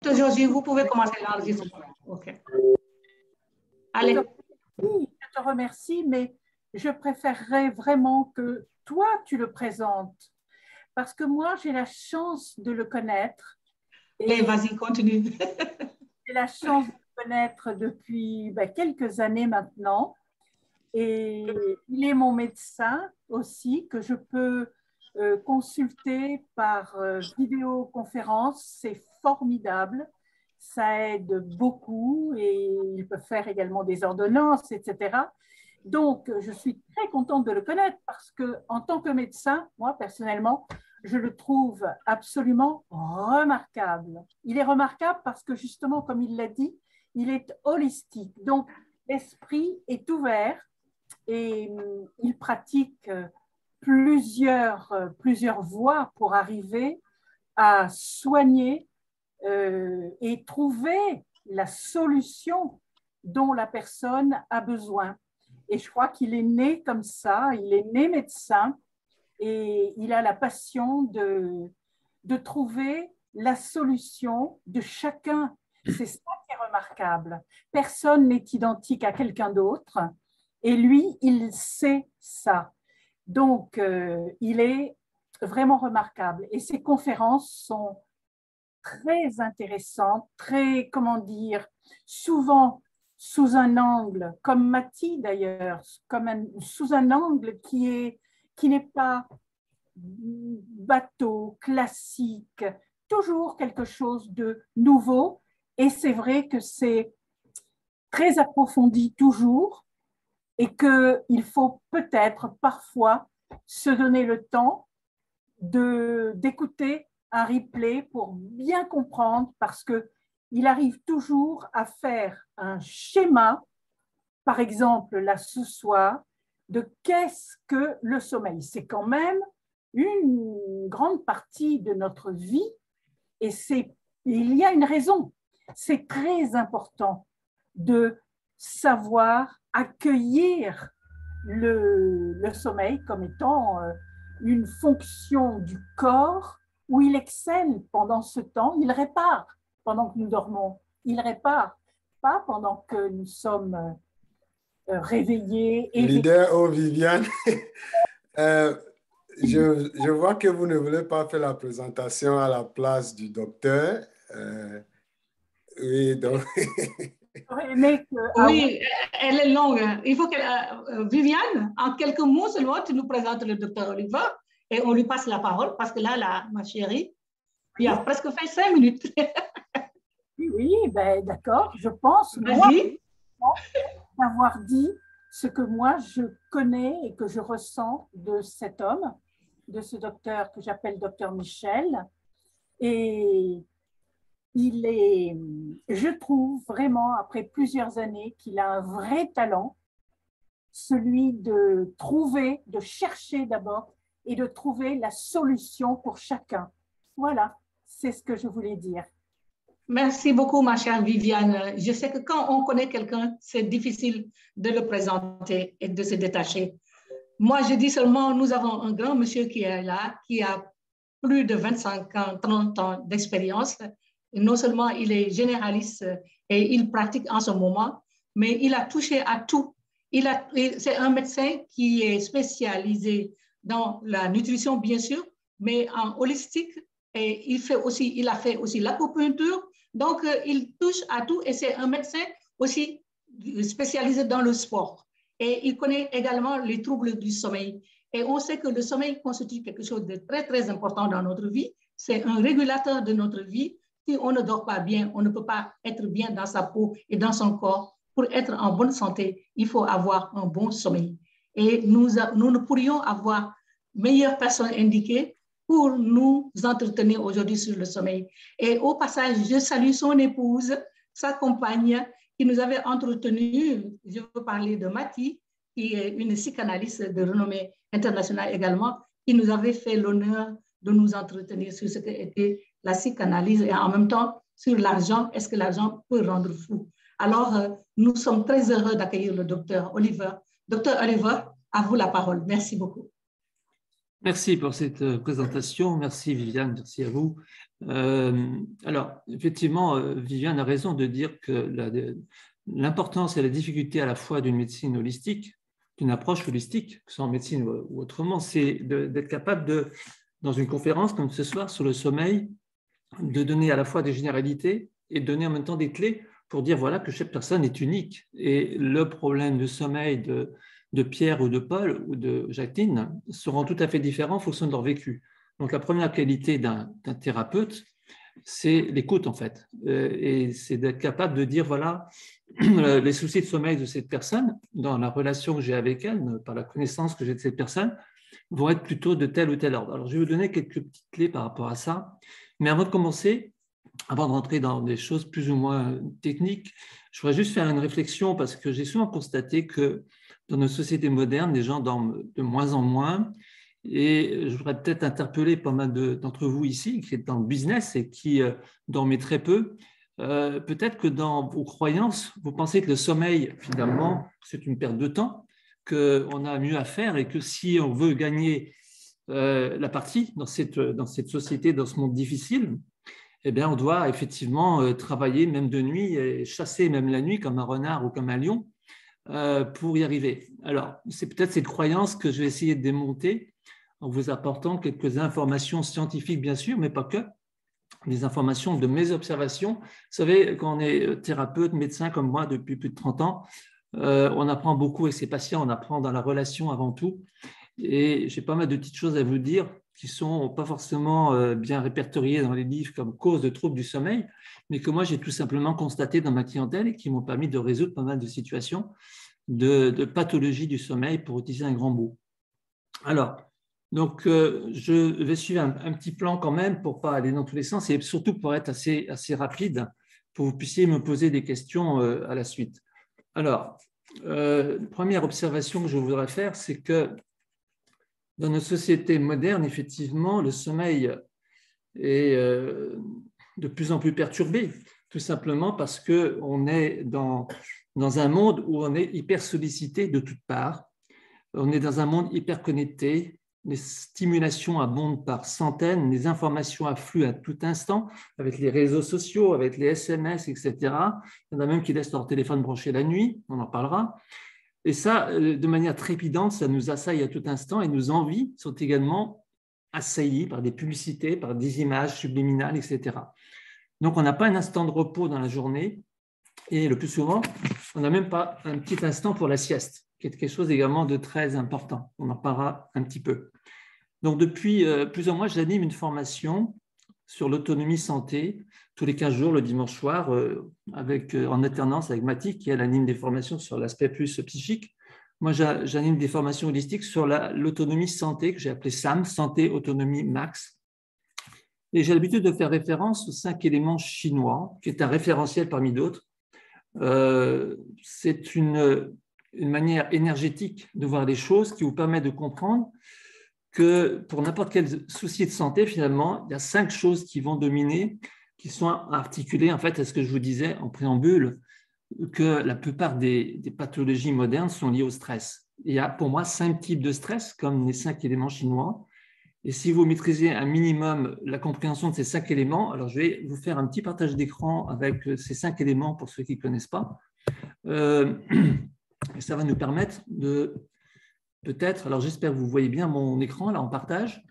Josie, vous pouvez commencer l'enregistrement. OK. Allez. Oui, je te remercie, mais je préférerais vraiment que toi, tu le présentes. Parce que moi, j'ai la chance de le connaître. Et vas-y, continue. J'ai la chance de le connaître depuis quelques années maintenant. Et il est mon médecin aussi, que je peux consulter par vidéoconférence. C'est formidable. Ça aide beaucoup et il peut faire également des ordonnances, etc. Donc, je suis très contente de le connaître parce que, en tant que médecin, moi, personnellement, je le trouve absolument remarquable. Il est remarquable parce que, justement, comme il l'a dit, il est holistique. Donc, l'esprit est ouvert et il pratique plusieurs voies pour arriver à soigner et trouver la solution dont la personne a besoin. Et je crois qu'il est né comme ça, il est né médecin et il a la passion de trouver la solution de chacun. C'est ça qui est remarquable. Personne n'est identique à quelqu'un d'autre et lui, il sait ça. Donc, il est vraiment remarquable. Et ses conférences sont très intéressantes, très, comment dire, souvent sous un angle, comme Mati d'ailleurs, sous un angle qui n'est pas bateau, classique, toujours quelque chose de nouveau. Et c'est vrai que c'est très approfondi toujours et qu'il faut peut-être parfois se donner le temps d'écouter un replay pour bien comprendre parce qu'il arrive toujours à faire un schéma, par exemple là ce soir, de qu'est-ce que le sommeil. C'est quand même une grande partie de notre vie et il y a une raison. C'est très important de savoir accueillir le sommeil comme étant une fonction du corps où il excelle pendant ce temps, il répare pendant que nous dormons, il répare, pas pendant que nous sommes réveillés. Leader, oh Viviane, je vois que vous ne voulez pas faire la présentation à la place du docteur. Oui, donc... Oui, elle est longue. Il faut que Viviane, en quelques mots seulement, tu nous présentes le docteur Oliver et on lui passe la parole parce que là, ma chérie, il a presque fait 5 minutes. Oui, ben, d'accord. Je pense, moi, avoir dit ce que moi je connais et que je ressens de cet homme, de ce docteur que j'appelle docteur Michel. Et je trouve vraiment, après plusieurs années, qu'il a un vrai talent, celui de trouver, de chercher d'abord et de trouver la solution pour chacun. Voilà, c'est ce que je voulais dire. Merci beaucoup, ma chère Viviane. Je sais que quand on connaît quelqu'un, c'est difficile de le présenter et de se détacher. Moi, je dis seulement, nous avons un grand monsieur qui est là, qui a plus de 25 ans, 30 ans d'expérience. Non seulement il est généraliste et il pratique en ce moment, mais il a touché à tout. C'est un médecin qui est spécialisé dans la nutrition, bien sûr, mais en holistique. Et il a fait aussi l'acupuncture. Donc, il touche à tout et c'est un médecin aussi spécialisé dans le sport. Et il connaît également les troubles du sommeil. Et on sait que le sommeil constitue quelque chose de très, très important dans notre vie. C'est un régulateur de notre vie. Si on ne dort pas bien, on ne peut pas être bien dans sa peau et dans son corps. Pour être en bonne santé, il faut avoir un bon sommeil. Et nous ne pourrions avoir meilleure personne indiquée pour nous entretenir aujourd'hui sur le sommeil. Et au passage, je salue son épouse, sa compagne, qui nous avait entretenu. Je veux parler de Mati, qui est une psychanalyste de renommée internationale également, qui nous avait fait l'honneur de nous entretenir sur ce qu'était la psychanalyse et en même temps sur l'argent. Est-ce que l'argent peut rendre fou? Alors, nous sommes très heureux d'accueillir le docteur Oliver. Docteur Oliver, à vous la parole. Merci beaucoup. Merci pour cette présentation. Merci Viviane, merci à vous. Alors, effectivement, Viviane a raison de dire que l'importance et la difficulté à la fois d'une médecine holistique, d'une approche holistique, que ce soit en médecine ou autrement, c'est d'être capable dans une conférence comme ce soir sur le sommeil, de donner à la fois des généralités et de donner en même temps des clés pour dire voilà, que chaque personne est unique. Et le problème de sommeil de Pierre ou de Paul ou de Jacqueline seront tout à fait différents en fonction de leur vécu. Donc, la première qualité d'un thérapeute, c'est l'écoute, en fait. Et c'est d'être capable de dire, voilà, les soucis de sommeil de cette personne, dans la relation que j'ai avec elle, par la connaissance que j'ai de cette personne, vont être plutôt de tel ou tel ordre. Alors, je vais vous donner quelques petites clés par rapport à ça. Mais avant de commencer, avant de rentrer dans des choses plus ou moins techniques, je voudrais juste faire une réflexion parce que j'ai souvent constaté que dans nos sociétés modernes, les gens dorment de moins en moins. Et je voudrais peut-être interpeller pas mal d'entre vous ici qui êtes dans le business et qui dormez très peu. Peut-être que dans vos croyances, vous pensez que le sommeil, finalement, c'est une perte de temps, qu'on a mieux à faire et que si on veut gagner la partie dans cette société, dans ce monde difficile, eh bien, on doit effectivement travailler même de nuit et chasser même la nuit comme un renard ou comme un lion pour y arriver. Alors, c'est peut-être cette croyance que je vais essayer de démonter en vous apportant quelques informations scientifiques, bien sûr, mais pas que, des informations de mes observations. Vous savez, quand on est thérapeute, médecin comme moi depuis plus de 30 ans, on apprend beaucoup avec ses patients, on apprend dans la relation avant tout. Et j'ai pas mal de petites choses à vous dire qui ne sont pas forcément bien répertoriées dans les livres comme cause de troubles du sommeil, mais que moi j'ai tout simplement constaté dans ma clientèle et qui m'ont permis de résoudre pas mal de situations de pathologie du sommeil, pour utiliser un grand mot. Alors, donc, je vais suivre un petit plan quand même pour ne pas aller dans tous les sens et surtout pour être assez rapide, pour que vous puissiez me poser des questions à la suite. Alors, première observation que je voudrais faire, c'est que dans nos sociétés modernes, effectivement, le sommeil est de plus en plus perturbé, tout simplement parce qu'on est dans un monde où on est hyper sollicité de toutes parts. On est dans un monde hyper connecté. Les stimulations abondent par centaines, les informations affluent à tout instant, avec les réseaux sociaux, avec les SMS, etc. Il y en a même qui laissent leur téléphone branché la nuit, on en parlera. Et ça, de manière trépidante, ça nous assaille à tout instant et nos envies sont également assaillies par des publicités, par des images subliminales, etc. Donc, on n'a pas un instant de repos dans la journée et le plus souvent, on n'a même pas un petit instant pour la sieste, qui est quelque chose également de très important. On en parlera un petit peu. Donc, depuis plusieurs mois, j'anime une formation sur l'autonomie santé tous les 15 jours, le dimanche soir, en alternance avec Mathie, qui elle anime des formations sur l'aspect plus psychique. Moi, j'anime des formations holistiques sur l'autonomie santé, que j'ai appelé SAM, Santé, Autonomie, Max. Et j'ai l'habitude de faire référence aux 5 éléments chinois, qui est un référentiel parmi d'autres. C'est une manière énergétique de voir les choses qui vous permet de comprendre que pour n'importe quel souci de santé, finalement, il y a 5 choses qui vont dominer, qui sont articulées en fait à ce que je vous disais en préambule, que la plupart des pathologies modernes sont liées au stress. Il y a pour moi 5 types de stress, comme les 5 éléments chinois. Et si vous maîtrisez un minimum la compréhension de ces 5 éléments, alors je vais vous faire un petit partage d'écran avec ces 5 éléments pour ceux qui ne connaissent pas. Et ça va nous permettre de peut-être, alors j'espère que vous voyez bien mon écran là en partage.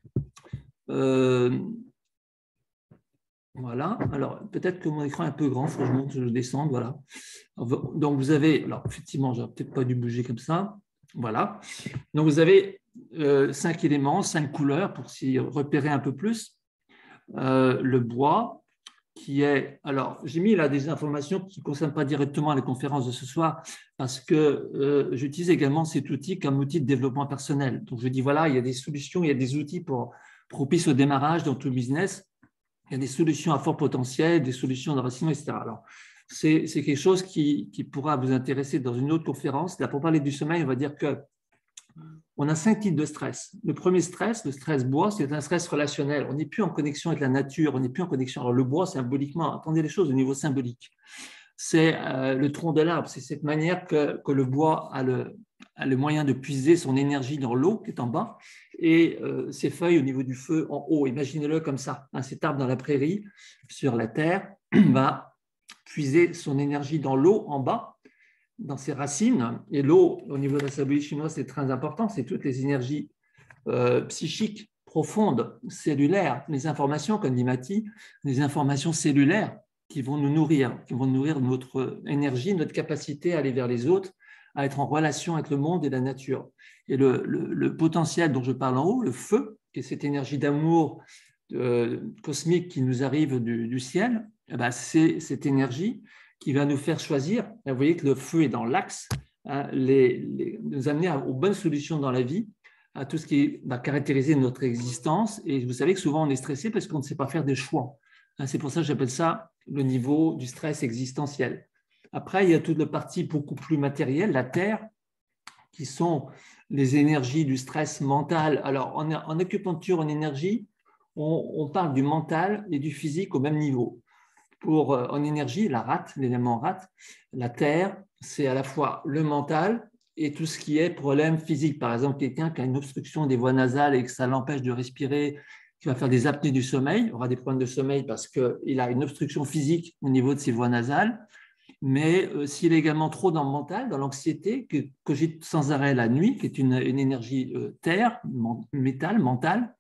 Voilà, alors peut-être que mon écran est un peu grand, il faut que je monte, je descende, voilà. Donc vous avez, alors effectivement, j'aurais peut-être pas dû bouger comme ça, voilà. Donc vous avez 5 éléments, 5 couleurs pour s'y repérer un peu plus. Le bois, qui est, alors j'ai mis là des informations qui ne concernent pas directement les conférences de ce soir, parce que j'utilise également cet outil comme outil de développement personnel. Donc je dis voilà, il y a des solutions, il y a des outils propices au démarrage dans tout business. Il y a des solutions à fort potentiel, des solutions d'enracinement, etc. Alors, c'est quelque chose qui pourra vous intéresser dans une autre conférence. Là, pour parler du sommeil, on va dire qu'on a 5 types de stress. Le premier stress, le stress bois, c'est un stress relationnel. On n'est plus en connexion avec la nature, on n'est plus en connexion. Alors, le bois, symboliquement, attendez les choses au niveau symbolique. C'est le tronc de l'arbre, c'est cette manière que le bois a a le moyen de puiser son énergie dans l'eau qui est en bas et ses feuilles au niveau du feu en haut. Imaginez-le comme ça, hein, cet arbre dans la prairie, sur la terre, va puiser son énergie dans l'eau en bas, dans ses racines. Et l'eau, au niveau de la symbolique chinoise, c'est très important, c'est toutes les énergies psychiques profondes, cellulaires, les informations, comme dit Mati, les informations cellulaires qui vont nous nourrir, notre énergie, notre capacité à aller vers les autres, à être en relation avec le monde et la nature. Et le potentiel dont je parle en haut, le feu, qui est cette énergie d'amour cosmique qui nous arrive du ciel, eh ben, c'est cette énergie qui va nous faire choisir. Vous voyez que le feu est dans l'axe, hein, nous amener aux bonnes solutions dans la vie, à tout ce qui va caractériser notre existence. Et vous savez que souvent on est stressé parce qu'on ne sait pas faire des choix. C'est pour ça que j'appelle ça le niveau du stress existentiel. Après, il y a toute la partie beaucoup plus matérielle, la terre, qui sont les énergies du stress mental. Alors, en acupuncture, en énergie, on parle du mental et du physique au même niveau. En énergie, la rate, l'élément rate, la terre, c'est à la fois le mental et tout ce qui est problème physique. Par exemple, quelqu'un qui a une obstruction des voies nasales et que ça l'empêche de respirer, qui va faire des apnées du sommeil, aura des problèmes de sommeil parce qu'il a une obstruction physique au niveau de ses voies nasales. Mais s'il est également trop dans le mental, dans l'anxiété, que cogite sans arrêt la nuit, qui est une énergie terre, métal, mental,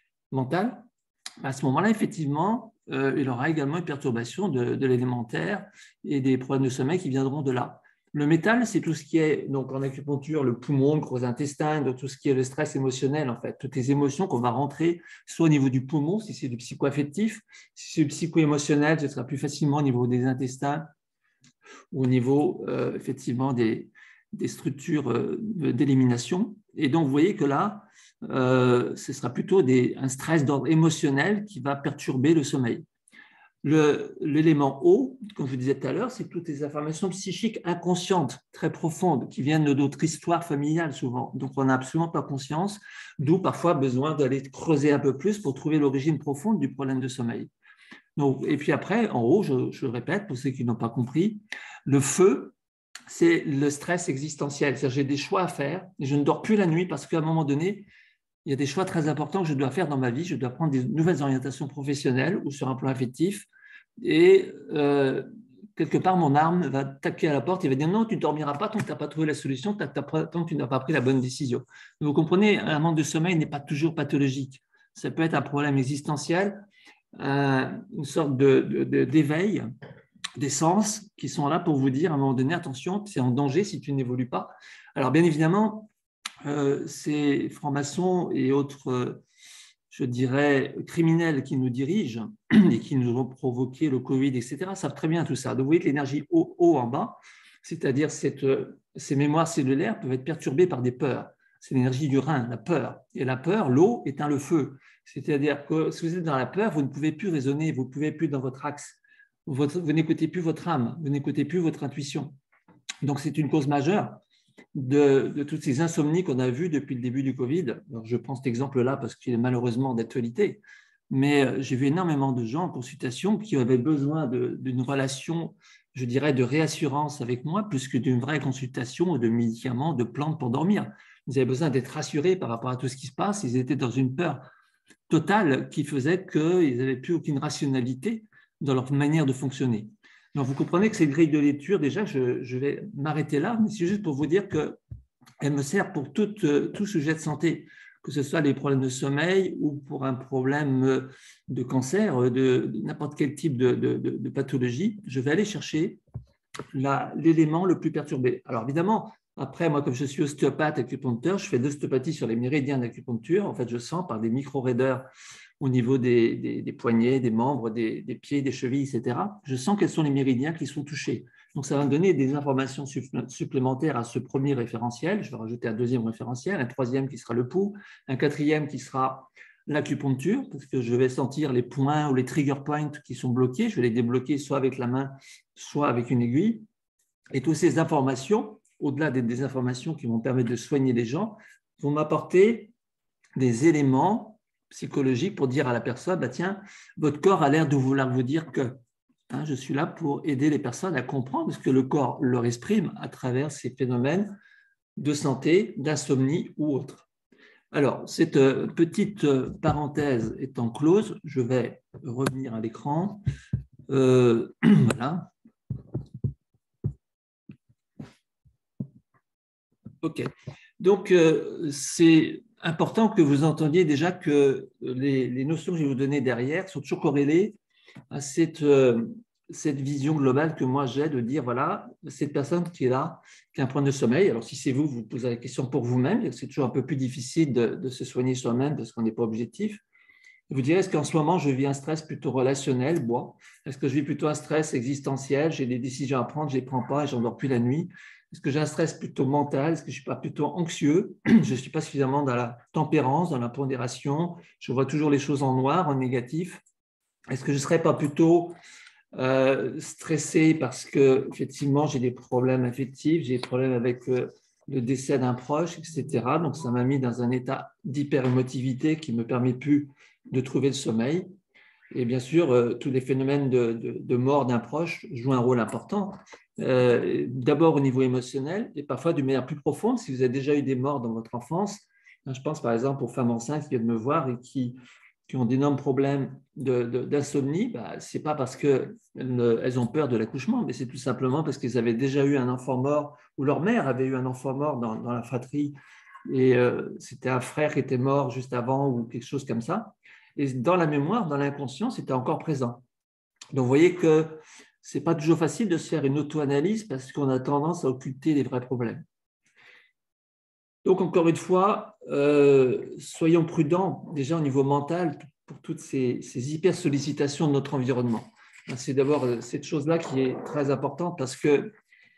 à ce moment-là, effectivement, il aura également une perturbation de l'élémentaire et des problèmes de sommeil qui viendront de là. Le métal, c'est tout ce qui est, donc en acupuncture, le poumon, le gros intestin, donc tout ce qui est le stress émotionnel, en fait, toutes les émotions qu'on va rentrer, soit au niveau du poumon, si c'est du psycho-affectif, si c'est du psycho-émotionnel, ce sera plus facilement au niveau des intestins, au niveau effectivement des structures d'élimination. Et donc, vous voyez que là, ce sera plutôt un stress d'ordre émotionnel qui va perturber le sommeil. L'élément eau, comme je vous disais tout à l'heure, c'est toutes les informations psychiques inconscientes, très profondes, qui viennent de notre histoire familiale souvent. Donc, on n'a absolument pas conscience, d'où parfois besoin d'aller creuser un peu plus pour trouver l'origine profonde du problème de sommeil. Donc, et puis après, en haut, je répète, pour ceux qui n'ont pas compris, le feu, c'est le stress existentiel. C'est-à-dire, j'ai des choix à faire et je ne dors plus la nuit parce qu'à un moment donné, il y a des choix très importants que je dois faire dans ma vie. Je dois prendre des nouvelles orientations professionnelles ou sur un plan affectif. Et quelque part, mon âme va taper à la porte et va dire non, tu ne dormiras pas tant que tu n'as pas trouvé la solution, tant que tu n'as pas pris la bonne décision. Donc, vous comprenez, un manque de sommeil n'est pas toujours pathologique. Ça peut être un problème existentiel, une sorte d'éveil des sens qui sont là pour vous dire à un moment donné, attention, c'est en danger si tu n'évolues pas. Alors, bien évidemment, ces francs-maçons et autres, je dirais, criminels qui nous dirigent et qui nous ont provoqué le Covid, etc., savent très bien tout ça. Donc, vous voyez que l'énergie haut en bas, c'est-à-dire ces mémoires cellulaires peuvent être perturbées par des peurs. C'est l'énergie du rein, la peur. Et la peur, l'eau éteint le feu. C'est-à-dire que si vous êtes dans la peur, vous ne pouvez plus raisonner, vous ne pouvez plus dans votre axe. Vous n'écoutez plus votre âme, vous n'écoutez plus votre intuition. Donc, c'est une cause majeure de toutes ces insomnies qu'on a vues depuis le début du Covid. Alors, je prends cet exemple-là parce qu'il est malheureusement d'actualité, mais j'ai vu énormément de gens en consultation qui avaient besoin d'une relation, je dirais, de réassurance avec moi, plus que d'une vraie consultation de médicaments, de plantes pour dormir. Ils avaient besoin d'être rassurés par rapport à tout ce qui se passe. Ils étaient dans une peur totale qui faisait qu'ils n'avaient plus aucune rationalité dans leur manière de fonctionner. Donc, vous comprenez que cette grille de lecture, déjà, je vais m'arrêter là, mais c'est juste pour vous dire qu'elle me sert pour tout sujet de santé, que ce soit les problèmes de sommeil ou pour un problème de cancer, de n'importe quel type de pathologie. Je vais aller chercher l'élément le plus perturbé. Alors, évidemment, après, moi, comme je suis ostéopathe, acupuncteur, je fais de l'ostéopathie sur les méridiens d'acupuncture. En fait, je sens par des micro-raideurs au niveau des poignets, des membres, des pieds, des chevilles, etc. Je sens quels sont les méridiens qui sont touchés. Donc, ça va me donner des informations supplémentaires à ce premier référentiel. Je vais rajouter un deuxième référentiel, un troisième qui sera le pouls, un quatrième qui sera l'acupuncture, parce que je vais sentir les points ou les trigger points qui sont bloqués. Je vais les débloquer soit avec la main, soit avec une aiguille. Et toutes ces informations, au-delà des informations qui vont permettre de soigner les gens, vont m'apporter des éléments psychologiques pour dire à la personne, bah, tiens, votre corps a l'air de vouloir vous dire que je suis là pour aider les personnes à comprendre ce que le corps leur exprime à travers ces phénomènes de santé, d'insomnie ou autre. Alors, cette petite parenthèse étant close, je vais revenir à l'écran. Voilà. OK. Donc, c'est important que vous entendiez déjà que les notions que je vais vous donner derrière sont toujours corrélées à cette vision globale que moi j'ai de dire, voilà, cette personne qui est là, qui a un problème de sommeil, alors si c'est vous, vous posez la question pour vous-même, c'est toujours un peu plus difficile de se soigner soi-même parce qu'on n'est pas objectif. Vous direz, est-ce qu'en ce moment, je vis un stress plutôt relationnel? Bon. Est-ce que je vis plutôt un stress existentiel? J'ai des décisions à prendre, je ne les prends pas et je n'endors plus la nuit. Est-ce que j'ai un stress plutôt mental? Est-ce que je ne suis pas plutôt anxieux? Je ne suis pas suffisamment dans la tempérance, dans la pondération. Je vois toujours les choses en noir, en négatif. Est-ce que je ne serais pas plutôt stressé parce que effectivement j'ai des problèmes affectifs, j'ai des problèmes avec le décès d'un proche, etc. Donc ça m'a mis dans un état d'hyper-émotivité qui ne me permet plus de trouver le sommeil. Et bien sûr, tous les phénomènes de mort d'un proche jouent un rôle important. D'abord au niveau émotionnel et parfois d'une manière plus profonde. Si vous avez déjà eu des morts dans votre enfance, je pense par exemple aux femmes enceintes qui viennent me voir et qui ont d'énormes problèmes d'insomnie, ce n'est pas parce qu'elles ont peur de l'accouchement, mais c'est tout simplement parce qu'elles avaient déjà eu un enfant mort ou leur mère avait eu un enfant mort dans la fratrie et c'était un frère qui était mort juste avant ou quelque chose comme ça. Et dans la mémoire, dans l'inconscient, c'était encore présent. Donc, vous voyez que ce n'est pas toujours facile de se faire une auto-analyse parce qu'on a tendance à occulter les vrais problèmes. Donc, encore une fois, soyons prudents déjà au niveau mental pour toutes ces hyper-sollicitations de notre environnement. C'est d'abord cette chose-là qui est très importante parce que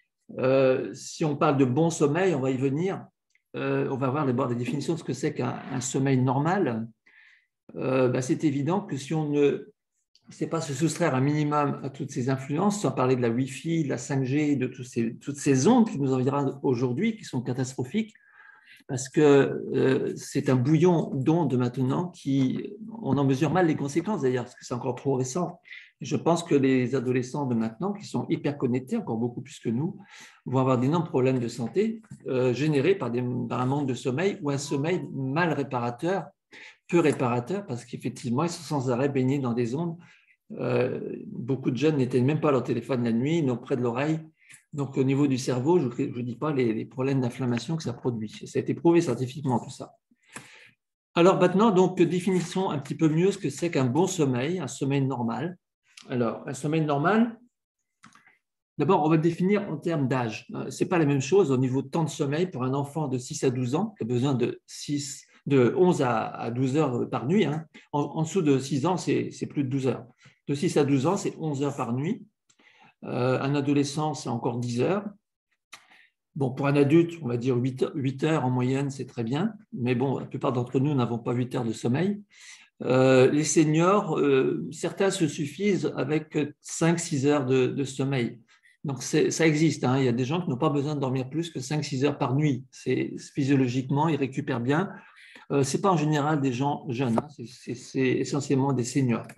si on parle de bon sommeil, on va y venir. On va voir d'abord des définitions de ce que c'est qu'un sommeil normal. C'est évident que si on ne sait pas se soustraire un minimum à toutes ces influences, sans parler de la Wi-Fi, de la 5G, de toutes ces ondes qui nous environnent aujourd'hui, qui sont catastrophiques, parce que c'est un bouillon d'ondes maintenant on en mesure mal les conséquences d'ailleurs, parce que c'est encore trop récent. Je pense que les adolescents de maintenant, qui sont hyper connectés, encore beaucoup plus que nous, vont avoir d'énormes problèmes de santé générés par un manque de sommeil ou un sommeil mal réparateur, peu réparateur, parce qu'effectivement, ils sont sans arrêt baignés dans des ondes. Beaucoup de jeunes n'éteignent même pas leur téléphone la nuit, non près de l'oreille. Donc, au niveau du cerveau, je ne dis pas les problèmes d'inflammation que ça produit. Ça a été prouvé scientifiquement, tout ça. Alors maintenant, donc, définissons un petit peu mieux ce que c'est qu'un bon sommeil, un sommeil normal. Alors, un sommeil normal, d'abord, on va le définir en termes d'âge. Ce n'est pas la même chose au niveau de temps de sommeil pour un enfant de 6 à 12 ans qui a besoin de 11 à 12 heures par nuit. Hein. En dessous de 6 ans, c'est plus de 12 heures. De 6 à 12 ans, c'est 11 heures par nuit. Un adolescent, c'est encore 10 heures. Bon, pour un adulte, on va dire 8 heures en moyenne, c'est très bien. Mais bon, la plupart d'entre nous n'avons pas 8 heures de sommeil. Les seniors, certains se suffisent avec 5-6 heures de sommeil. Donc, ça existe. Hein. Il y a des gens qui n'ont pas besoin de dormir plus que 5-6 heures par nuit. Physiologiquement, ils récupèrent bien. Ce n'est pas en général des gens jeunes, hein. C'est essentiellement des seniors.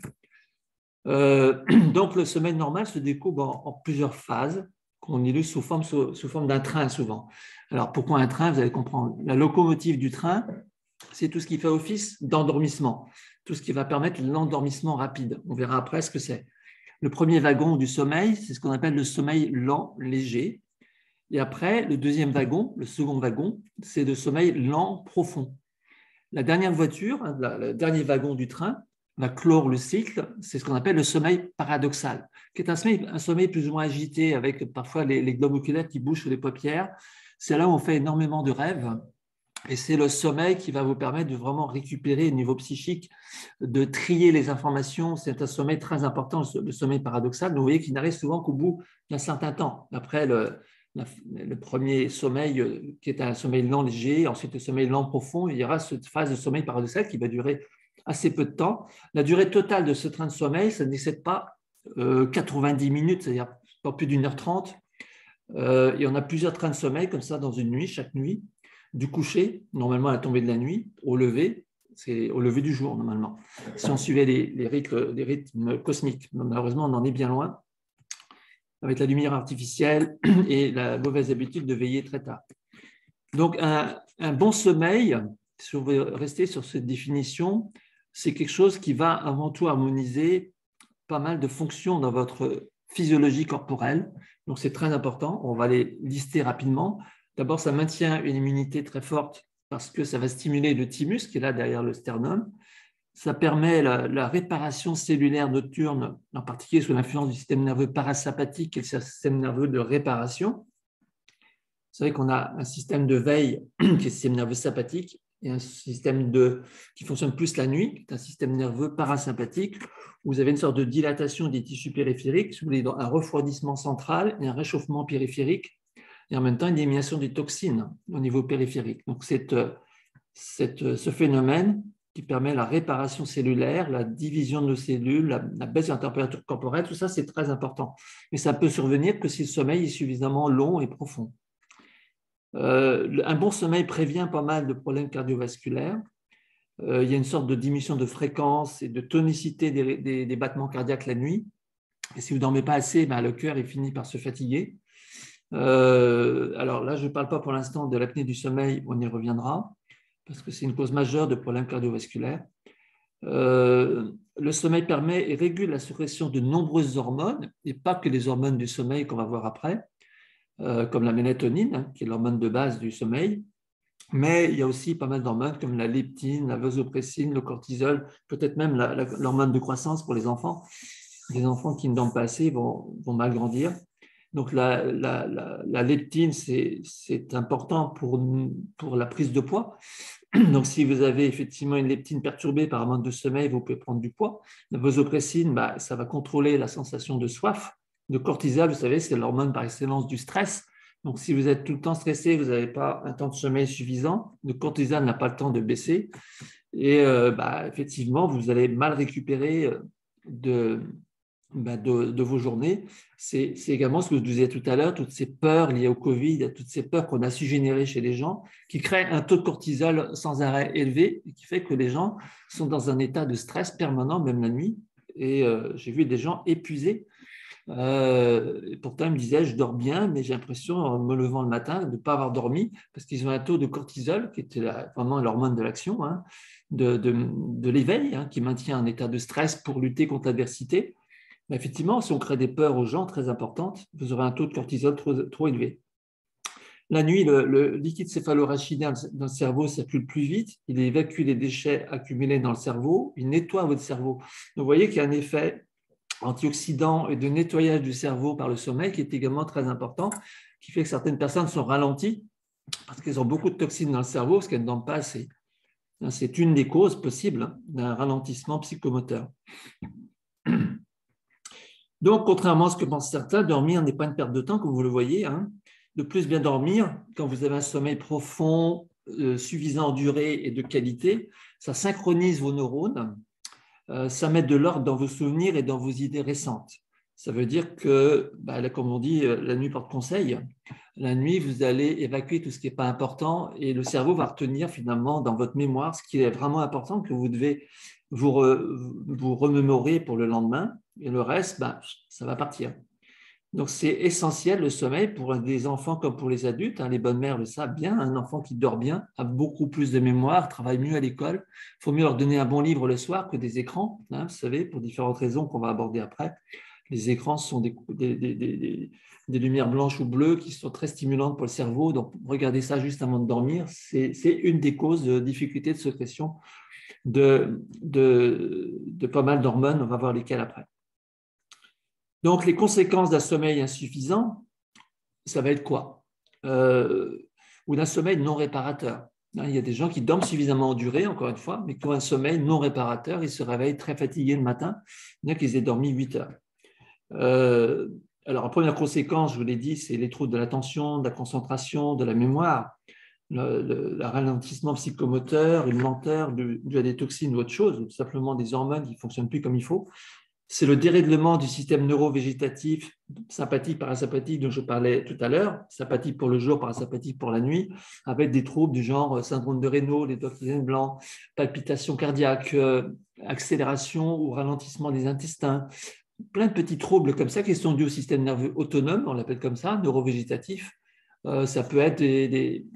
Donc, le sommeil normal se découpe en plusieurs phases qu'on illustre sous forme d'un train souvent. Alors, pourquoi un train? Vous allez comprendre. La locomotive du train, c'est tout ce qui fait office d'endormissement, tout ce qui va permettre l'endormissement rapide. On verra après ce que c'est. Le premier wagon du sommeil, c'est ce qu'on appelle le sommeil lent, léger. Et après, le deuxième wagon, le second wagon, c'est le sommeil lent, profond. La dernière voiture, le dernier wagon du train, va clore le cycle, c'est ce qu'on appelle le sommeil paradoxal, qui est un sommeil plus ou moins agité avec parfois les globes oculaires qui bougent sur les paupières. C'est là où on fait énormément de rêves et c'est le sommeil qui va vous permettre de vraiment récupérer au niveau psychique, de trier les informations. C'est un sommeil très important, le sommeil paradoxal. Vous voyez qu'il n'arrive souvent qu'au bout d'un certain temps. Après le premier sommeil qui est un sommeil lent léger, ensuite le sommeil lent profond, il y aura cette phase de sommeil paradoxal qui va durer assez peu de temps. La durée totale de ce train de sommeil, ça n'excède pas 90 minutes, c'est-à-dire pas plus d'1h30. Et on a plusieurs trains de sommeil comme ça dans une nuit, chaque nuit, du coucher, normalement à la tombée de la nuit, au lever, c'est au lever du jour normalement. Si on suivait les rythmes cosmiques, malheureusement on en est bien loin, avec la lumière artificielle et la mauvaise habitude de veiller très tard. Donc, un bon sommeil, si on veut rester sur cette définition, c'est quelque chose qui va avant tout harmoniser pas mal de fonctions dans votre physiologie corporelle. Donc, c'est très important. On va les lister rapidement. D'abord, ça maintient une immunité très forte parce que ça va stimuler le thymus qui est là derrière le sternum. Ça permet la réparation cellulaire nocturne, en particulier sous l'influence du système nerveux parasympathique et le système nerveux de réparation. Vous savez qu'on a un système de veille qui est le système nerveux sympathique et un système qui fonctionne plus la nuit, qui est un système nerveux parasympathique, où vous avez une sorte de dilatation des tissus périphériques, si vous voulez, un refroidissement central et un réchauffement périphérique, et en même temps une élimination des toxines au niveau périphérique. Donc, ce phénomène qui permet la réparation cellulaire, la division de nos cellules, la baisse de la température corporelle, tout ça, c'est très important. Mais ça peut survenir que si le sommeil est suffisamment long et profond. Un bon sommeil prévient pas mal de problèmes cardiovasculaires. Il y a une sorte de diminution de fréquence et de tonicité des battements cardiaques la nuit. Et si vous ne dormez pas assez, le cœur finit par se fatiguer. Alors là, je ne parle pas pour l'instant de l'apnée du sommeil, on y reviendra, parce que c'est une cause majeure de problèmes cardiovasculaires. Le sommeil permet et régule la sécrétion de nombreuses hormones, et pas que les hormones du sommeil qu'on va voir après, comme la mélatonine, qui est l'hormone de base du sommeil, mais il y a aussi pas mal d'hormones comme la leptine, la vasopressine, le cortisol, peut-être même l'hormone de croissance pour les enfants. Les enfants qui ne dorment pas assez vont mal grandir. Donc la leptine, c'est important pour la prise de poids. Donc si vous avez effectivement une leptine perturbée par un manque de sommeil, vous pouvez prendre du poids. La vasopressine, ça va contrôler la sensation de soif. Le cortisol, vous savez, c'est l'hormone par excellence du stress. Donc, si vous êtes tout le temps stressé, vous n'avez pas un temps de sommeil suffisant, le cortisol n'a pas le temps de baisser. Et effectivement, vous allez mal récupérer de vos journées. C'est également ce que je vous disais tout à l'heure, toutes ces peurs liées au Covid, toutes ces peurs qu'on a su générer chez les gens, qui créent un taux de cortisol sans arrêt élevé, et qui fait que les gens sont dans un état de stress permanent, même la nuit. Et j'ai vu des gens épuisés. Pourtant, ils me disaient, je dors bien, mais j'ai l'impression, en me levant le matin, de ne pas avoir dormi, parce qu'ils ont un taux de cortisol, qui était vraiment l'hormone de l'action, de l'éveil, qui maintient un état de stress pour lutter contre l'adversité. Mais effectivement, si on crée des peurs aux gens très importantes, vous aurez un taux de cortisol trop élevé. La nuit, le liquide céphalorachidien dans le cerveau circule plus vite, il évacue les déchets accumulés dans le cerveau, il nettoie votre cerveau. Donc, vous voyez qu'il y a un effet antioxydant et de nettoyage du cerveau par le sommeil qui est également très important, qui fait que certaines personnes sont ralenties parce qu'elles ont beaucoup de toxines dans le cerveau parce qu'elles ne dorment pas assez. C'est une des causes possibles d'un ralentissement psychomoteur. Donc, contrairement à ce que pensent certains, dormir n'est pas une perte de temps, comme vous le voyez. De plus, bien dormir, quand vous avez un sommeil profond, suffisant en durée et de qualité, ça synchronise vos neurones. Ça met de l'ordre dans vos souvenirs et dans vos idées récentes. Ça veut dire que, comme on dit, la nuit porte conseil. La nuit, vous allez évacuer tout ce qui n'est pas important et le cerveau va retenir finalement dans votre mémoire ce qui est vraiment important, que vous devez vous remémorer pour le lendemain. Et le reste, ça va partir. Donc, c'est essentiel le sommeil pour des enfants comme pour les adultes. Les bonnes mères le savent bien. Un enfant qui dort bien a beaucoup plus de mémoire, travaille mieux à l'école. Il faut mieux leur donner un bon livre le soir que des écrans, vous savez, pour différentes raisons qu'on va aborder après. Les écrans sont des lumières blanches ou bleues qui sont très stimulantes pour le cerveau. Donc, regardez ça juste avant de dormir. C'est une des causes de difficultés de sécrétion de pas mal d'hormones. On va voir lesquelles après. Donc, les conséquences d'un sommeil insuffisant, ça va être quoi? Ou d'un sommeil non réparateur. Il y a des gens qui dorment suffisamment en durée, encore une fois, mais qui ont un sommeil non réparateur, ils se réveillent très fatigués le matin, bien qu'ils aient dormi 8 heures. Alors, la première conséquence, je vous l'ai dit, c'est les troubles de l'attention, de la concentration, de la mémoire, le ralentissement psychomoteur, une lenteur due à des toxines ou autre chose, ou tout simplement des hormones qui ne fonctionnent plus comme il faut. C'est le dérèglement du système neurovégétatif sympathique, parasympathique dont je parlais tout à l'heure, sympathique pour le jour, parasympathique pour la nuit, avec des troubles du genre syndrome de Raynaud, les toxines blancs, palpitations cardiaques, accélération ou ralentissement des intestins, plein de petits troubles comme ça qui sont dus au système nerveux autonome, on l'appelle comme ça, neurovégétatif. Ça peut être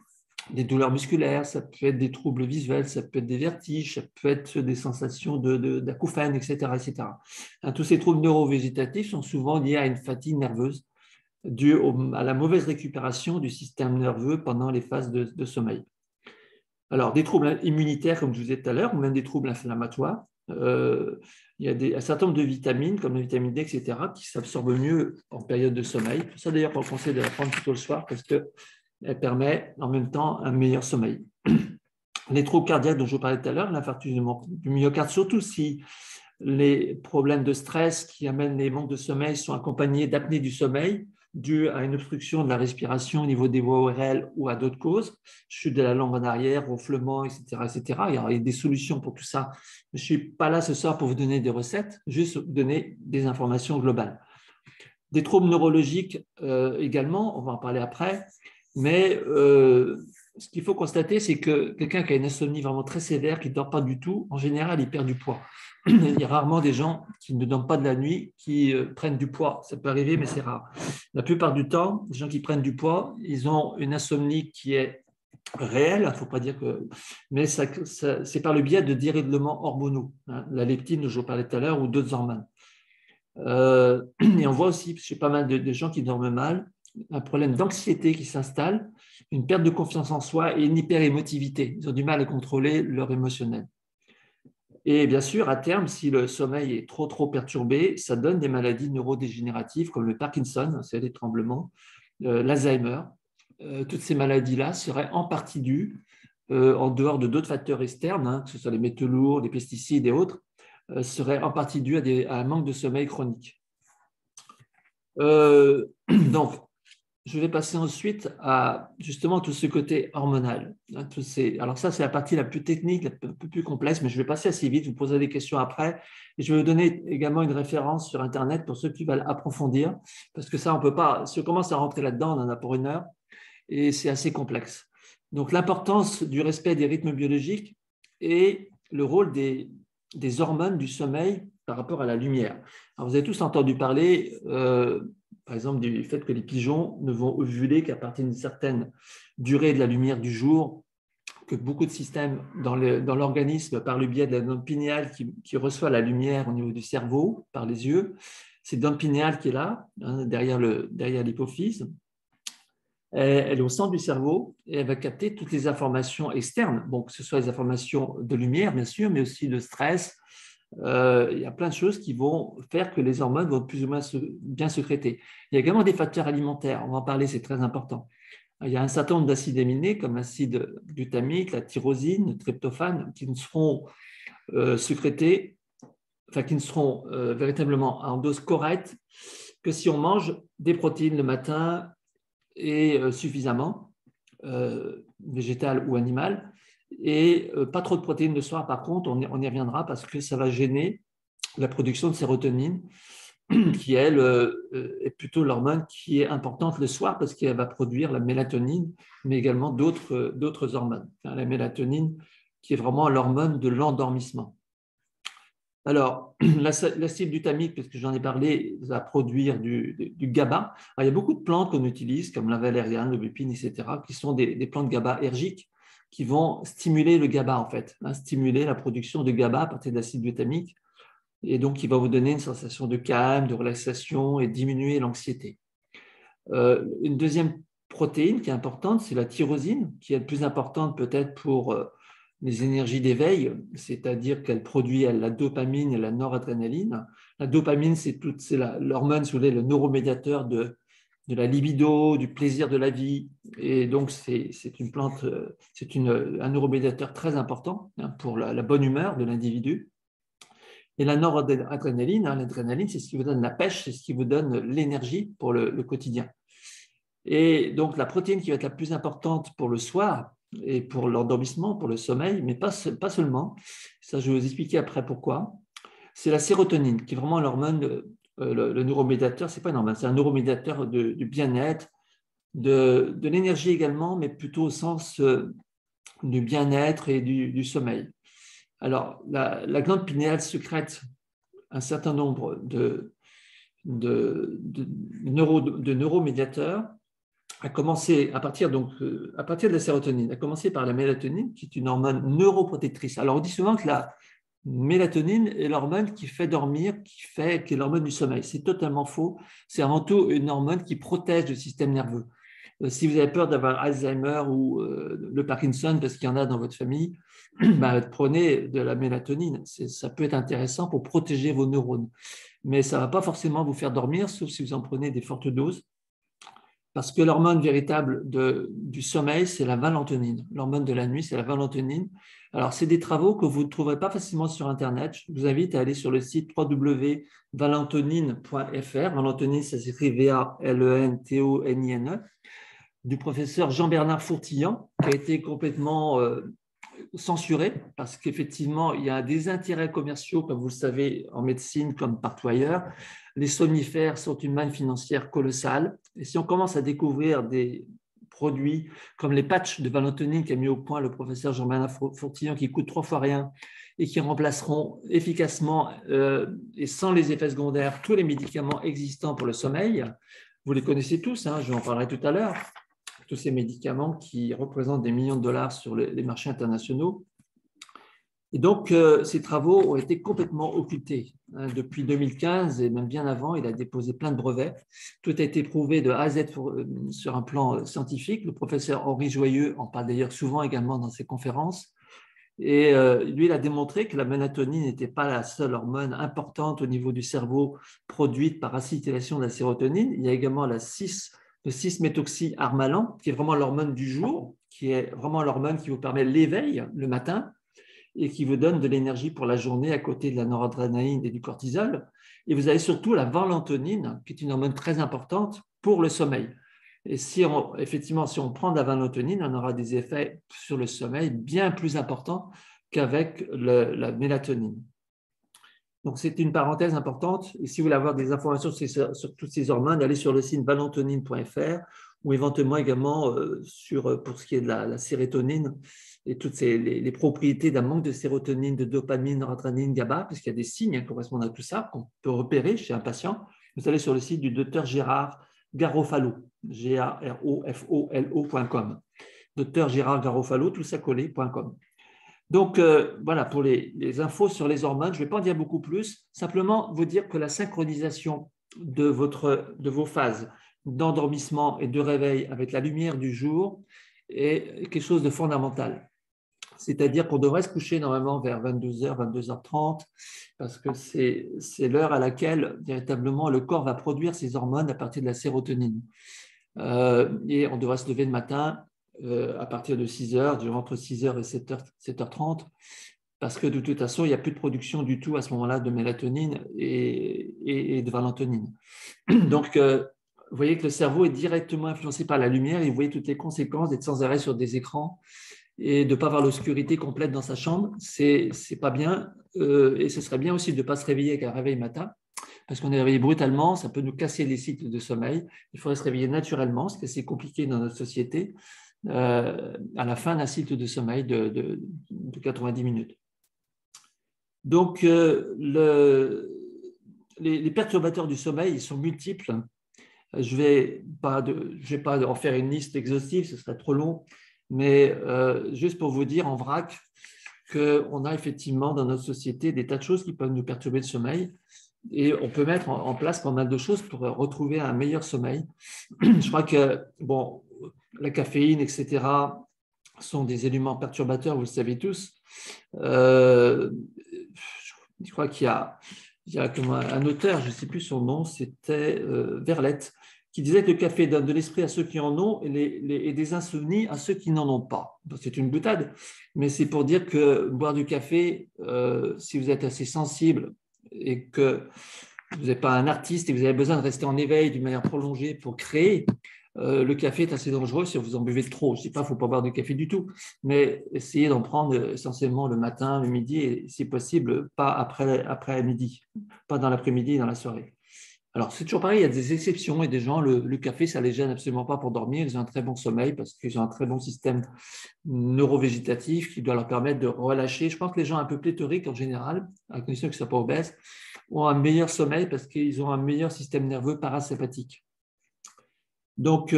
des douleurs musculaires, ça peut être des troubles visuels, ça peut être des vertiges, ça peut être des sensations d'acouphènes, etc., etc. Tous ces troubles neurovégétatifs sont souvent liés à une fatigue nerveuse due à la mauvaise récupération du système nerveux pendant les phases de sommeil. Alors, des troubles immunitaires, comme je vous disais tout à l'heure, ou même des troubles inflammatoires. Il y a un certain nombre de vitamines, comme la vitamine D, etc., qui s'absorbent mieux en période de sommeil. C'est ça, d'ailleurs, pour le conseil de la prendre plutôt le soir, parce qu'elle permet en même temps un meilleur sommeil. Les troubles cardiaques dont je vous parlais tout à l'heure, l'infarctus du myocarde, surtout si les problèmes de stress qui amènent les manques de sommeil sont accompagnés d'apnée du sommeil, due à une obstruction de la respiration au niveau des voies ORL ou à d'autres causes, chute de la langue en arrière, ronflement, etc., etc. Il y a des solutions pour tout ça. Je ne suis pas là ce soir pour vous donner des recettes, juste vous donner des informations globales. Des troubles neurologiques également, on va en parler après, mais ce qu'il faut constater, c'est que quelqu'un qui a une insomnie vraiment très sévère, qui ne dort pas du tout, en général, il perd du poids. Il y a rarement des gens qui ne dorment pas de la nuit qui prennent du poids. Ça peut arriver, mais c'est rare. La plupart du temps, les gens qui prennent du poids, ils ont une insomnie qui est réelle, il ne faut pas dire que… Mais c'est par le biais de dérèglements hormonaux, la leptine dont je vous parlais tout à l'heure, ou d'autres hormones. Et on voit aussi, chez pas mal de gens qui dorment mal, un problème d'anxiété qui s'installe, une perte de confiance en soi et une hyperémotivité. Ils ont du mal à contrôler leur émotionnel. Et bien sûr, à terme, si le sommeil est trop perturbé, ça donne des maladies neurodégénératives comme le Parkinson, c'est les tremblements, l'Alzheimer. Toutes ces maladies-là seraient en partie dues, en dehors de d'autres facteurs externes, que ce soit les métaux lourds, les pesticides et autres, seraient en partie dues à un manque de sommeil chronique. Donc, je vais passer ensuite à justement tout ce côté hormonal. Alors ça, c'est la partie la plus technique, un peu plus complexe, mais je vais passer assez vite, vous poserez des questions après. Et je vais vous donner également une référence sur Internet pour ceux qui veulent approfondir, parce que ça, on ne peut pas, si on commence à rentrer là-dedans, on en a pour 1 heure, et c'est assez complexe. Donc l'importance du respect des rythmes biologiques et le rôle des hormones du sommeil par rapport à la lumière. Alors, vous avez tous entendu parler, par exemple, du fait que les pigeons ne vont ovuler qu'à partir d'une certaine durée de la lumière du jour, que beaucoup de systèmes dans l'organisme, par le biais de la glande pinéale qui reçoit la lumière au niveau du cerveau, par les yeux, c'est la glande pinéale qui est là, derrière l'hypophyse. Elle est au centre du cerveau et elle va capter toutes les informations externes, bon, que ce soit les informations de lumière, bien sûr, mais aussi de stress. Il y a plein de choses qui vont faire que les hormones vont plus ou moins bien sécréter. Il y a également des facteurs alimentaires, on va en parler, c'est très important. Il y a un certain nombre d'acides aminés comme l'acide glutamique, la tyrosine, le tryptophane, qui ne seront sécrétés, enfin qui ne seront véritablement en dose correcte que si on mange des protéines le matin et suffisamment, végétales ou animales, et pas trop de protéines le soir. Par contre, on y reviendra parce que ça va gêner la production de sérotonine, qui, elle, est plutôt l'hormone qui est importante le soir parce qu'elle va produire la mélatonine, mais également d'autres hormones. La mélatonine, qui est vraiment l'hormone de l'endormissement. Alors, l'acide glutamique, parce que j'en ai parlé, va produire du GABA. Alors, il y a beaucoup de plantes qu'on utilise, comme la valériane, le lupine, etc., qui sont des plantes GABAergiques qui vont stimuler le GABA, en fait, stimuler la production de GABA à partir d'acide glutamique, et donc qui va vous donner une sensation de calme, de relaxation et diminuer l'anxiété. Une deuxième protéine qui est importante, c'est la tyrosine, qui est la plus importante peut-être pour les énergies d'éveil, c'est-à-dire qu'elle produit la dopamine et la noradrénaline. La dopamine, c'est l'hormone, le neuromédiateur de la libido, du plaisir de la vie. Et donc, c'est une plante, c'est un neuromédiateur très important pour la bonne humeur de l'individu. Et la noradrénaline, l'adrénaline, c'est ce qui vous donne la pêche, c'est ce qui vous donne l'énergie pour le quotidien. Et donc, la protéine qui va être la plus importante pour le soir et pour l'endormissement, pour le sommeil, mais pas seulement, ça je vais vous expliquer après pourquoi, c'est la sérotonine, qui est vraiment l'hormone, le neuromédiateur, c'est pas une hormone, c'est un neuromédiateur du bien-être, de l'énergie également, mais plutôt au sens du bien-être et du sommeil. Alors, la glande pinéale sécrète un certain nombre de neuromédiateurs à commencer à partir de la sérotonine, à commencer par la mélatonine, qui est une hormone neuroprotectrice. Alors, on dit souvent que la mélatonine est l'hormone qui fait dormir, qui est l'hormone du sommeil. C'est totalement faux. C'est avant tout une hormone qui protège le système nerveux. Si vous avez peur d'avoir Alzheimer ou le Parkinson, parce qu'il y en a dans votre famille, bah, prenez de la mélatonine. Ça peut être intéressant pour protéger vos neurones. Mais ça ne va pas forcément vous faire dormir, sauf si vous en prenez des fortes doses. Parce que l'hormone véritable du sommeil, c'est la valentonine. L'hormone de la nuit, c'est la valentonine. Alors, c'est des travaux que vous ne trouverez pas facilement sur Internet. Je vous invite à aller sur le site www.valentonine.fr. Valentonine, ça s'écrit V-A-L-E-N-T-O-N-I-N-E, du professeur Jean-Bernard Fourtillan, qui a été complètement censuré parce qu'effectivement, il y a des intérêts commerciaux, comme vous le savez, en médecine comme partout ailleurs. Les somnifères sont une manne financière colossale. Et si on commence à découvrir des produits comme les patchs de valentonine qu'a mis au point le professeur Jean-Bernard Fourtillan, qui coûtent 3 fois rien et qui remplaceront efficacement et sans les effets secondaires tous les médicaments existants pour le sommeil, vous les connaissez tous, hein, je vous en parlerai tout à l'heure, tous ces médicaments qui représentent des millions de dollars sur les marchés internationaux. Et donc, ces travaux ont été complètement occultés. Depuis 2015 et même bien avant, il a déposé plein de brevets. Tout a été prouvé de A à Z sur un plan scientifique. Le professeur Henri Joyeux en parle d'ailleurs souvent également dans ses conférences. Et lui, il a démontré que la mélatonine n'était pas la seule hormone importante au niveau du cerveau produite par acétylation de la sérotonine. Il y a également le 6-méthoxyharmalan, qui est vraiment l'hormone du jour, qui est vraiment l'hormone qui vous permet l'éveil le matin et qui vous donne de l'énergie pour la journée à côté de la noradrénaline et du cortisol. Et vous avez surtout la valentonine, qui est une hormone très importante pour le sommeil. Et effectivement, si on prend de la valentonine, on aura des effets sur le sommeil bien plus importants qu'avec la mélatonine. Donc, c'est une parenthèse importante. Et si vous voulez avoir des informations sur toutes ces hormones, allez sur le site valentonine.fr ou éventuellement également pour ce qui est de la sérotonine et toutes les propriétés d'un manque de sérotonine, de dopamine, noradrénaline, GABA, puisqu'il y a des signes correspondant à tout ça qu'on peut repérer chez un patient. Vous allez sur le site du docteur Gérard Garofalo, Garofalo.com. Docteur Gérard Garofalo, tout ça collé.com. Donc, voilà, pour les infos sur les hormones, je ne vais pas en dire beaucoup plus, simplement vous dire que la synchronisation de vos phases d'endormissement et de réveil avec la lumière du jour est quelque chose de fondamental. C'est-à-dire qu'on devrait se coucher normalement vers 22h, 22h30, parce que c'est l'heure à laquelle véritablement le corps va produire ses hormones à partir de la sérotonine. Et on devrait se lever le matin à partir de 6h, entre 6h et 7h30, parce que de toute façon, il n'y a plus de production du tout à ce moment-là de mélatonine et de valentonine. Donc, vous voyez que le cerveau est directement influencé par la lumière et vous voyez toutes les conséquences d'être sans arrêt sur des écrans et de ne pas avoir l'obscurité complète dans sa chambre. C'est pas bien et ce serait bien aussi de ne pas se réveiller avec un réveil matin, parce qu'on est réveillé brutalement, ça peut nous casser les cycles de sommeil. Il faudrait se réveiller naturellement, ce qui est assez compliqué dans notre société, à la fin d'un cycle de sommeil de 90 minutes. Donc, les perturbateurs du sommeil, ils sont multiples. Je vais pas en faire une liste exhaustive, ce serait trop long, mais juste pour vous dire en vrac qu'on a effectivement dans notre société des tas de choses qui peuvent nous perturber le sommeil et on peut mettre en place pas mal de choses pour retrouver un meilleur sommeil. Je crois que la caféine, etc., sont des éléments perturbateurs, vous le savez tous. Je crois qu'il y a un auteur, je ne sais plus son nom, c'était Verlette, qui disait que le café donne de l'esprit à ceux qui en ont et des insomnies à ceux qui n'en ont pas. C'est une boutade, mais c'est pour dire que boire du café, si vous êtes assez sensible et que vous n'êtes pas un artiste et que vous avez besoin de rester en éveil d'une manière prolongée pour créer, le café est assez dangereux si vous en buvez trop. Je ne dis pas qu'il ne faut pas boire du café du tout, mais essayez d'en prendre essentiellement le matin, le midi et si possible, pas après midi, pas dans l'après-midi et dans la soirée. Alors, c'est toujours pareil, il y a des exceptions et des gens, le café, ça ne les gêne absolument pas pour dormir. Ils ont un très bon sommeil parce qu'ils ont un très bon système neurovégétatif qui doit leur permettre de relâcher. Je pense que les gens un peu pléthoriques en général, à condition qu'ils ne soient pas obèses, ont un meilleur sommeil parce qu'ils ont un meilleur système nerveux parasympathique. Donc,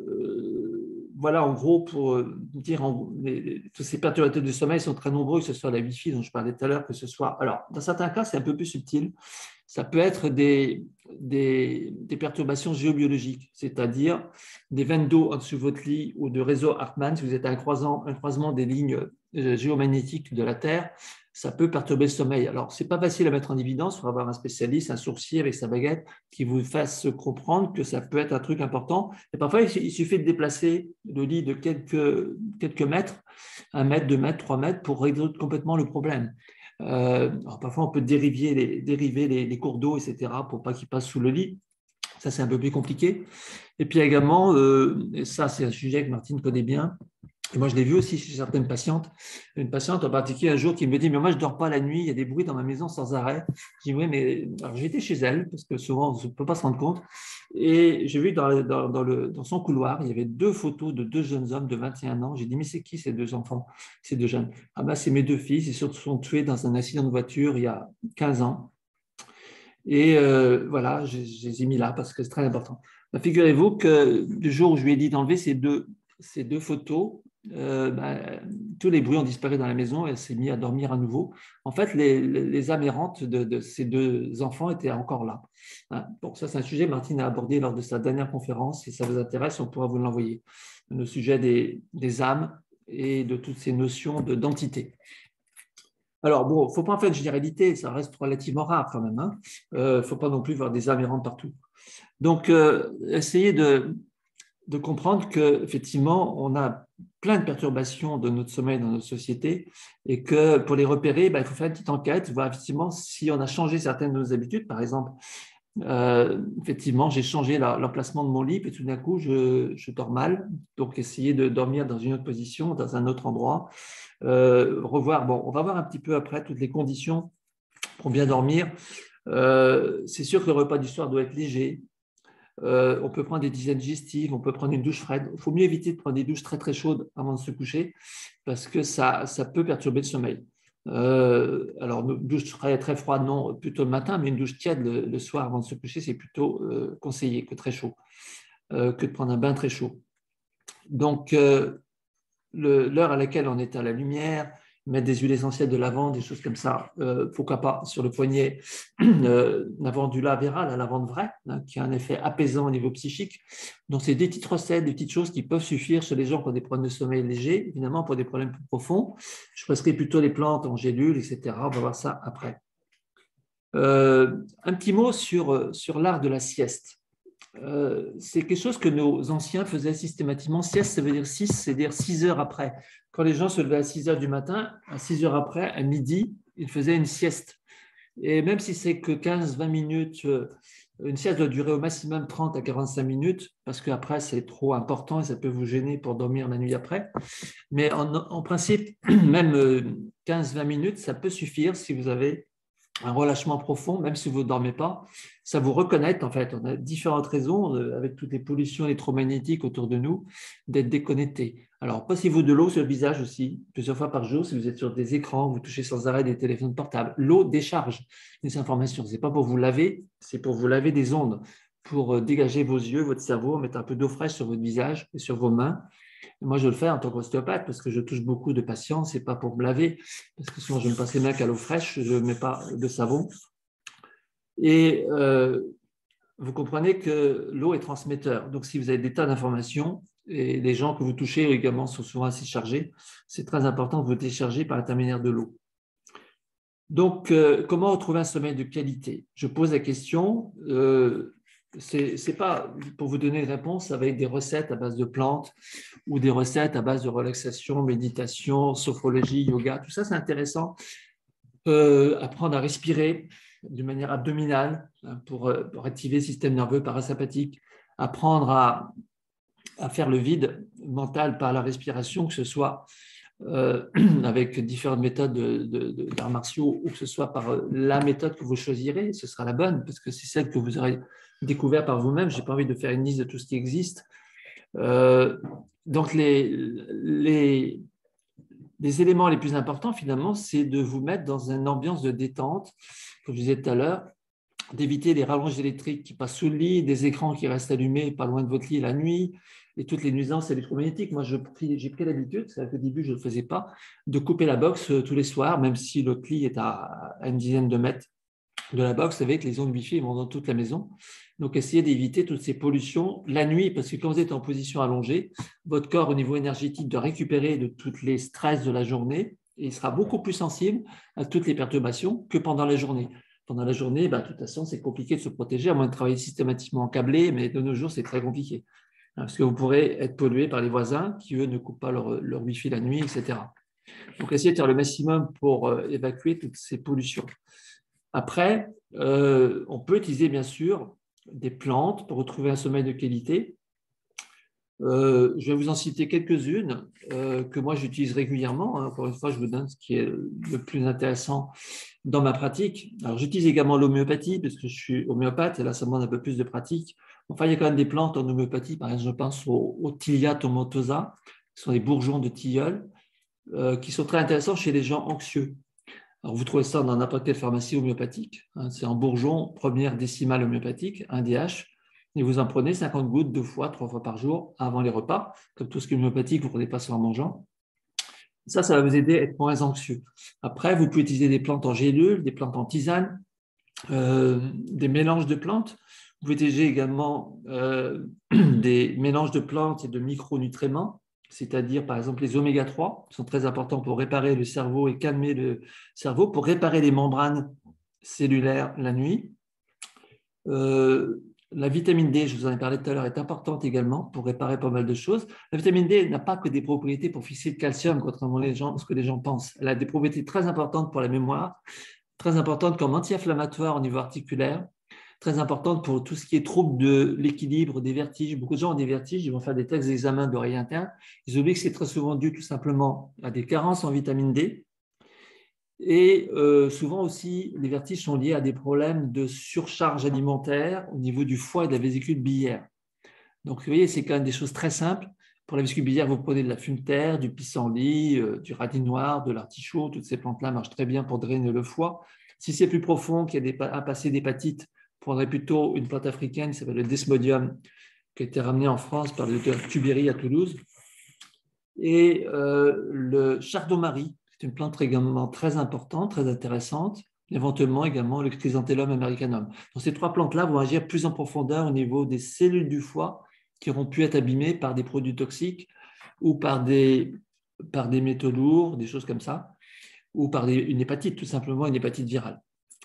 voilà, en gros, pour dire, tous ces perturbateurs du sommeil sont très nombreux, que ce soit la Wi-Fi dont je parlais tout à l'heure, que ce soit… Alors, dans certains cas, c'est un peu plus subtil. Ça peut être des perturbations géobiologiques, c'est-à-dire des veines d'eau en dessous de votre lit ou de réseau Hartmann, si vous êtes à un croisement des lignes géomagnétiques de la Terre, ça peut perturber le sommeil. Alors, ce n'est pas facile à mettre en évidence, il faut avoir un spécialiste, un sourcier avec sa baguette qui vous fasse comprendre que ça peut être un truc important. Et parfois, il suffit de déplacer le lit de quelques mètres, 1 mètre, 2 mètres, 3 mètres, pour résoudre complètement le problème. Alors parfois, on peut dériver les cours d'eau, etc., pour pas qu'ils passent sous le lit. Ça, c'est un peu plus compliqué. Et puis également, et ça, c'est un sujet que Martine connaît bien, et moi, je l'ai vu aussi chez certaines patientes. Une patiente en particulier un jour qui me dit « Mais moi, je ne dors pas la nuit, il y a des bruits dans ma maison sans arrêt. » Je dis « Oui, mais… » Alors, j'étais chez elle, parce que souvent, on ne peut pas se rendre compte. Et j'ai vu dans son couloir, il y avait 2 photos de 2 jeunes hommes de 21 ans. J'ai dit « Mais c'est qui ces 2 enfants, ces 2 jeunes ?» « Ah ben, c'est mes 2 fils, ils se sont tués dans un accident de voiture il y a 15 ans. » Et voilà, je les ai mis là parce que c'est très important. Ben, figurez-vous que le jour où je lui ai dit d'enlever ces deux photos, tous les bruits ont disparu dans la maison et elle s'est mise à dormir à nouveau. En fait, les âmes errantes de ces 2 enfants étaient encore là. Bon, ça, c'est un sujet que Martine a abordé lors de sa dernière conférence. Si ça vous intéresse, on pourra vous l'envoyer. Le sujet des âmes et de toutes ces notions d'entité. Alors, bon, il ne faut pas en faire une généralité, ça reste relativement rare quand même. Il ne faut pas non plus voir des âmes errantes partout. Donc, essayez de comprendre qu'effectivement, on a plein de perturbations de notre sommeil dans notre société et que pour les repérer, il faut faire une petite enquête, voir effectivement si on a changé certaines de nos habitudes. Par exemple, effectivement, j'ai changé l'emplacement de mon lit et tout d'un coup, je dors mal. Donc, essayez de dormir dans une autre position, dans un autre endroit. Revoir, bon, on va voir un petit peu après toutes les conditions pour bien dormir. C'est sûr que le repas du soir doit être léger. On peut prendre des dizaines digestives, on peut prendre une douche froide. Il faut mieux éviter de prendre des douches très très chaudes avant de se coucher parce que ça peut perturber le sommeil. Alors, une douche très froide, non, plutôt le matin, mais une douche tiède le soir avant de se coucher, c'est plutôt conseillé que très chaud, que de prendre un bain très chaud. Donc, l'heure à laquelle on est à la lumière, mettre des huiles essentielles de lavande, des choses comme ça, pourquoi pas sur le poignet, lavandula vera, la lavande vraie, qui a un effet apaisant au niveau psychique. Donc, c'est des petites recettes, des petites choses qui peuvent suffire chez les gens qui ont des problèmes de sommeil légers. Évidemment, pour des problèmes plus profonds, je prescris plutôt les plantes en gélules, etc. On va voir ça après. Un petit mot sur l'art de la sieste. C'est quelque chose que nos anciens faisaient systématiquement. Sieste, ça veut dire 6, c'est-à-dire 6 heures après. Quand les gens se levaient à 6 heures du matin, à 6 heures après, à midi, ils faisaient une sieste. Et même si c'est que 15-20 minutes, une sieste doit durer au maximum 30 à 45 minutes, parce qu'après, c'est trop important et ça peut vous gêner pour dormir la nuit après. Mais en principe, même 15-20 minutes, ça peut suffire si vous avez un relâchement profond, même si vous ne dormez pas, ça vous reconnecte en fait. On a différentes raisons, avec toutes les pollutions électromagnétiques autour de nous, d'être déconnectés. Alors, passez-vous de l'eau sur le visage aussi, plusieurs fois par jour, si vous êtes sur des écrans, vous touchez sans arrêt des téléphones portables. L'eau décharge les informations. Ce n'est pas pour vous laver, c'est pour vous laver des ondes, pour dégager vos yeux, votre cerveau, mettre un peu d'eau fraîche sur votre visage et sur vos mains. Moi, je le fais en tant qu'ostéopathe parce que je touche beaucoup de patients, ce n'est pas pour me laver, parce que sinon je me passe les mains qu'à l'eau fraîche, je ne mets pas de savon. Et vous comprenez que l'eau est transmetteur. Donc, si vous avez des tas d'informations, et les gens que vous touchez également sont souvent assez chargés, c'est très important de vous décharger par l'intermédiaire de l'eau. Donc, comment retrouver un sommeil de qualité? Je pose la question. C'est pas pour vous donner une réponse avec des recettes à base de plantes ou des recettes à base de relaxation, méditation, sophrologie, yoga, tout ça c'est intéressant. Apprendre à respirer de manière abdominale pour activer le système nerveux parasympathique, apprendre à faire le vide mental par la respiration, que ce soit avec différentes méthodes d'arts martiaux ou que ce soit par la méthode que vous choisirez, ce sera la bonne parce que c'est celle que vous aurez découvert par vous-même. Je n'ai pas envie de faire une liste de tout ce qui existe. Donc, les éléments les plus importants, finalement, c'est de vous mettre dans une ambiance de détente, comme je disais tout à l'heure, d'éviter les rallonges électriques qui passent sous le lit, des écrans qui restent allumés pas loin de votre lit la nuit, et toutes les nuisances électromagnétiques. Moi, j'ai pris l'habitude, c'est-à-dire qu'au début, je ne le faisais pas, de couper la box tous les soirs, même si notre lit est à une dizaine de mètres de la box, avec les ondes Wi-Fi vont dans toute la maison. Donc, essayez d'éviter toutes ces pollutions la nuit, parce que quand vous êtes en position allongée, votre corps, au niveau énergétique, doit récupérer de tous les stress de la journée, et il sera beaucoup plus sensible à toutes les perturbations que pendant la journée. Pendant la journée, de toute façon, c'est compliqué de se protéger, à moins de travailler systématiquement en câblé, mais de nos jours, c'est très compliqué. Parce que vous pourrez être pollué par les voisins qui, eux, ne coupent pas leur Wi-Fi la nuit, etc. Donc, essayez de faire le maximum pour évacuer toutes ces pollutions. Après, on peut utiliser, bien sûr, des plantes pour retrouver un sommeil de qualité. Je vais vous en citer quelques-unes que moi, j'utilise régulièrement. Encore une fois, je vous donne ce qui est le plus intéressant dans ma pratique. Alors, j'utilise également l'homéopathie parce que je suis homéopathe et là, ça demande un peu plus de pratique. Enfin, il y a quand même des plantes en homéopathie. Par exemple, je pense au Tilia tomentosa, qui sont des bourgeons de tilleul, qui sont très intéressants chez les gens anxieux. Alors, vous trouvez ça dans n'importe quelle pharmacie homéopathique. C'est en bourgeon, première décimale homéopathique, 1 DH. Et vous en prenez 50 gouttes 2 fois, 3 fois par jour avant les repas. Comme tout ce qui est homéopathique, vous ne prenez pas ça en mangeant. Ça va vous aider à être moins anxieux. Après, vous pouvez utiliser des plantes en gélule, des plantes en tisane, des mélanges de plantes. Vous pouvez utiliser également des mélanges de plantes et de micronutriments, c'est-à-dire par exemple les oméga 3, qui sont très importants pour réparer le cerveau et calmer le cerveau, pour réparer les membranes cellulaires la nuit. La vitamine D, je vous en ai parlé tout à l'heure, est importante également pour réparer pas mal de choses. La vitamine D n'a pas que des propriétés pour fixer le calcium, contrairement à ce que les gens pensent. Elle a des propriétés très importantes pour la mémoire, très importantes comme anti-inflammatoire au niveau articulaire, très importante pour tout ce qui est trouble de l'équilibre, des vertiges. Beaucoup de gens ont des vertiges, ils vont faire des tests d'examen d'oreille interne. Ils oublient que c'est très souvent dû tout simplement à des carences en vitamine D. Et souvent aussi, les vertiges sont liés à des problèmes de surcharge alimentaire au niveau du foie et de la vésicule biliaire. Donc, vous voyez, c'est quand même des choses très simples. Pour la vésicule biliaire, vous prenez de la fume terre, du pissenlit, du radis noir, de l'artichaut. Toutes ces plantes-là marchent très bien pour drainer le foie. Si c'est plus profond, qu'il y a un passé d'hépatite, vous prendrez plutôt une plante africaine qui s'appelle le desmodium, qui a été ramené en France par le docteur Tubéry à Toulouse. Et le chardon-marie, c'est une plante également très importante, très intéressante. Éventuellement également le chrysanthellum americanum. Donc, ces 3 plantes-là vont agir plus en profondeur au niveau des cellules du foie qui auront pu être abîmées par des produits toxiques ou par des métaux lourds, des choses comme ça, ou par une hépatite, tout simplement une hépatite virale.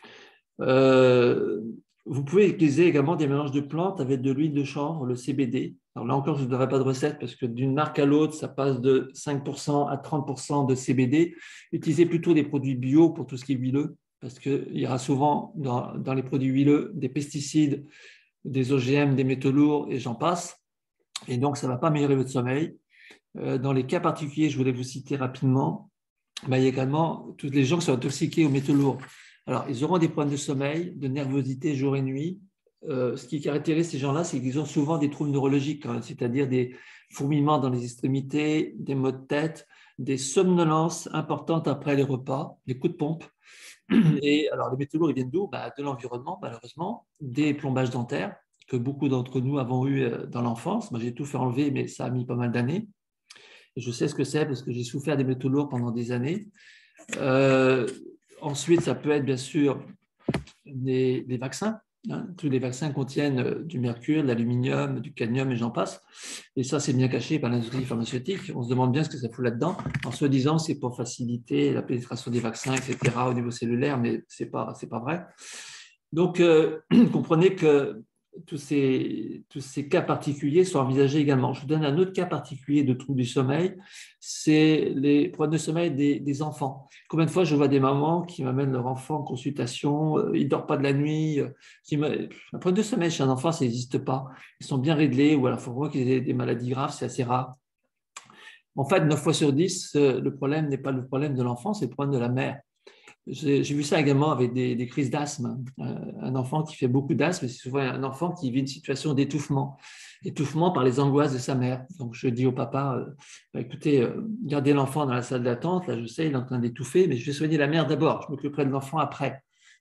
Vous pouvez utiliser également des mélanges de plantes avec de l'huile de chanvre, le CBD. Alors là encore, je ne donnerai pas de recette parce que d'une marque à l'autre, ça passe de 5% à 30% de CBD. Utilisez plutôt des produits bio pour tout ce qui est huileux parce qu'il y aura souvent dans les produits huileux des pesticides, des OGM, des métaux lourds et j'en passe. Et donc, ça ne va pas améliorer votre sommeil. Dans les cas particuliers, je voulais vous citer rapidement, il y a également tous les gens qui sont intoxiqués aux métaux lourds. Alors, ils auront des problèmes de sommeil, de nervosité jour et nuit. Ce qui caractérise ces gens-là, c'est qu'ils ont souvent des troubles neurologiques, c'est-à-dire des fourmillements dans les extrémités, des maux de tête, des somnolences importantes après les repas, des coups de pompe. Et alors, les métaux lourds, ils viennent d'où ? De l'environnement, malheureusement, des plombages dentaires que beaucoup d'entre nous avons eu dans l'enfance. Moi, j'ai tout fait enlever, mais ça a mis pas mal d'années. Je sais ce que c'est parce que j'ai souffert des métaux lourds pendant des années. Ensuite, ça peut être bien sûr des vaccins. Tous les vaccins contiennent du mercure, de l'aluminium, du cadmium et j'en passe. Et ça, c'est bien caché par l'industrie pharmaceutique. On se demande bien ce que ça fout là-dedans. En se disant, c'est pour faciliter la pénétration des vaccins, etc., au niveau cellulaire, mais ce n'est pas vrai. Donc, comprenez que tous ces cas particuliers sont envisagés également. Je vous donne un autre cas particulier de trouble du sommeil, c'est les problèmes de sommeil des enfants. Combien de fois je vois des mamans qui m'amènent leur enfant en consultation, il ne dort pas de la nuit, un problème de sommeil chez un enfant, ça n'existe pas. Ils sont bien réglés, ou alors il faut vraiment qu'ils aient des maladies graves, c'est assez rare. En fait, 9 fois sur 10, le problème n'est pas le problème de l'enfant, c'est le problème de la mère. J'ai vu ça également avec des crises d'asthme. Un enfant qui fait beaucoup d'asthme, c'est souvent un enfant qui vit une situation d'étouffement par les angoisses de sa mère. Donc, je dis au papa, écoutez, gardez l'enfant dans la salle d'attente. Là, je sais, il est en train d'étouffer, mais je vais soigner la mère d'abord. Je m'occuperai de l'enfant après.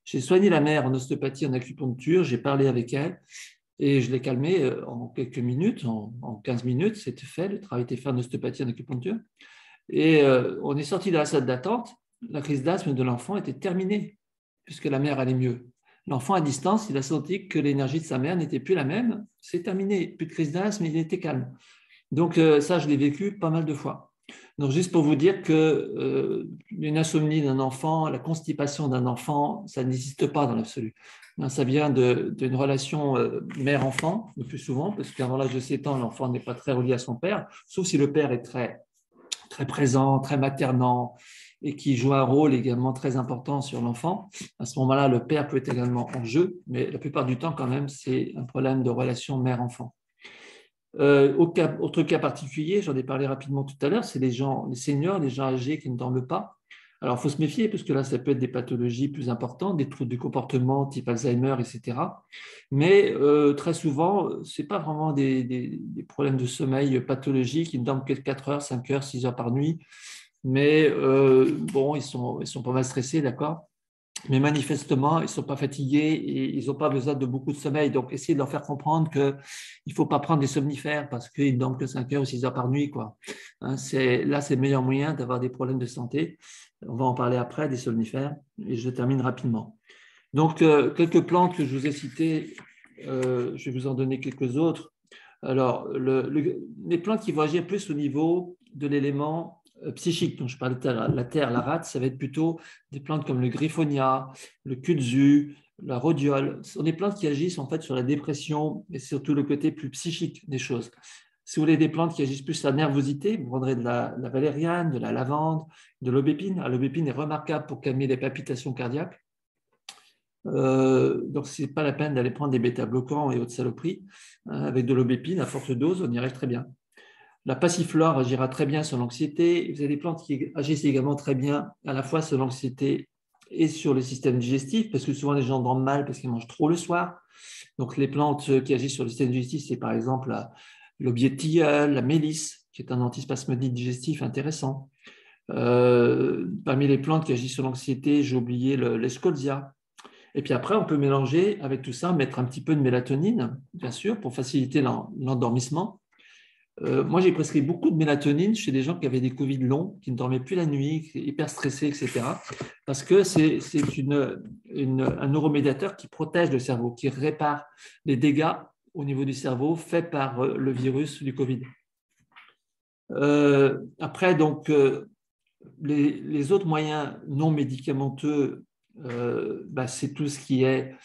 J'ai soigné la mère en ostéopathie, en acupuncture, j'ai parlé avec elle et je l'ai calmée en quelques minutes, en 15 minutes, c'était fait, le travail était fait en ostéopathie, en acupuncture. Et on est sorti de la salle d'attente, la crise d'asthme de l'enfant était terminée, puisque la mère allait mieux. L'enfant à distance, il a senti que l'énergie de sa mère n'était plus la même, c'est terminé, plus de crise d'asthme, il était calme. Donc ça, je l'ai vécu pas mal de fois. Donc juste pour vous dire que une insomnie d'un enfant, la constipation d'un enfant, ça n'existe pas dans l'absolu. Ça vient d'une relation mère-enfant, le plus souvent, parce qu'avant l'âge de 7 ans, l'enfant n'est pas très relié à son père, sauf si le père est très, très présent, très maternant, et qui joue un rôle également très important sur l'enfant. À ce moment-là, le père peut être également en jeu, mais la plupart du temps, quand même, c'est un problème de relation mère-enfant. Autre cas particulier, j'en ai parlé rapidement tout à l'heure, c'est les seniors, les gens âgés qui ne dorment pas. Alors, il faut se méfier, parce que là, ça peut être des pathologies plus importantes, des troubles du comportement type Alzheimer, etc. Mais très souvent, ce n'est pas vraiment des problèmes de sommeil pathologiques. Ils ne dorment que 4 heures, 5 heures, 6 heures par nuit. Mais bon, ils sont pas mal stressés, d'accord ? Mais manifestement, ils ne sont pas fatigués et ils n'ont pas besoin de beaucoup de sommeil. Donc, essayez de leur faire comprendre qu'il ne faut pas prendre des somnifères parce qu'ils ne dorment que 5 heures ou 6 heures par nuit, quoi. Hein, là, c'est le meilleur moyen d'avoir des problèmes de santé. On va en parler après, des somnifères, et je termine rapidement. Donc, quelques plantes que je vous ai citées, je vais vous en donner quelques autres. Alors, les plantes qui vont agir plus au niveau de l'élément psychique, dont je parlais tout à l'heure, la terre, la rate, ça va être plutôt des plantes comme le griffonia, le kudzu, la rhodiole. Ce sont des plantes qui agissent en fait sur la dépression et surtout le côté plus psychique des choses. Si vous voulez des plantes qui agissent plus sur la nervosité, vous prendrez de la valériane, de la lavande, de l'aubépine. L'aubépine est remarquable pour calmer les palpitations cardiaques. Donc, ce n'est pas la peine d'aller prendre des bêta-bloquants et autres saloperies. Avec de l'aubépine à forte dose, on y arrive très bien. La passiflore agira très bien sur l'anxiété. Vous avez des plantes qui agissent également très bien à la fois sur l'anxiété et sur le système digestif, parce que souvent les gens dorment mal parce qu'ils mangent trop le soir. Donc, les plantes qui agissent sur le système digestif, c'est par exemple l'aubier de tilleul, la mélisse, qui est un antispasmodique digestif intéressant. Parmi les plantes qui agissent sur l'anxiété, j'ai oublié l'escolzia. Et puis après, on peut mélanger avec tout ça, mettre un petit peu de mélatonine, bien sûr, pour faciliter l'endormissement. Moi, j'ai prescrit beaucoup de mélatonine chez des gens qui avaient des Covid longs, qui ne dormaient plus la nuit, hyper stressés, etc. Parce que c'est un neuromédiateur qui protège le cerveau, qui répare les dégâts au niveau du cerveau faits par le virus du Covid. Après, donc, les autres moyens non médicamenteux, c'est tout ce qui est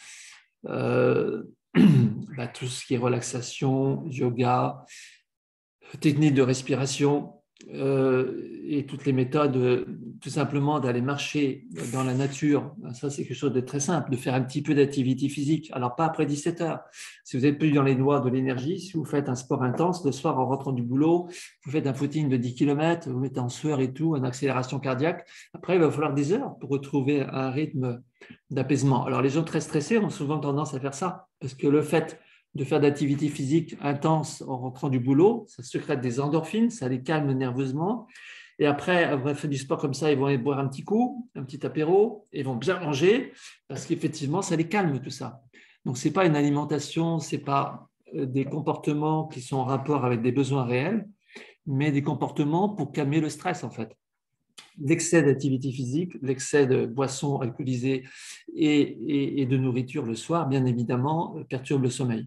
tout ce qui est relaxation, yoga, techniques de respiration et toutes les méthodes, tout simplement d'aller marcher dans la nature. Ça, c'est quelque chose de très simple, de faire un petit peu d'activité physique. Alors, pas après 17 heures. Si vous êtes plus dans les noix de l'énergie, si vous faites un sport intense, le soir en rentrant du boulot, vous faites un footing de 10 km, vous mettez en sueur et tout, en accélération cardiaque. Après, il va falloir des heures pour retrouver un rythme d'apaisement. Alors, les gens très stressés ont souvent tendance à faire ça, parce que le fait de faire d'activité physique intense en rentrant du boulot, ça sécrète des endorphines, ça les calme nerveusement. Et après avoir fait du sport comme ça, ils vont aller boire un petit coup, un petit apéro, et ils vont bien manger, parce qu'effectivement, ça les calme tout ça. Donc, ce n'est pas une alimentation, ce n'est pas des comportements qui sont en rapport avec des besoins réels, mais des comportements pour calmer le stress, en fait. L'excès d'activité physique, l'excès de boissons alcoolisées et de nourriture le soir, bien évidemment, perturbe le sommeil.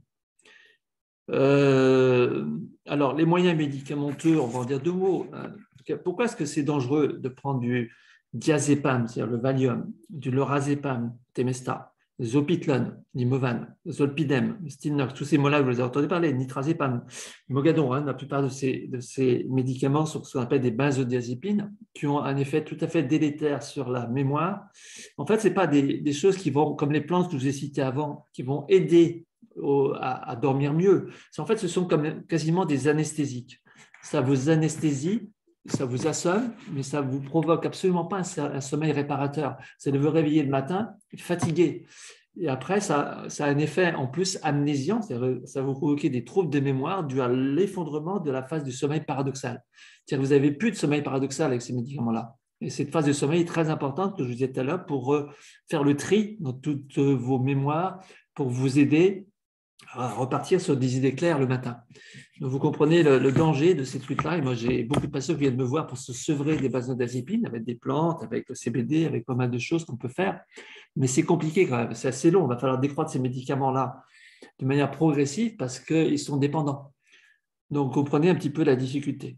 Alors, les moyens médicamenteux, on va en dire deux mots. Pourquoi est-ce que c'est dangereux de prendre du diazépam, c'est-à-dire le Valium, du lorazépam, Temesta, Zopiclone, Limovan, Zolpidem, Stilnox, tous ces mots-là, vous les avez entendu parler, nitrazépam, Mogadon, la plupart de ces médicaments sont ce qu'on appelle des benzodiazépines, qui ont un effet tout à fait délétère sur la mémoire. En fait, ce n'est pas des choses qui vont, comme les plantes que je vous ai citées avant, qui vont aider à dormir mieux. En fait, ce sont quasiment des anesthésiques. Ça vous anesthésie, ça vous assomme, mais ça ne vous provoque absolument pas un sommeil réparateur. C'est de vous réveiller le matin fatigué. Et après, ça a un effet en plus amnésiant, c'est-à-dire ça va vous provoquer des troubles de mémoire dus à l'effondrement de la phase du sommeil paradoxal. C'est-à-dire que vous n'avez plus de sommeil paradoxal avec ces médicaments-là. Et cette phase de sommeil est très importante, que je vous disais tout à l'heure, pour faire le tri dans toutes vos mémoires, pour vous aider à repartir sur des idées claires le matin. Donc, vous comprenez le danger de ces trucs-là. Et moi, j'ai beaucoup de patients qui viennent me voir pour se sevrer des benzodiazépines avec des plantes, avec le CBD, avec pas mal de choses qu'on peut faire. Mais c'est compliqué quand même, c'est assez long. Il va falloir décroître ces médicaments-là de manière progressive parce qu'ils sont dépendants. Donc, comprenez un petit peu la difficulté.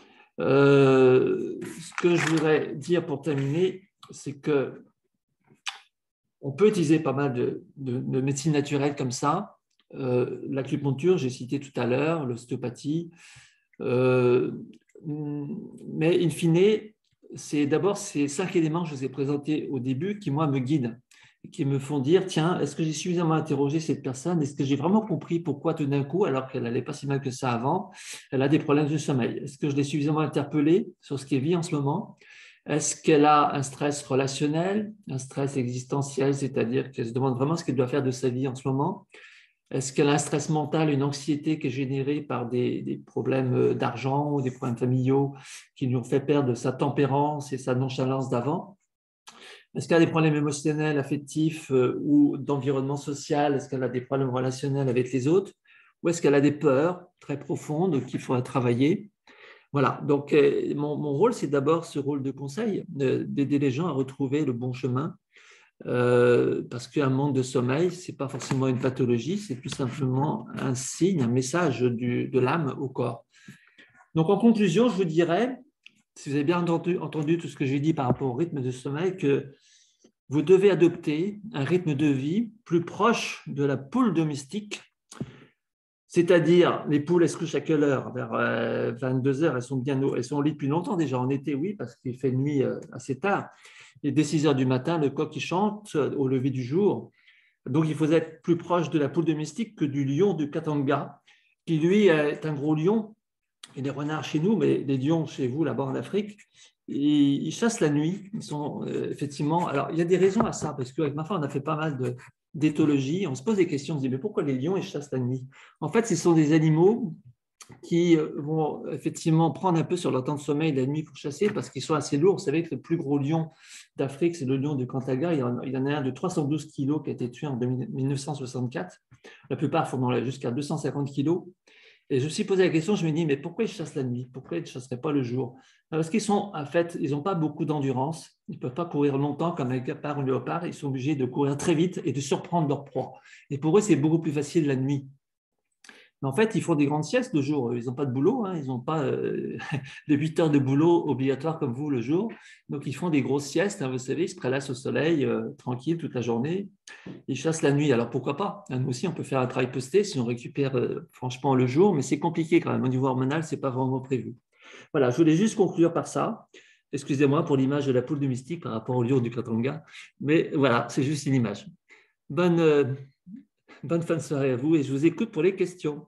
Ce que je voudrais dire pour terminer, c'est que on peut utiliser pas mal de médecine naturelle comme ça. L'acupuncture, j'ai cité tout à l'heure, l'ostéopathie. Mais in fine, c'est d'abord ces 5 éléments que je vous ai présentés au début qui, moi, me guident, qui me font dire, tiens, est-ce que j'ai suffisamment interrogé cette personne? Est-ce que j'ai vraiment compris pourquoi tout d'un coup, alors qu'elle n'allait pas si mal que ça avant, elle a des problèmes de sommeil? Est-ce que je l'ai suffisamment interpellée sur ce qu'elle vit en ce moment? Est-ce qu'elle a un stress relationnel, un stress existentiel, c'est-à-dire qu'elle se demande vraiment ce qu'elle doit faire de sa vie en ce moment? Est-ce qu'elle a un stress mental, une anxiété qui est générée par des problèmes d'argent ou des problèmes familiaux qui lui ont fait perdre sa tempérance et sa nonchalance d'avant? Est-ce qu'elle a des problèmes émotionnels, affectifs ou d'environnement social? Est-ce qu'elle a des problèmes relationnels avec les autres? Ou est-ce qu'elle a des peurs très profondes qu'il faudra travailler? Voilà, donc mon rôle, c'est d'abord ce rôle de conseil, d'aider les gens à retrouver le bon chemin. Parce qu'un manque de sommeil, ce n'est pas forcément une pathologie, c'est tout simplement un signe, un message de l'âme au corps. Donc, en conclusion, je vous dirais, si vous avez bien entendu tout ce que j'ai dit par rapport au rythme de sommeil, que vous devez adopter un rythme de vie plus proche de la poule domestique, c'est-à-dire les poules, elles se couchent à quelle heure? Vers 22 heures, elles sont au lit depuis longtemps déjà, en été, oui, parce qu'il fait nuit assez tard. Et dès 6 heures du matin, le coq il chante au lever du jour. Donc, il faut être plus proche de la poule domestique que du lion du Katanga, qui lui est un gros lion. Et les renards chez nous, mais les lions chez vous, là-bas en Afrique, ils chassent la nuit. Ils sont effectivement. Alors, il y a des raisons à ça, parce qu'avec ma femme, on a fait pas mal d'éthologie. On se pose des questions, on se dit, mais pourquoi les lions, ils chassent la nuit? En fait, ce sont des animaux qui vont effectivement prendre un peu sur leur temps de sommeil la nuit pour chasser parce qu'ils sont assez lourds. Vous savez que le plus gros lion d'Afrique, c'est le lion de Kantaga. Il y en a un de 312 kilos qui a été tué en 1964. La plupart font jusqu'à 250 kilos. Et je me suis posé la question, je me dis, mais pourquoi ils chassent la nuit? Pourquoi ils ne chasseraient pas le jour? Parce qu'ils sont, en fait, ils n'ont pas beaucoup d'endurance. Ils ne peuvent pas courir longtemps comme un guépard ou un léopard. Ils sont obligés de courir très vite et de surprendre leur proie. Et pour eux, c'est beaucoup plus facile la nuit. Mais en fait, ils font des grandes siestes le jour. Ils n'ont pas de boulot, hein. Ils n'ont pas les 8 heures de boulot obligatoires comme vous le jour. Donc, ils font des grosses siestes, hein, vous savez, ils se prélassent au soleil, tranquille toute la journée. Ils chassent la nuit. Alors, pourquoi pas? Nous aussi, on peut faire un travail posté si on récupère franchement le jour, mais c'est compliqué quand même. Au niveau hormonal, ce n'est pas vraiment prévu. Voilà, je voulais juste conclure par ça. Excusez-moi pour l'image de la poule domestique par rapport au lion du Katanga. Mais voilà, c'est juste une image. Bonne fin de soirée à vous et je vous écoute pour les questions.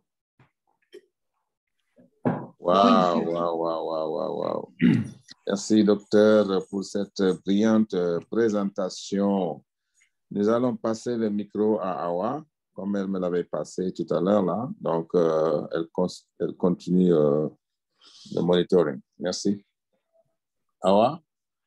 Wow. Merci, docteur, pour cette brillante présentation. Nous allons passer le micro à Awa, comme elle me l'avait passé tout à l'heure, là. Donc, elle continue le monitoring. Merci. Awa?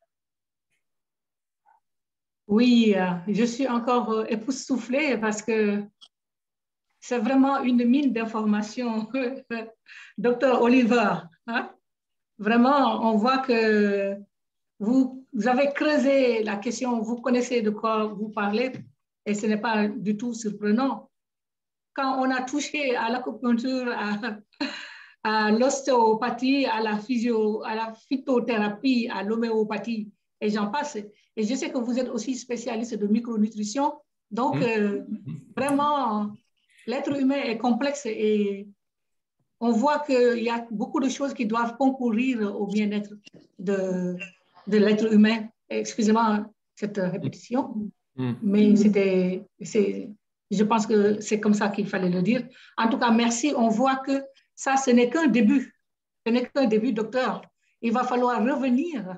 Oui, je suis encore époustouflée parce que c'est vraiment une mine d'informations, docteur Oliver. Hein? Vraiment, on voit que vous avez creusé la question, vous connaissez de quoi vous parlez et ce n'est pas du tout surprenant. Quand on a touché à l'acupuncture, à l'ostéopathie, à la phytothérapie, à l'homéopathie, et j'en passe. Et je sais que vous êtes aussi spécialiste de micronutrition. Donc, vraiment, l'être humain est complexe et on voit qu'il y a beaucoup de choses qui doivent concourir au bien-être de l'être humain. Excusez-moi cette répétition, mais je pense que c'est comme ça qu'il fallait le dire. En tout cas, merci. On voit que ça, ce n'est qu'un début. Ce n'est qu'un début, docteur. Il va falloir revenir.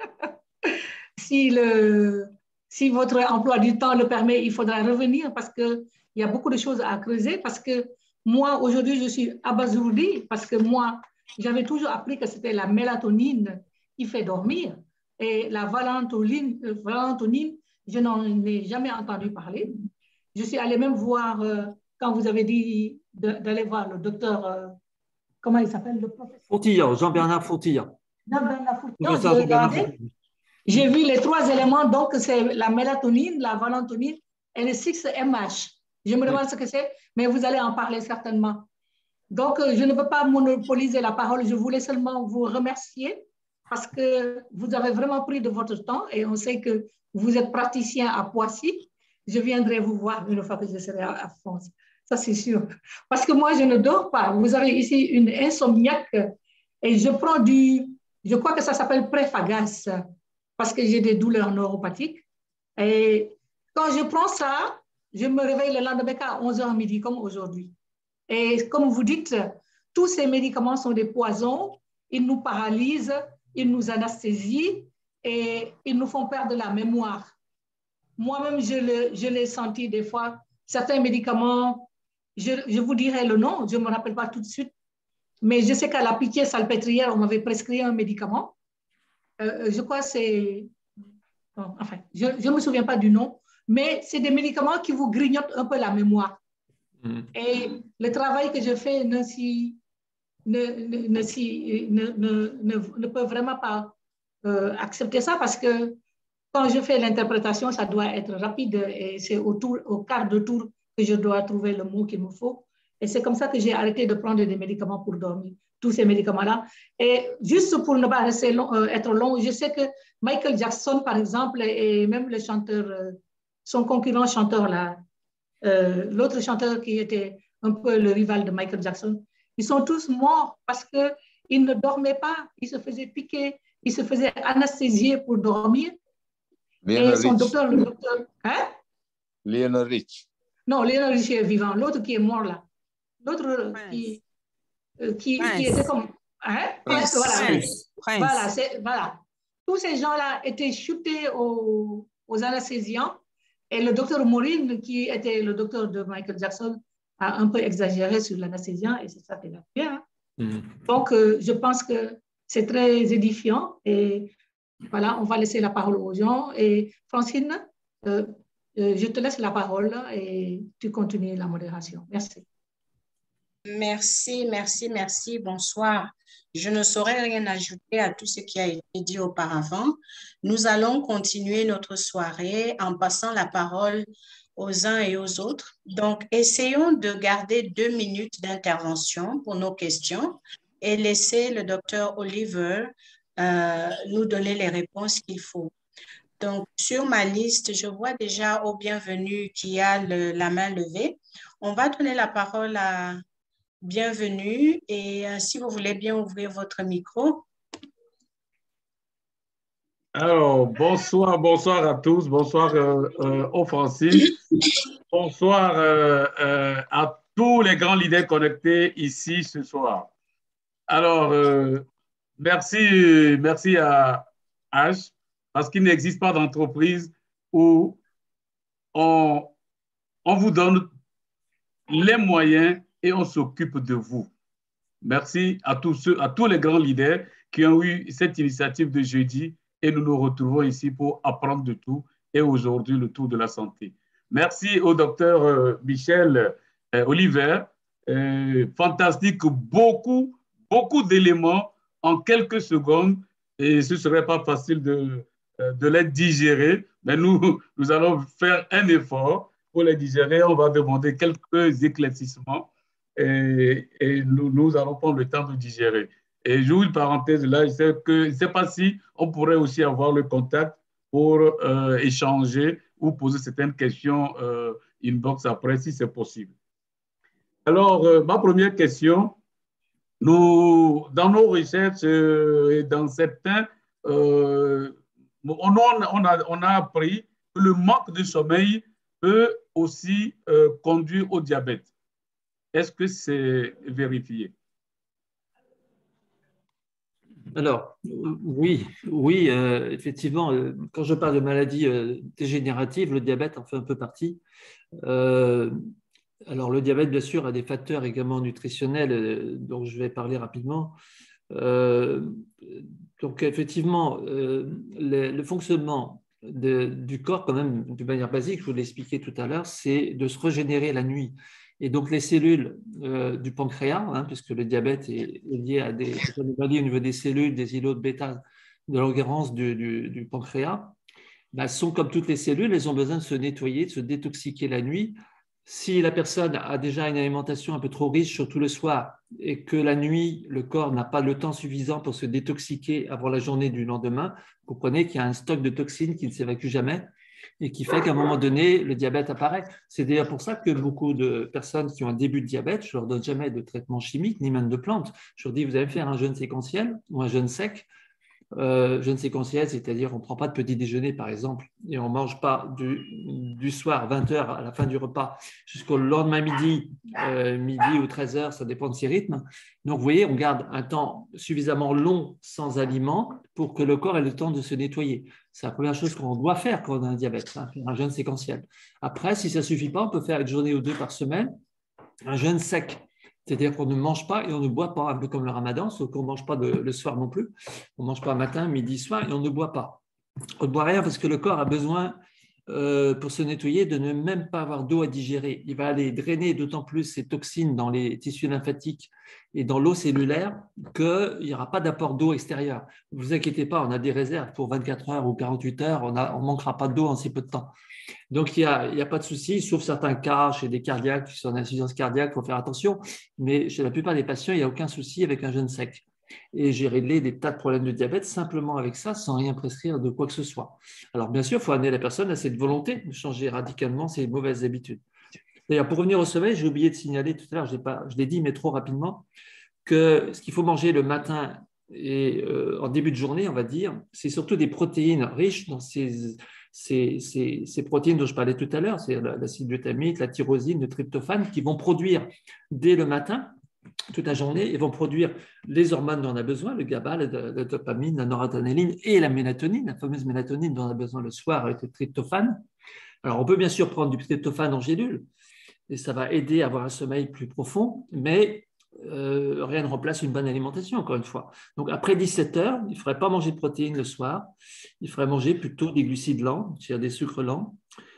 Si votre emploi du temps le permet, il faudra revenir parce qu'il y a beaucoup de choses à creuser. Parce que moi, aujourd'hui, je suis abasourdie parce que moi, j'avais toujours appris que c'était la mélatonine qui fait dormir. Et la valentonine, je n'en ai jamais entendu parler. Je suis allée même voir, quand vous avez dit d'aller voir le docteur, comment il s'appelle, le professeur Fourtillant, Jean-Bernard Fourtillant. Jean-Bernard Fourtillant, Professeur j'ai Jean-Bernard regardé. Fourtillant. J'ai vu les 3 éléments, donc c'est la mélatonine, la valentonine et le 6-MH. Je me demande ce que c'est, mais vous allez en parler certainement. Donc, je ne veux pas monopoliser la parole, je voulais seulement vous remercier parce que vous avez vraiment pris de votre temps et on sait que vous êtes praticien à Poissy. Je viendrai vous voir une fois que je serai à France, ça c'est sûr. Parce que moi, je ne dors pas. Vous avez ici une insomniaque et je prends je crois que ça s'appelle Préfagas parce que j'ai des douleurs neuropathiques. Et quand je prends ça, je me réveille le lendemain à 11h midi, comme aujourd'hui. Et comme vous dites, tous ces médicaments sont des poisons, ils nous paralysent, ils nous anesthésient et ils nous font perdre la mémoire. Moi-même, je l'ai senti des fois. Certains médicaments, je vous dirai le nom, je ne me rappelle pas tout de suite, mais je sais qu'à la Pitié-Salpêtrière, on m'avait prescrit un médicament. Je crois que c'est... Enfin, je ne me souviens pas du nom, mais c'est des médicaments qui vous grignotent un peu la mémoire. Et le travail que je fais ne peut vraiment pas accepter ça parce que quand je fais l'interprétation, ça doit être rapide et c'est au quart de tour que je dois trouver le mot qu'il me faut. Et c'est comme ça que j'ai arrêté de prendre des médicaments pour dormir, tous ces médicaments-là. Et juste pour ne pas rester être long, je sais que Michael Jackson, par exemple, et même le chanteur, son concurrent chanteur là, l'autre chanteur qui était un peu le rival de Michael Jackson, ils sont tous morts parce qu'ils ne dormaient pas, ils se faisaient piquer, ils se faisaient anesthésier pour dormir. Lionel Et son Rich. docteur, le docteur... Hein? Lionel Rich. Non, Lionel Rich est vivant, l'autre qui est mort là. L'autre qui était comme... Hein? Prince. Voilà. Voilà. Tous ces gens-là étaient shootés aux anesthésiants. Et le docteur Maureen, qui était le docteur de Michael Jackson, a un peu exagéré sur l'anesthésiant et c'est ça qu'il a fait. Hein. Donc, je pense que c'est très édifiant et voilà, on va laisser la parole aux gens. Et Francine, je te laisse la parole et tu continues la modération. Merci. Merci. Bonsoir. Je ne saurais rien ajouter à tout ce qui a été dit auparavant. Nous allons continuer notre soirée en passant la parole aux uns et aux autres. Donc, essayons de garder 2 minutes d'intervention pour nos questions et laisser le docteur Oliver nous donner les réponses qu'il faut. Donc, sur ma liste, je vois déjà au bienvenu qui a la main levée. On va donner la parole à Bienvenue et si vous voulez bien ouvrir votre micro. Alors, bonsoir à tous, bonsoir aux Francis, bonsoir à tous les grands leaders connectés ici ce soir. Alors, merci à H, parce qu'il n'existe pas d'entreprise où on vous donne les moyens et on s'occupe de vous. Merci à tous les grands leaders qui ont eu cette initiative de jeudi et nous nous retrouvons ici pour apprendre de tout et aujourd'hui le tour de la santé. Merci au docteur Michel Oliver. Fantastique, beaucoup d'éléments en quelques secondes et ce ne serait pas facile de les digérer, mais nous allons faire un effort pour les digérer. On va demander quelques éclaircissements. Et nous allons prendre le temps de digérer. Et j'ouvre une parenthèse là, je ne sais pas si on pourrait aussi avoir le contact pour échanger ou poser certaines questions inbox après, si c'est possible. Alors, ma première question, dans nos recherches et dans certains, on a appris que le manque de sommeil peut aussi conduire au diabète. Est-ce que c'est vérifié? Alors, oui, effectivement, quand je parle de maladies dégénératives, le diabète en fait un peu partie. Alors, le diabète, bien sûr, a des facteurs également nutritionnels dont je vais parler rapidement. Donc, effectivement, le fonctionnement du corps, quand même, de manière basique, je vous l'ai expliqué tout à l'heure, c'est de se régénérer la nuit. Et donc, les cellules du pancréas, hein, puisque le diabète est lié à des anomalies au niveau des cellules, des îlots de bêta, de l'enguerrance du pancréas, ben, sont comme toutes les cellules, elles ont besoin de se nettoyer, de se détoxiquer la nuit. Si la personne a déjà une alimentation un peu trop riche, surtout le soir, et que la nuit, le corps n'a pas le temps suffisant pour se détoxiquer avant la journée du lendemain, vous comprenez qu'il y a un stock de toxines qui ne s'évacue jamais et qui fait qu'à un moment donné, le diabète apparaît. C'est d'ailleurs pour ça que beaucoup de personnes qui ont un début de diabète, je ne leur donne jamais de traitement chimique ni même de plantes. Je leur dis, vous allez faire un jeûne séquentiel ou un jeûne sec. Jeûne séquentiel, c'est-à-dire on ne prend pas de petit déjeuner par exemple et on ne mange pas du soir 20h à la fin du repas jusqu'au lendemain midi, midi ou 13h, ça dépend de ses rythmes. Donc vous voyez, on garde un temps suffisamment long sans aliments pour que le corps ait le temps de se nettoyer. C'est la première chose qu'on doit faire quand on a un diabète, hein, faire un jeûne séquentiel. Après, si ça ne suffit pas, on peut faire une journée ou deux par semaine, un jeûne sec. C'est-à-dire qu'on ne mange pas et on ne boit pas, un peu comme le ramadan, sauf qu'on ne mange pas le soir non plus. On ne mange pas matin, midi, soir et on ne boit pas. On ne boit rien parce que le corps a besoin, pour se nettoyer, de ne même pas avoir d'eau à digérer. Il va aller drainer d'autant plus ces toxines dans les tissus lymphatiques et dans l'eau cellulaire qu'il n'y aura pas d'apport d'eau extérieure. Ne vous inquiétez pas, on a des réserves pour 24 heures ou 48 heures, on ne manquera pas d'eau en si peu de temps. Donc, il n'y a pas de souci, sauf certains cas chez des cardiaques qui sont en insuffisance cardiaque, il faut faire attention. Mais chez la plupart des patients, il n'y a aucun souci avec un jeûne sec. Et j'ai réglé des tas de problèmes de diabète simplement avec ça, sans rien prescrire de quoi que ce soit. Alors, bien sûr, il faut amener la personne à cette volonté de changer radicalement ses mauvaises habitudes. D'ailleurs, pour revenir au sommeil, j'ai oublié de signaler tout à l'heure, je l'ai dit, mais trop rapidement, que ce qu'il faut manger le matin et en début de journée, on va dire, c'est surtout des protéines riches dans ces protéines dont je parlais tout à l'heure, c'est l'acide glutamique, la tyrosine, le tryptophane, qui vont produire dès le matin, toute la journée, et vont produire les hormones dont on a besoin, le GABA, la dopamine, la noradrénaline et la mélatonine, la fameuse mélatonine dont on a besoin le soir avec le tryptophane. Alors, on peut bien sûr prendre du tryptophane en gélule, et ça va aider à avoir un sommeil plus profond, mais rien ne remplace une bonne alimentation, encore une fois. Donc, après 17 heures, il ne faudrait pas manger de protéines le soir. Il faudrait manger plutôt des glucides lents, c'est-à-dire des sucres lents,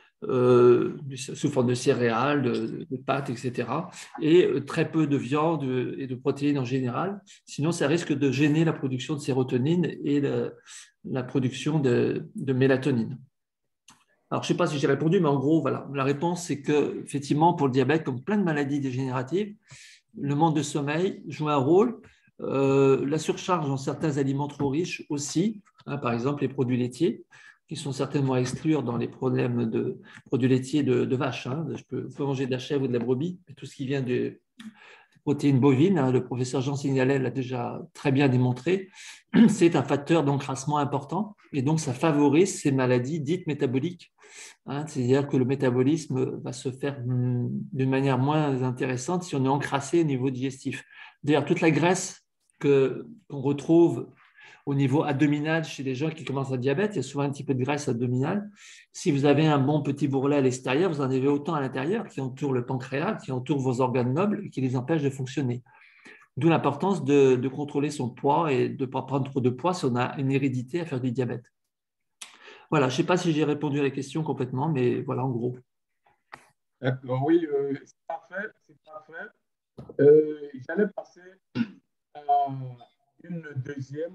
sous forme de céréales, de pâtes, etc. Et très peu de viande et de protéines en général. Sinon, ça risque de gêner la production de sérotonine et la production de mélatonine. Alors, je ne sais pas si j'ai répondu, mais en gros, voilà. La réponse, c'est qu'effectivement, pour le diabète, comme plein de maladies dégénératives, le manque de sommeil joue un rôle. La surcharge dans certains aliments trop riches aussi, hein, par exemple les produits laitiers, qui sont certainement à exclure dans les problèmes de produits laitiers de vache. Hein. Je peux manger de la chèvre ou de la brebis, mais tout ce qui vient de protéines bovines, hein, le professeur Jean Signalet l'a déjà très bien démontré, c'est un facteur d'encrassement important et donc ça favorise ces maladies dites métaboliques. Hein, c'est-à-dire que le métabolisme va se faire d'une manière moins intéressante si on est encrassé au niveau digestif. D'ailleurs, toute la graisse qu'on retrouve au niveau abdominal chez les gens qui commencent à diabète, il y a souvent un petit peu de graisse abdominale. Si vous avez un bon petit bourrelet à l'extérieur, vous en avez autant à l'intérieur qui entoure le pancréas, qui entoure vos organes nobles et qui les empêche de fonctionner. D'où l'importance de contrôler son poids et de ne pas prendre trop de poids si on a une hérédité à faire du diabète. Voilà, je ne sais pas si j'ai répondu à la question complètement, mais voilà en gros. D'accord, oui, c'est parfait, c'est parfait. J'allais passer à une deuxième